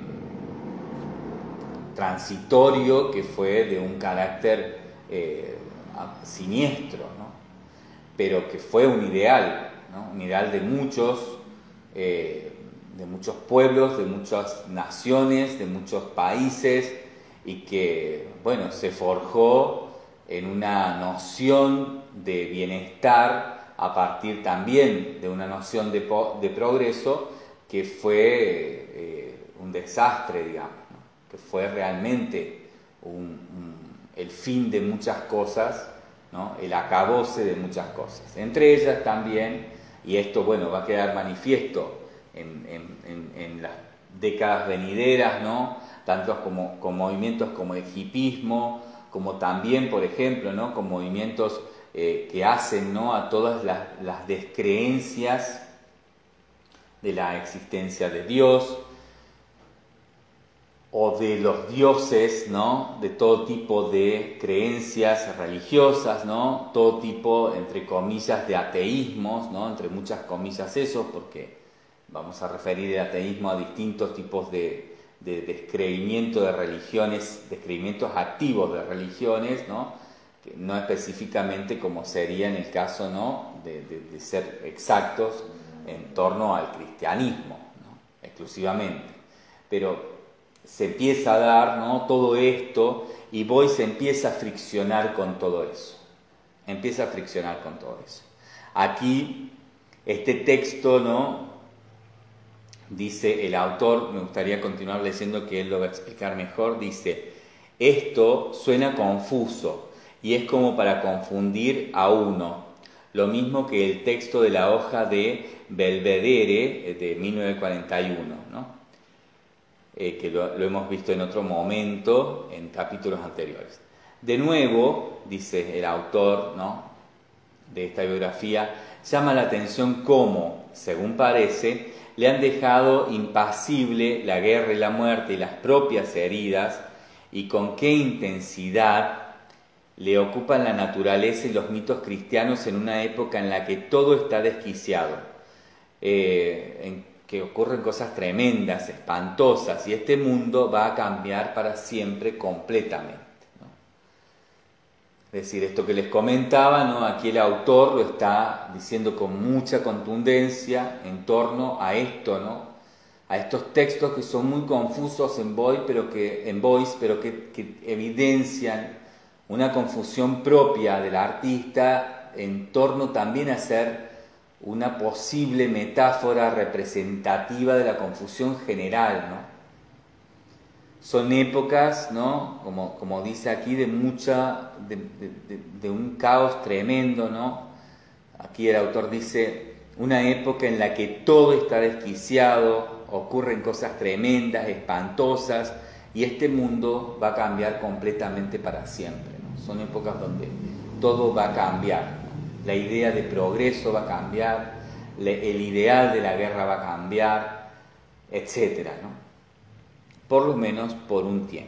transitorio, que fue de un carácter eh, siniestro, ¿no? Pero que fue un ideal, ¿no? Un ideal de muchos, eh, de muchos pueblos, de muchas naciones, de muchos países, y que, bueno, se forjó en una noción de bienestar a partir también de una noción de, de progreso que fue eh, un desastre, digamos, ¿no? Que fue realmente un, un, el fin de muchas cosas, ¿no? El acabose de muchas cosas. Entre ellas también, y esto, bueno, va a quedar manifiesto en, en, en, en las décadas venideras, ¿no?, tanto como, con movimientos como el hipismo, como también, por ejemplo, ¿no?, con movimientos Eh, que hacen, ¿no?, a todas las, las descreencias de la existencia de Dios o de los dioses, ¿no?, de todo tipo de creencias religiosas, ¿no?, todo tipo, entre comillas, de ateísmos, ¿no?, entre muchas comillas eso, porque vamos a referir el ateísmo a distintos tipos de, de descreimiento de religiones, descreimientos activos de religiones, ¿no?, no específicamente como sería en el caso, ¿no?, de, de, de ser exactos en torno al cristianismo, ¿no?, exclusivamente. Pero se empieza a dar, ¿no?, todo esto, y Boyce empieza a friccionar con todo eso. Empieza a friccionar con todo eso. Aquí, este texto, ¿no?, dice el autor, me gustaría continuar leyendo que él lo va a explicar mejor, dice: esto suena confuso y es como para confundir a uno, lo mismo que el texto de la hoja de Belvedere de mil novecientos cuarenta y uno, ¿no? eh, que lo, lo hemos visto en otro momento, en capítulos anteriores. De nuevo, dice el autor, ¿no?, de esta biografía, llama la atención cómo, según parece, le han dejado impasible la guerra y la muerte y las propias heridas, y con qué intensidad le ocupan la naturaleza y los mitos cristianos en una época en la que todo está desquiciado. Eh, en que ocurren cosas tremendas, espantosas, y este mundo va a cambiar para siempre completamente, ¿no? Es decir, esto que les comentaba, ¿no? Aquí el autor lo está diciendo con mucha contundencia en torno a esto, ¿no? A estos textos que son muy confusos en Boyce, pero que, en Boyce, pero que, que evidencian una confusión propia del artista en torno también a ser una posible metáfora representativa de la confusión general, ¿no? Son épocas, ¿no? Como, como dice aquí, de mucha, de, de, de, de un caos tremendo, ¿no? Aquí el autor dice, una época en la que todo está desquiciado, ocurren cosas tremendas, espantosas, y este mundo va a cambiar completamente para siempre, ¿no? Son épocas donde todo va a cambiar, ¿no? La idea de progreso va a cambiar, el ideal de la guerra va a cambiar, etcétera, ¿no? Por lo menos por un tiempo.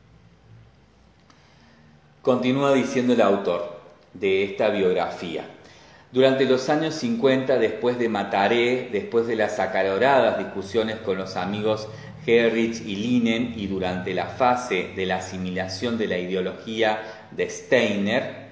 Continúa diciendo el autor de esta biografía. Durante los años cincuenta, después de Mataré, después de las acaloradas discusiones con los amigos Herrich y Linen y durante la fase de la asimilación de la ideología de Steiner,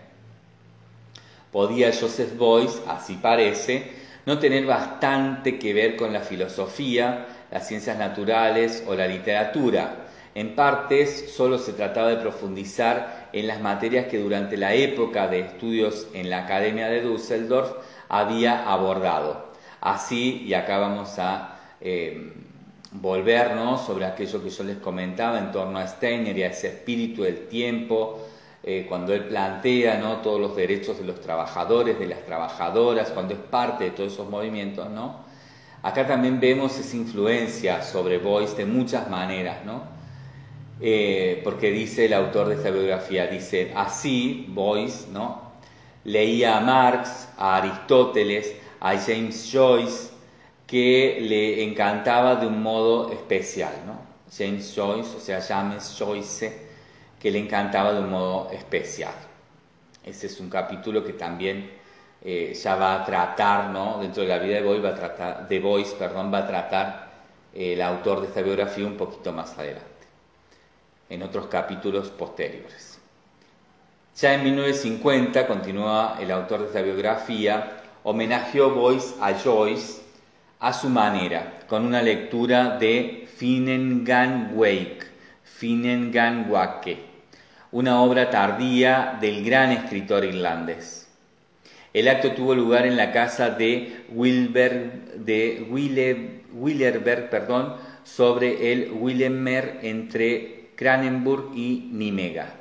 podía Joseph Beuys, así parece, no tener bastante que ver con la filosofía, las ciencias naturales o la literatura. En partes, solo se trataba de profundizar en las materias que durante la época de estudios en la Academia de Düsseldorf había abordado. Así, y acá vamos a eh, volvernos sobre aquello que yo les comentaba en torno a Steiner y a ese espíritu del tiempo, eh, cuando él plantea, ¿no?, todos los derechos de los trabajadores, de las trabajadoras, cuando es parte de todos esos movimientos, ¿no? Acá también vemos esa influencia sobre Beuys de muchas maneras, ¿no? Eh, porque dice el autor de esta biografía, dice, así Beuys, ¿no?, leía a Marx, a Aristóteles, a James Joyce, que le encantaba de un modo especial, ¿no? James Joyce, o sea, James Joyce, que le encantaba de un modo especial. Ese es un capítulo que también eh, ya va a tratar, ¿no?, dentro de la vida de Beuys, va a tratar, de Beuys, perdón, va a tratar eh, el autor de esta biografía un poquito más adelante, en otros capítulos posteriores. Ya en mil novecientos cincuenta, continúa el autor de esta biografía, homenajeó Beuys a Joyce a su manera, con una lectura de Finnengan Wake, Finnengan Wake, una obra tardía del gran escritor irlandés. El acto tuvo lugar en la casa de Wilber, de Wille, Willerberg, perdón, sobre el Willemer entre Kranenburg y Nimega.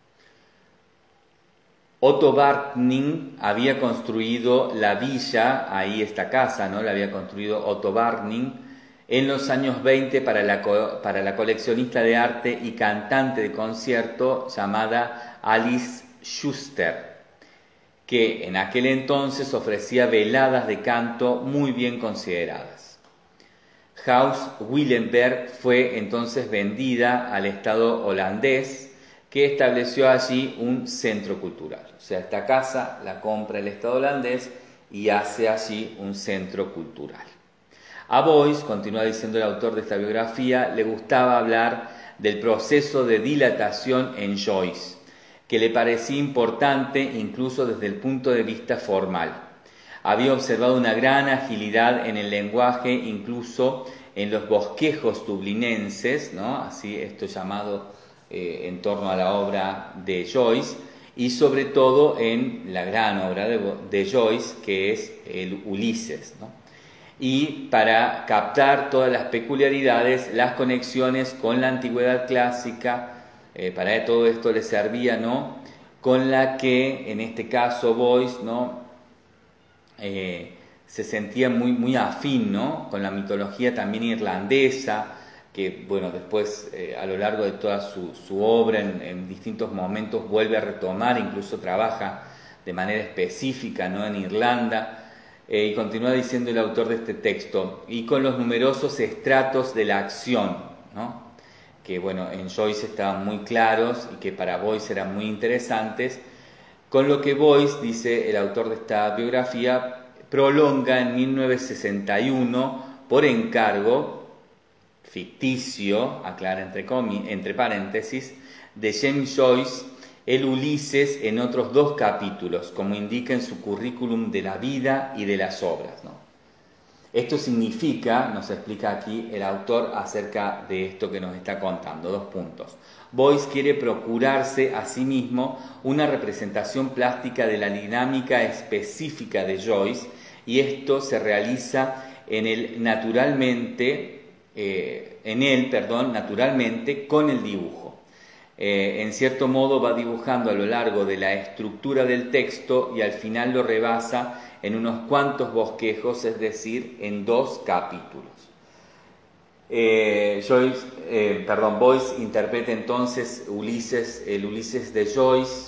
Otto Wartning había construido la villa, ahí esta casa, ¿no?, la había construido Otto Wartning en los años veinte para la, para la coleccionista de arte y cantante de concierto llamada Alice Schuster, que en aquel entonces ofrecía veladas de canto muy bien consideradas. Haus Willenberg fue entonces vendida al Estado holandés, que estableció allí un centro cultural. O sea, esta casa la compra el Estado holandés y hace allí un centro cultural. A Beuys, continúa diciendo el autor de esta biografía, le gustaba hablar del proceso de dilatación en Joyce, que le parecía importante incluso desde el punto de vista formal. Había observado una gran agilidad en el lenguaje, incluso en los bosquejos dublinenses, ¿no?, así esto llamado eh, en torno a la obra de Joyce, y sobre todo en la gran obra de, de Joyce, que es el Ulises, ¿no? Y para captar todas las peculiaridades, las conexiones con la antigüedad clásica, eh, para todo esto le servía, ¿no?, con la que en este caso Beuys, ¿no?, eh, se sentía muy, muy afín, ¿no?, con la mitología también irlandesa, que bueno, después eh, a lo largo de toda su, su obra en, en distintos momentos vuelve a retomar, incluso trabaja de manera específica, ¿no?, en Irlanda. Eh, y continúa diciendo el autor de este texto, y con los numerosos estratos de la acción, ¿no?, que bueno, en Joyce estaban muy claros y que para Beuys eran muy interesantes, con lo que Beuys, dice el autor de esta biografía, prolonga en mil novecientos sesenta y uno por encargo ficticio, aclara entre, entre paréntesis, de James Joyce, el Ulises en otros dos capítulos, como indica en su currículum de la vida y de las obras, ¿no? Esto significa, nos explica aquí el autor acerca de esto que nos está contando, dos puntos. Boyce quiere procurarse a sí mismo una representación plástica de la dinámica específica de Joyce, y esto se realiza en él naturalmente, eh, en él, perdón, naturalmente con el dibujo. Eh, en cierto modo va dibujando a lo largo de la estructura del texto y al final lo rebasa en unos cuantos bosquejos, es decir, en dos capítulos. Eh, Joyce, eh, perdón, Boyce interpreta entonces Ulises, el Ulises de Joyce,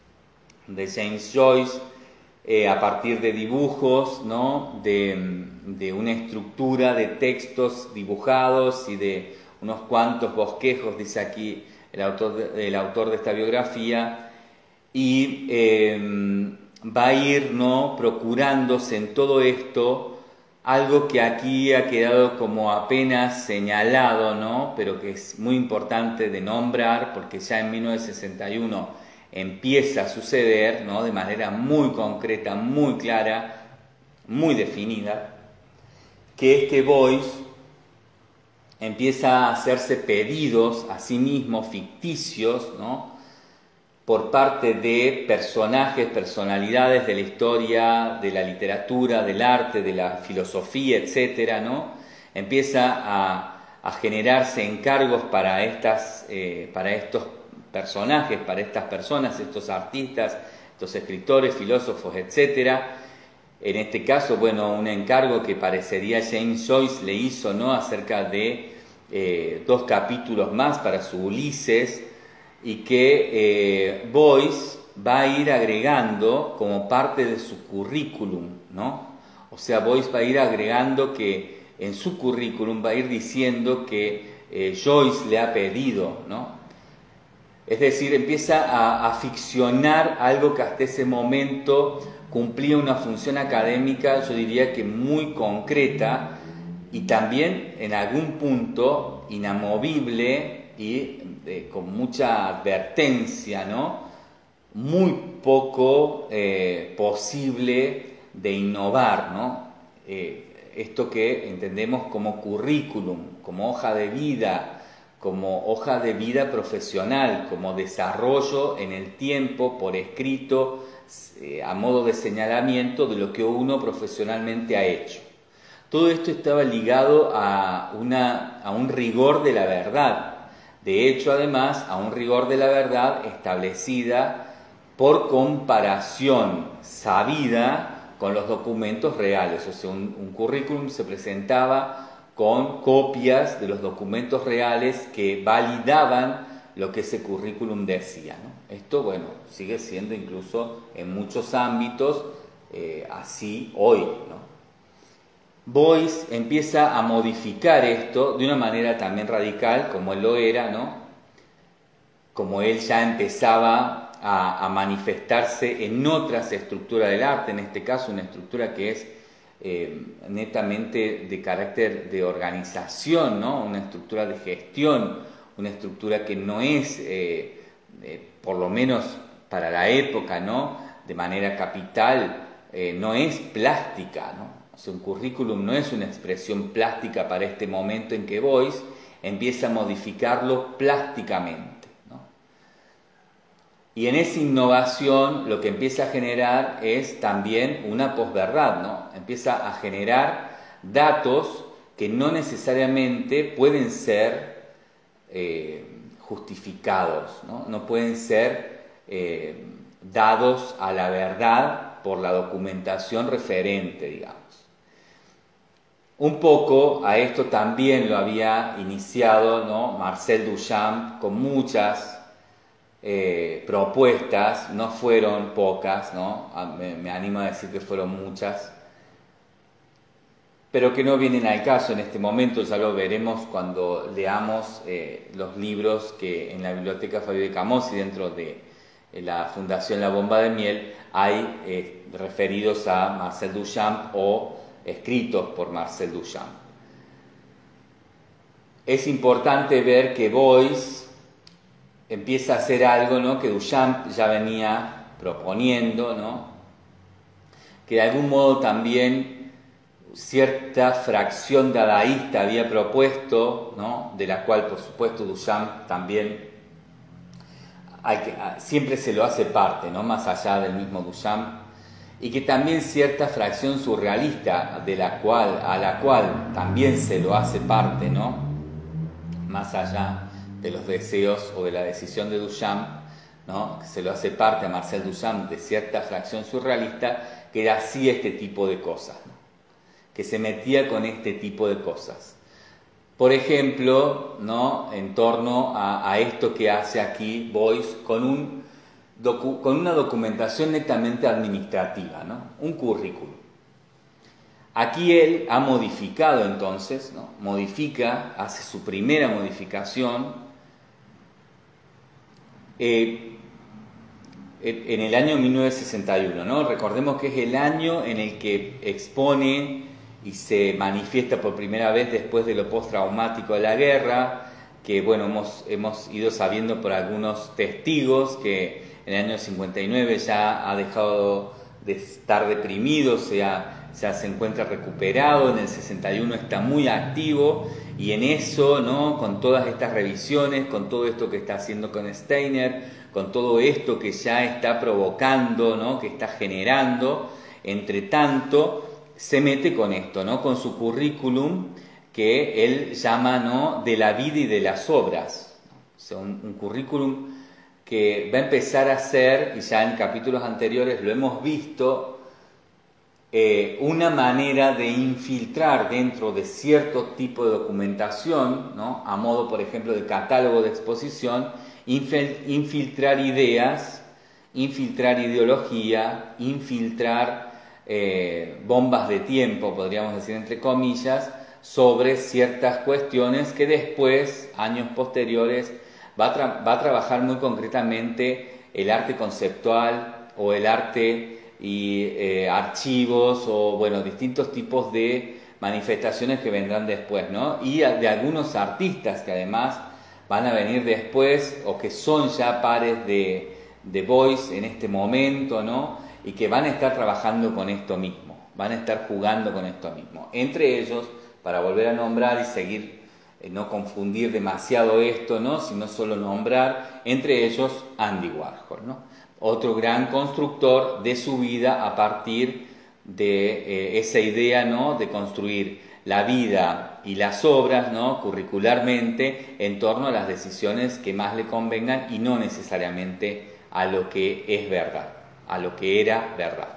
de James Joyce, eh, a partir de dibujos, ¿no? de, de una estructura de textos dibujados y de unos cuantos bosquejos, dice aquí el autor de, el autor de esta biografía, y eh, va a ir, ¿no? procurándose en todo esto algo que aquí ha quedado como apenas señalado, ¿no? pero que es muy importante de nombrar, porque ya en mil novecientos sesenta y uno empieza a suceder, ¿no? de manera muy concreta, muy clara, muy definida, que es que Boyce empieza a hacerse pedidos a sí mismo ficticios, ¿no? por parte de personajes, personalidades de la historia, de la literatura, del arte, de la filosofía, etcétera, ¿no? Empieza a, a generarse encargos para, estas, eh, para estos personajes, para estas personas, estos artistas, estos escritores, filósofos, etcétera. En este caso, bueno, un encargo que parecería James Joyce le hizo, ¿no? acerca de eh, dos capítulos más para su Ulises, y que eh, Boyce va a ir agregando como parte de su currículum, ¿no? O sea, Boyce va a ir agregando que en su currículum va a ir diciendo que eh, Joyce le ha pedido, ¿no? Es decir, empieza a, a ficcionar algo que hasta ese momento cumplía una función académica, yo diría que muy concreta, y también en algún punto inamovible y eh, con mucha advertencia, ¿no? Muy poco eh, posible de innovar, ¿no? Eh, esto que entendemos como currículum, como hoja de vida, como hoja de vida profesional, como desarrollo en el tiempo, por escrito, eh, a modo de señalamiento de lo que uno profesionalmente ha hecho. Todo esto estaba ligado a, una, a un rigor de la verdad. De hecho, además, a un rigor de la verdad establecida por comparación sabida con los documentos reales. O sea, un, un currículum se presentaba con copias de los documentos reales que validaban lo que ese currículum decía, ¿no? Esto, bueno, sigue siendo incluso en muchos ámbitos eh, así hoy, ¿no? Boyce empieza a modificar esto de una manera también radical, como él lo era, ¿no? Como él ya empezaba a, a manifestarse en otras estructuras del arte, en este caso una estructura que es eh, netamente de carácter de organización, ¿no? Una estructura de gestión, una estructura que no es, eh, eh, por lo menos para la época, ¿no? De manera capital, eh, no es plástica, ¿no? O sea, un currículum no es una expresión plástica para este momento en que Boyce empieza a modificarlo plásticamente, ¿no? Y en esa innovación lo que empieza a generar es también una posverdad, ¿no? Empieza a generar datos que no necesariamente pueden ser eh, justificados, ¿no? No pueden ser eh, dados a la verdad por la documentación referente, digamos. Un poco a esto también lo había iniciado, ¿no? Marcel Duchamp con muchas eh, propuestas, no fueron pocas, ¿no? Me, me animo a decir que fueron muchas, pero que no vienen al caso en este momento. Ya lo veremos cuando leamos eh, los libros que en la Biblioteca Fabio de Camós y dentro de eh, la Fundación La Bomba de Miel hay eh, referidos a Marcel Duchamp o escritos por Marcel Duchamp. es importante ver que Beuys empieza a hacer algo, ¿no?, que Duchamp ya venía proponiendo, ¿no?, que de algún modo también cierta fracción dadaísta había propuesto, ¿no?, de la cual por supuesto Duchamp también hay que, siempre se lo hace parte, ¿no?, más allá del mismo Duchamp, y que también cierta fracción surrealista de la cual, a la cual también se lo hace parte, ¿no?, más allá de los deseos o de la decisión de Duchamp, ¿no?, que se lo hace parte a Marcel Duchamp de cierta fracción surrealista, que hacía este tipo de cosas, ¿no?, que se metía con este tipo de cosas. Por ejemplo, ¿no?, en torno a, a esto que hace aquí Beuys con, un docu, con una documentación netamente administrativa, ¿no?, un currículum. Aquí él ha modificado entonces, ¿no?, modifica, hace su primera modificación eh, en el año mil novecientos sesenta y uno, ¿no? Recordemos que es el año en el que expone y se manifiesta por primera vez después de lo postraumático de la guerra, que bueno, hemos, hemos ido sabiendo por algunos testigos que en el año cincuenta y nueve ya ha dejado de estar deprimido, o sea, ya se encuentra recuperado, en el sesenta y uno está muy activo, y en eso, ¿no?, con todas estas revisiones, con todo esto que está haciendo con Steiner, con todo esto que ya está provocando, ¿no?, que está generando, entre tanto, se mete con esto, ¿no?, con su currículum que él llama, ¿no?, de la vida y de las obras. O sea, un, un currículum que va a empezar a ser, y ya en capítulos anteriores lo hemos visto, eh, una manera de infiltrar dentro de cierto tipo de documentación, ¿no?, a modo, por ejemplo, de catálogo de exposición, infiltrar ideas, infiltrar ideología, infiltrar eh, bombas de tiempo, podríamos decir entre comillas, sobre ciertas cuestiones que después, años posteriores, va a, tra va a trabajar muy concretamente el arte conceptual o el arte y eh, archivos o, bueno, distintos tipos de manifestaciones que vendrán después, ¿no? Y de algunos artistas que además van a venir después o que son ya pares de, de Beuys en este momento, ¿no?, y que van a estar trabajando con esto mismo, van a estar jugando con esto mismo. Entre ellos, para volver a nombrar y seguir, eh, no confundir demasiado esto, ¿no?, sino solo nombrar, entre ellos Andy Warhol, ¿no?, otro gran constructor de su vida a partir de eh, esa idea, ¿no?, de construir la vida y las obras, ¿no?, curricularmente en torno a las decisiones que más le convengan y no necesariamente a lo que es verdad, a lo que era verdad.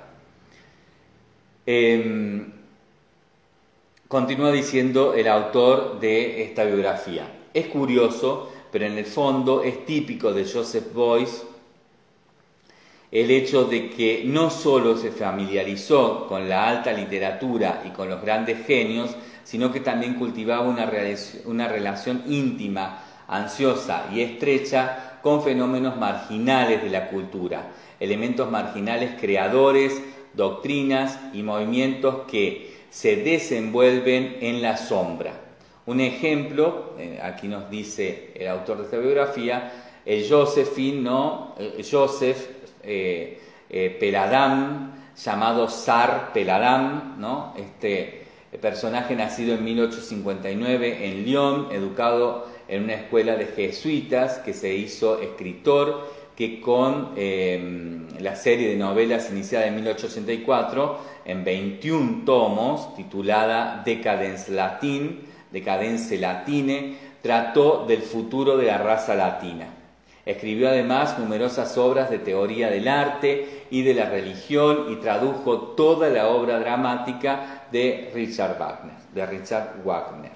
Eh, continúa diciendo el autor de esta biografía. Es curioso, pero en el fondo es típico de Joseph Beuys el hecho de que no solo se familiarizó con la alta literatura y con los grandes genios, sino que también cultivaba una, una relación íntima, ansiosa y estrecha con fenómenos marginales de la cultura, elementos marginales creadores, doctrinas y movimientos que se desenvuelven en la sombra. Un ejemplo, eh, aquí nos dice el autor de esta biografía, el Josephine, ¿no? El Joseph eh, eh, Peladam, llamado Zar Peladam, ¿no?, este personaje nacido en mil ochocientos cincuenta y nueve en Lyon, educado en una escuela de jesuitas, que se hizo escritor, que con eh, la serie de novelas iniciada en mil ochocientos ochenta y cuatro, en veintiún tomos, titulada Decadence Latine, Decadence Latine, trató del futuro de la raza latina. Escribió además numerosas obras de teoría del arte y de la religión y tradujo toda la obra dramática de Richard Wagner. De Richard Wagner.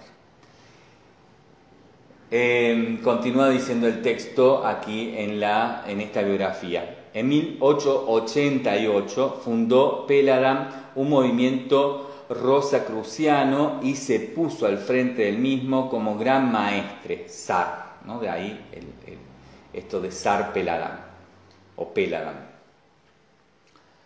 Eh, continúa diciendo el texto aquí en, la, en esta biografía. En mil ochocientos ochenta y ocho fundó Peladam un movimiento rosacruciano y se puso al frente del mismo como gran maestre, zar, ¿no? De ahí el, el esto de Zar Peladam o Peladam.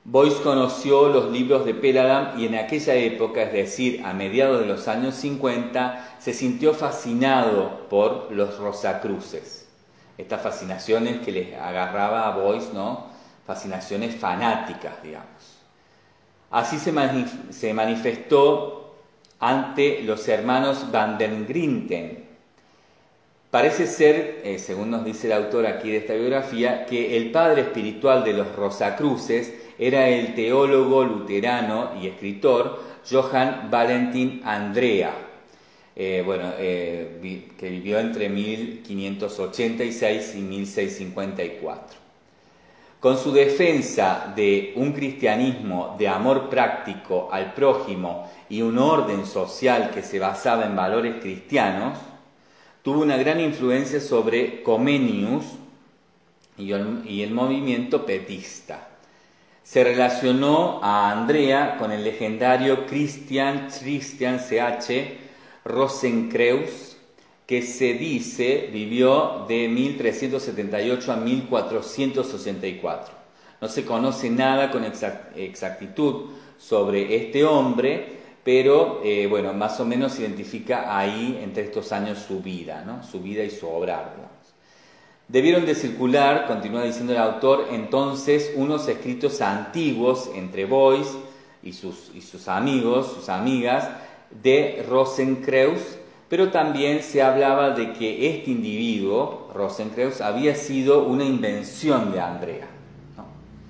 Boyce conoció los libros de Phelan y en aquella época, es decir, a mediados de los años cincuenta, se sintió fascinado por los Rosacruces. Estas fascinaciones que les agarraba a Boyce, ¿no? Fascinaciones fanáticas, digamos. Así se, manif- se manifestó ante los hermanos Van den Grinten. Parece ser, eh, según nos dice el autor aquí de esta biografía, que el padre espiritual de los Rosacruces era el teólogo luterano y escritor Johann Valentin Andrea, eh, bueno, eh, vi, que vivió entre mil quinientos ochenta y seis y mil seiscientos cincuenta y cuatro. Con su defensa de un cristianismo de amor práctico al prójimo y un orden social que se basaba en valores cristianos, tuvo una gran influencia sobre Comenius y el, y el movimiento petista. Se relacionó a Andrea con el legendario Christian, Christian C H Rosenkreuz, que se dice vivió de mil trescientos setenta y ocho a mil cuatrocientos ochenta y cuatro. No se conoce nada con exactitud sobre este hombre, pero eh, bueno, más o menos se identifica ahí entre estos años su vida, ¿no? Su vida y su obrar, digamos. Debieron de circular, continúa diciendo el autor, entonces unos escritos antiguos entre Boyce y sus, y sus amigos, sus amigas, de Rosenkreuz, pero también se hablaba de que este individuo, Rosenkreuz, había sido una invención de Andrea, ¿no?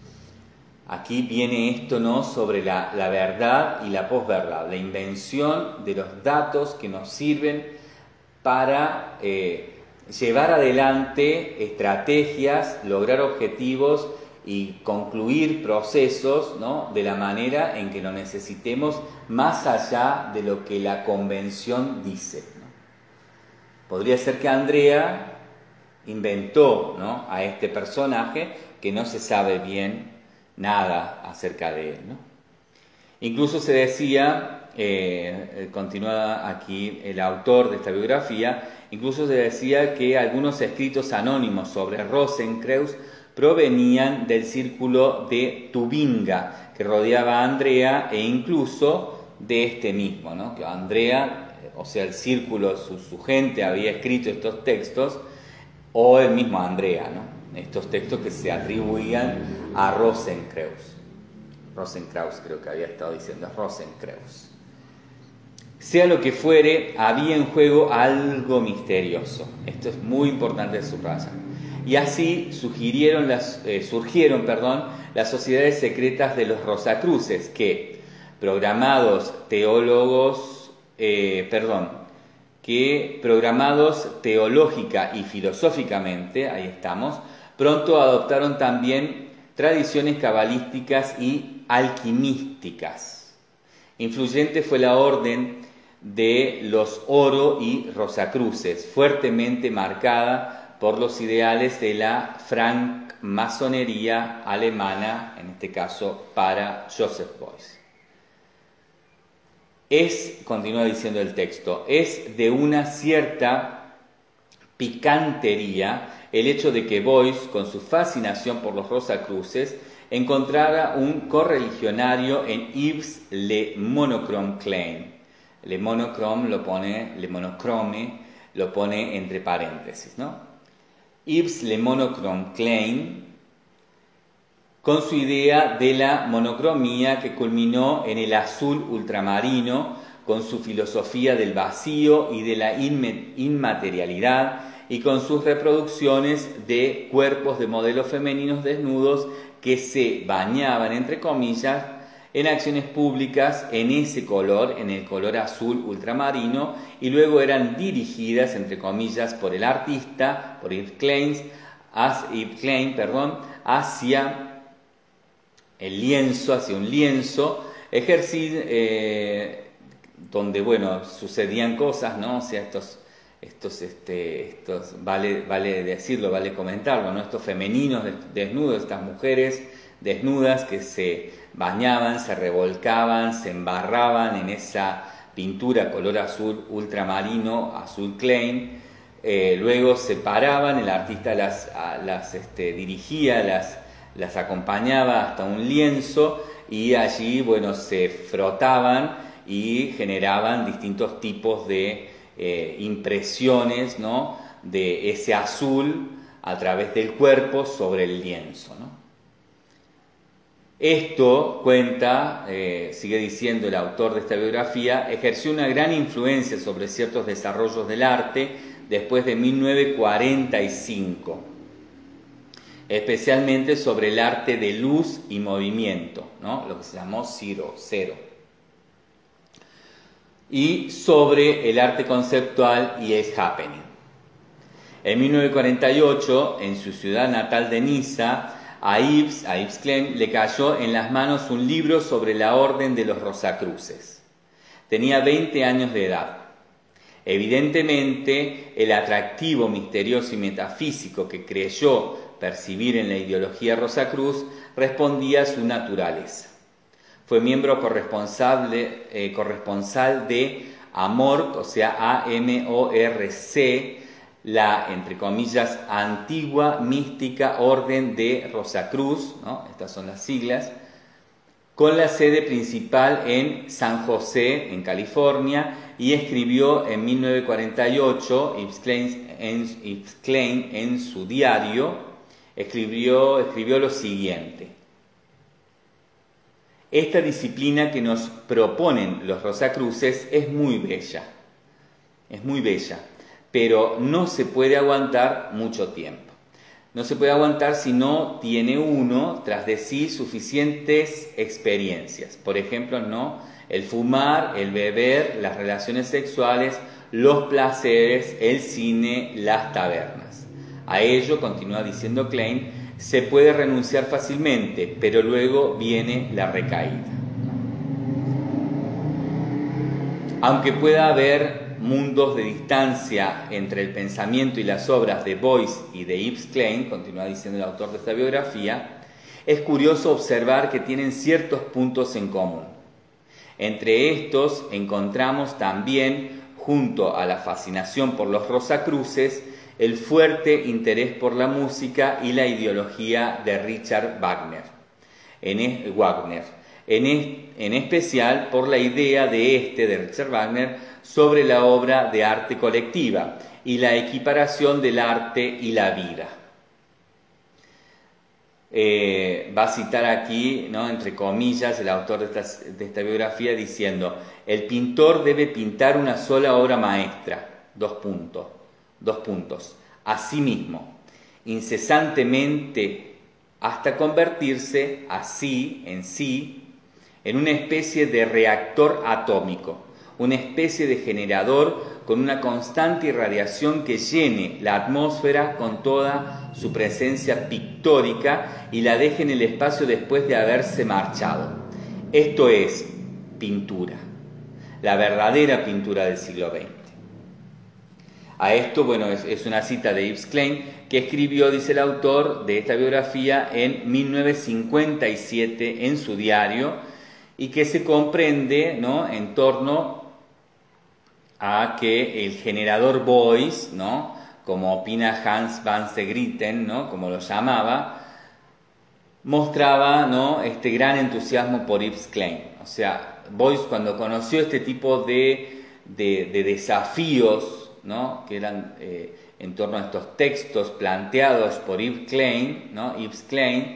Aquí viene esto, ¿no?, sobre la, la verdad y la posverdad, la invención de los datos que nos sirven para eh, llevar adelante estrategias, lograr objetivos y concluir procesos, ¿no?, de la manera en que lo necesitemos, más allá de lo que la convención dice, ¿no? Podría ser que Andrea inventó, ¿no?, a este personaje que no se sabe bien nada acerca de él, ¿no? Incluso se decía, eh, continúa aquí el autor de esta biografía, incluso se decía que algunos escritos anónimos sobre Rosenkreuz provenían del círculo de Tubinga, que rodeaba a Andrea, e incluso de este mismo, ¿no? Que Andrea, o sea, el círculo, su, su gente había escrito estos textos, o el mismo Andrea, ¿no? Estos textos que se atribuían a Rosenkreuz. Rosenkreuz creo que había estado diciendo, Rosenkreuz. Sea lo que fuere, había en juego algo misterioso. Esto es muy importante de subrayar. Y así sugirieron las, eh, surgieron perdón, las sociedades secretas de los Rosacruces, que, programados teólogos, eh, perdón, que programados teológica y filosóficamente, ahí estamos, pronto adoptaron también tradiciones cabalísticas y alquimísticas. Influyente fue la orden de los Oro y Rosacruces, fuertemente marcada por los ideales de la francmasonería alemana, en este caso para Joseph Beuys. Es, continúa diciendo el texto, es de una cierta picantería el hecho de que Beuys, con su fascinación por los Rosacruces, encontrara un correligionario en Yves Le Monochrome Klein. Le Monochrome lo pone, Le Monochrome lo pone entre paréntesis, ¿no? Yves Le Monochrome Klein, con su idea de la monocromía que culminó en el azul ultramarino, con su filosofía del vacío y de la inmaterialidad, y con sus reproducciones de cuerpos de modelos femeninos desnudos que se bañaban, entre comillas, en acciones públicas en ese color, en el color azul ultramarino, y luego eran dirigidas, entre comillas, por el artista, por Yves Klein, Yves Klein, perdón, hacia el lienzo, hacia un lienzo, ejercicio eh, donde, bueno, sucedían cosas, ¿no? O sea, estos, estos, este, estos, vale, vale decirlo, vale comentarlo, ¿no? Estos femeninos desnudos, estas mujeres desnudas que se bañaban, se revolcaban, se embarraban en esa pintura color azul ultramarino, azul Klein, eh, luego se paraban, el artista las, a, las este, dirigía, las las acompañaba hasta un lienzo y allí, bueno, se frotaban y generaban distintos tipos de eh, impresiones, ¿no?, de ese azul a través del cuerpo sobre el lienzo, ¿no? Esto, cuenta, eh, sigue diciendo el autor de esta biografía, ejerció una gran influencia sobre ciertos desarrollos del arte después de mil novecientos cuarenta y cinco, especialmente sobre el arte de luz y movimiento, ¿no?, lo que se llamó cero, cero, y sobre el arte conceptual y el happening. En mil novecientos cuarenta y ocho, en su ciudad natal de Niza, a Yves, a Yves Klein le cayó en las manos un libro sobre la Orden de los Rosacruces. Tenía veinte años de edad. Evidentemente, el atractivo misterioso y metafísico que creyó percibir en la ideología Rosacruz respondía a su naturaleza. Fue miembro corresponsable, eh, corresponsal de AMORC, o sea, A M O R C, la, entre comillas, antigua mística Orden de Rosacruz, ¿no?, estas son las siglas, con la sede principal en San José, en California, y escribió en mil novecientos cuarenta y ocho, Yves Klein en, Yves Klein, en su diario, escribió, escribió lo siguiente: esta disciplina que nos proponen los Rosacruces es muy bella, es muy bella, pero no se puede aguantar mucho tiempo. No se puede aguantar si no tiene uno tras de sí suficientes experiencias. Por ejemplo, ¿no?, el fumar, el beber, las relaciones sexuales, los placeres, el cine, las tabernas. A ello, continúa diciendo Klein, se puede renunciar fácilmente, pero luego viene la recaída. Aunque pueda haber mundos de distancia entre el pensamiento y las obras de Beuys y de Yves Klein, continúa diciendo el autor de esta biografía, es curioso observar que tienen ciertos puntos en común. Entre estos encontramos también, junto a la fascinación por los Rosacruces, el fuerte interés por la música y la ideología de Richard Wagner, en, es, Wagner, en, es, en especial por la idea de este, de Richard Wagner, sobre la obra de arte colectiva y la equiparación del arte y la vida. Eh, va a citar aquí, ¿no?, entre comillas, el autor de esta, de esta biografía diciendo: el pintor debe pintar una sola obra maestra, dos puntos, dos puntos, a sí mismo, incesantemente, hasta convertirse así, en sí, en una especie de reactor atómico, una especie de generador con una constante irradiación que llene la atmósfera con toda su presencia pictórica y la deje en el espacio después de haberse marchado. Esto es pintura, la verdadera pintura del siglo veinte. A esto, bueno, es, es una cita de Yves Klein que escribió, dice el autor de esta biografía, en mil novecientos cincuenta y siete en su diario, y que se comprende, ¿no?, en torno a que el generador Beuys, ¿no?, como opina Hans van der Gritten, ¿no?, como lo llamaba, mostraba, ¿no?, este gran entusiasmo por Yves Klein. O sea, Beuys, cuando conoció este tipo de, de, de desafíos, ¿no?, que eran eh, en torno a estos textos planteados por Yves Klein, ¿no?, Yves Klein,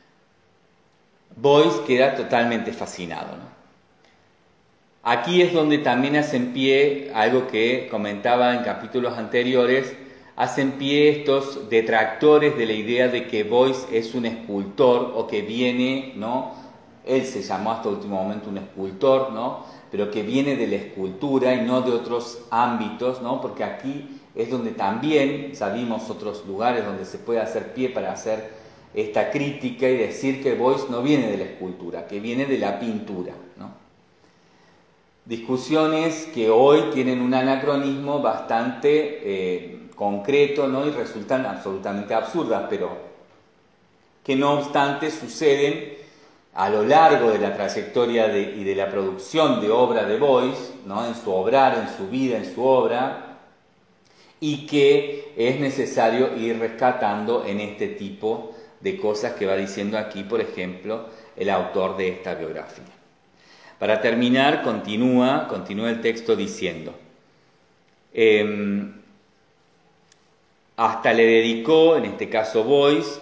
Beuys queda totalmente fascinado, ¿no? Aquí es donde también hacen pie, algo que comentaba en capítulos anteriores, hacen pie estos detractores de la idea de que Beuys es un escultor o que viene, ¿no?, él se llamó hasta último momento un escultor, ¿no?, pero que viene de la escultura y no de otros ámbitos, ¿no?, porque aquí es donde también, ya vimos otros lugares donde se puede hacer pie para hacer esta crítica y decir que Beuys no viene de la escultura, que viene de la pintura, ¿no? Discusiones que hoy tienen un anacronismo bastante eh, concreto, ¿no?, y resultan absolutamente absurdas, pero que no obstante suceden a lo largo de la trayectoria de, y de la producción de obra de Beuys, ¿no?, en su obrar, en su vida, en su obra, y que es necesario ir rescatando en este tipo de cosas que va diciendo aquí, por ejemplo, el autor de esta biografía. Para terminar, continúa, continúa el texto diciendo, eh, hasta le dedicó, en este caso Boyce,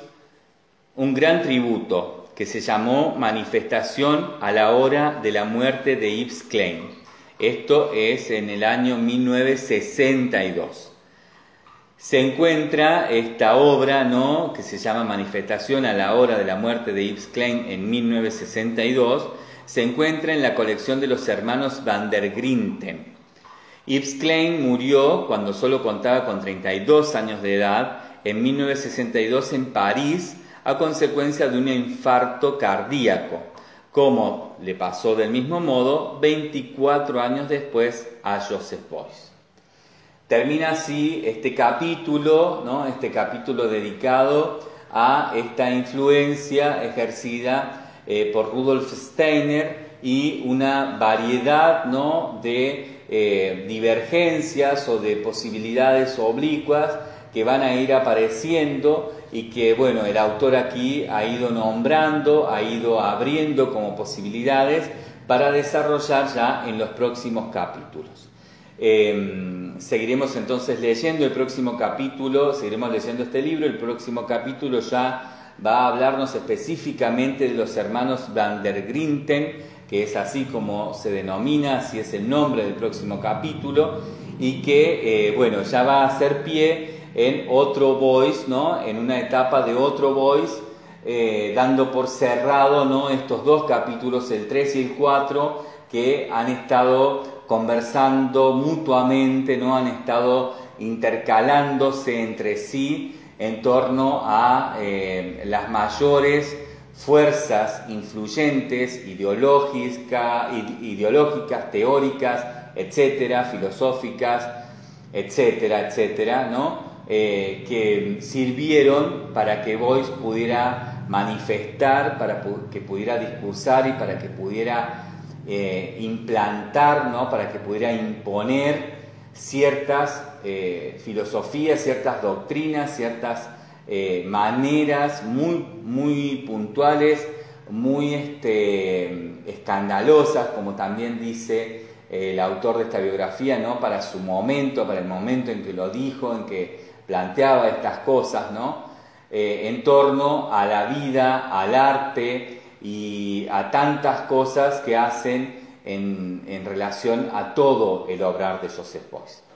un gran tributo que se llamó Manifestación a la hora de la muerte de Yves Klein. Esto es en el año mil novecientos sesenta y dos. Se encuentra esta obra, ¿no?, que se llama Manifestación a la hora de la muerte de Yves Klein en mil novecientos sesenta y dos, se encuentra en la colección de los hermanos Van der Grinten. Yves Klein murió cuando solo contaba con treinta y dos años de edad en mil novecientos sesenta y dos en París a consecuencia de un infarto cardíaco, como le pasó del mismo modo veinticuatro años después a Joseph Beuys. Termina así este capítulo, ¿no?, este capítulo dedicado a esta influencia ejercida eh, por Rudolf Steiner y una variedad, ¿no?, de eh, divergencias o de posibilidades oblicuas que van a ir apareciendo y que, bueno, el autor aquí ha ido nombrando, ha ido abriendo como posibilidades para desarrollar ya en los próximos capítulos. Eh, seguiremos entonces leyendo el próximo capítulo, seguiremos leyendo este libro, el próximo capítulo ya va a hablarnos específicamente de los hermanos Van der Grinten, que es así como se denomina, así es el nombre del próximo capítulo, y que, eh, bueno, ya va a hacer pie en otro Beuys, ¿no?, en una etapa de otro Beuys, eh, dando por cerrado, ¿no?, estos dos capítulos, el tres y el cuatro, que han estado conversando mutuamente, ¿no?, han estado intercalándose entre sí en torno a eh, las mayores fuerzas influyentes, ideológica, ideológicas, teóricas, etcétera, filosóficas, etcétera, etcétera, ¿no?, Eh, que sirvieron para que Beuys pudiera manifestar, para pu que pudiera discursar y para que pudiera eh, implantar, ¿no?, para que pudiera imponer ciertas eh, filosofías, ciertas doctrinas, ciertas eh, maneras muy, muy puntuales, muy este, escandalosas, como también dice eh, el autor de esta biografía, ¿no?, para su momento, para el momento en que lo dijo, en que planteaba estas cosas, ¿no?, eh, en torno a la vida, al arte y a tantas cosas que hacen en, en relación a todo el obrar de Joseph Beuys.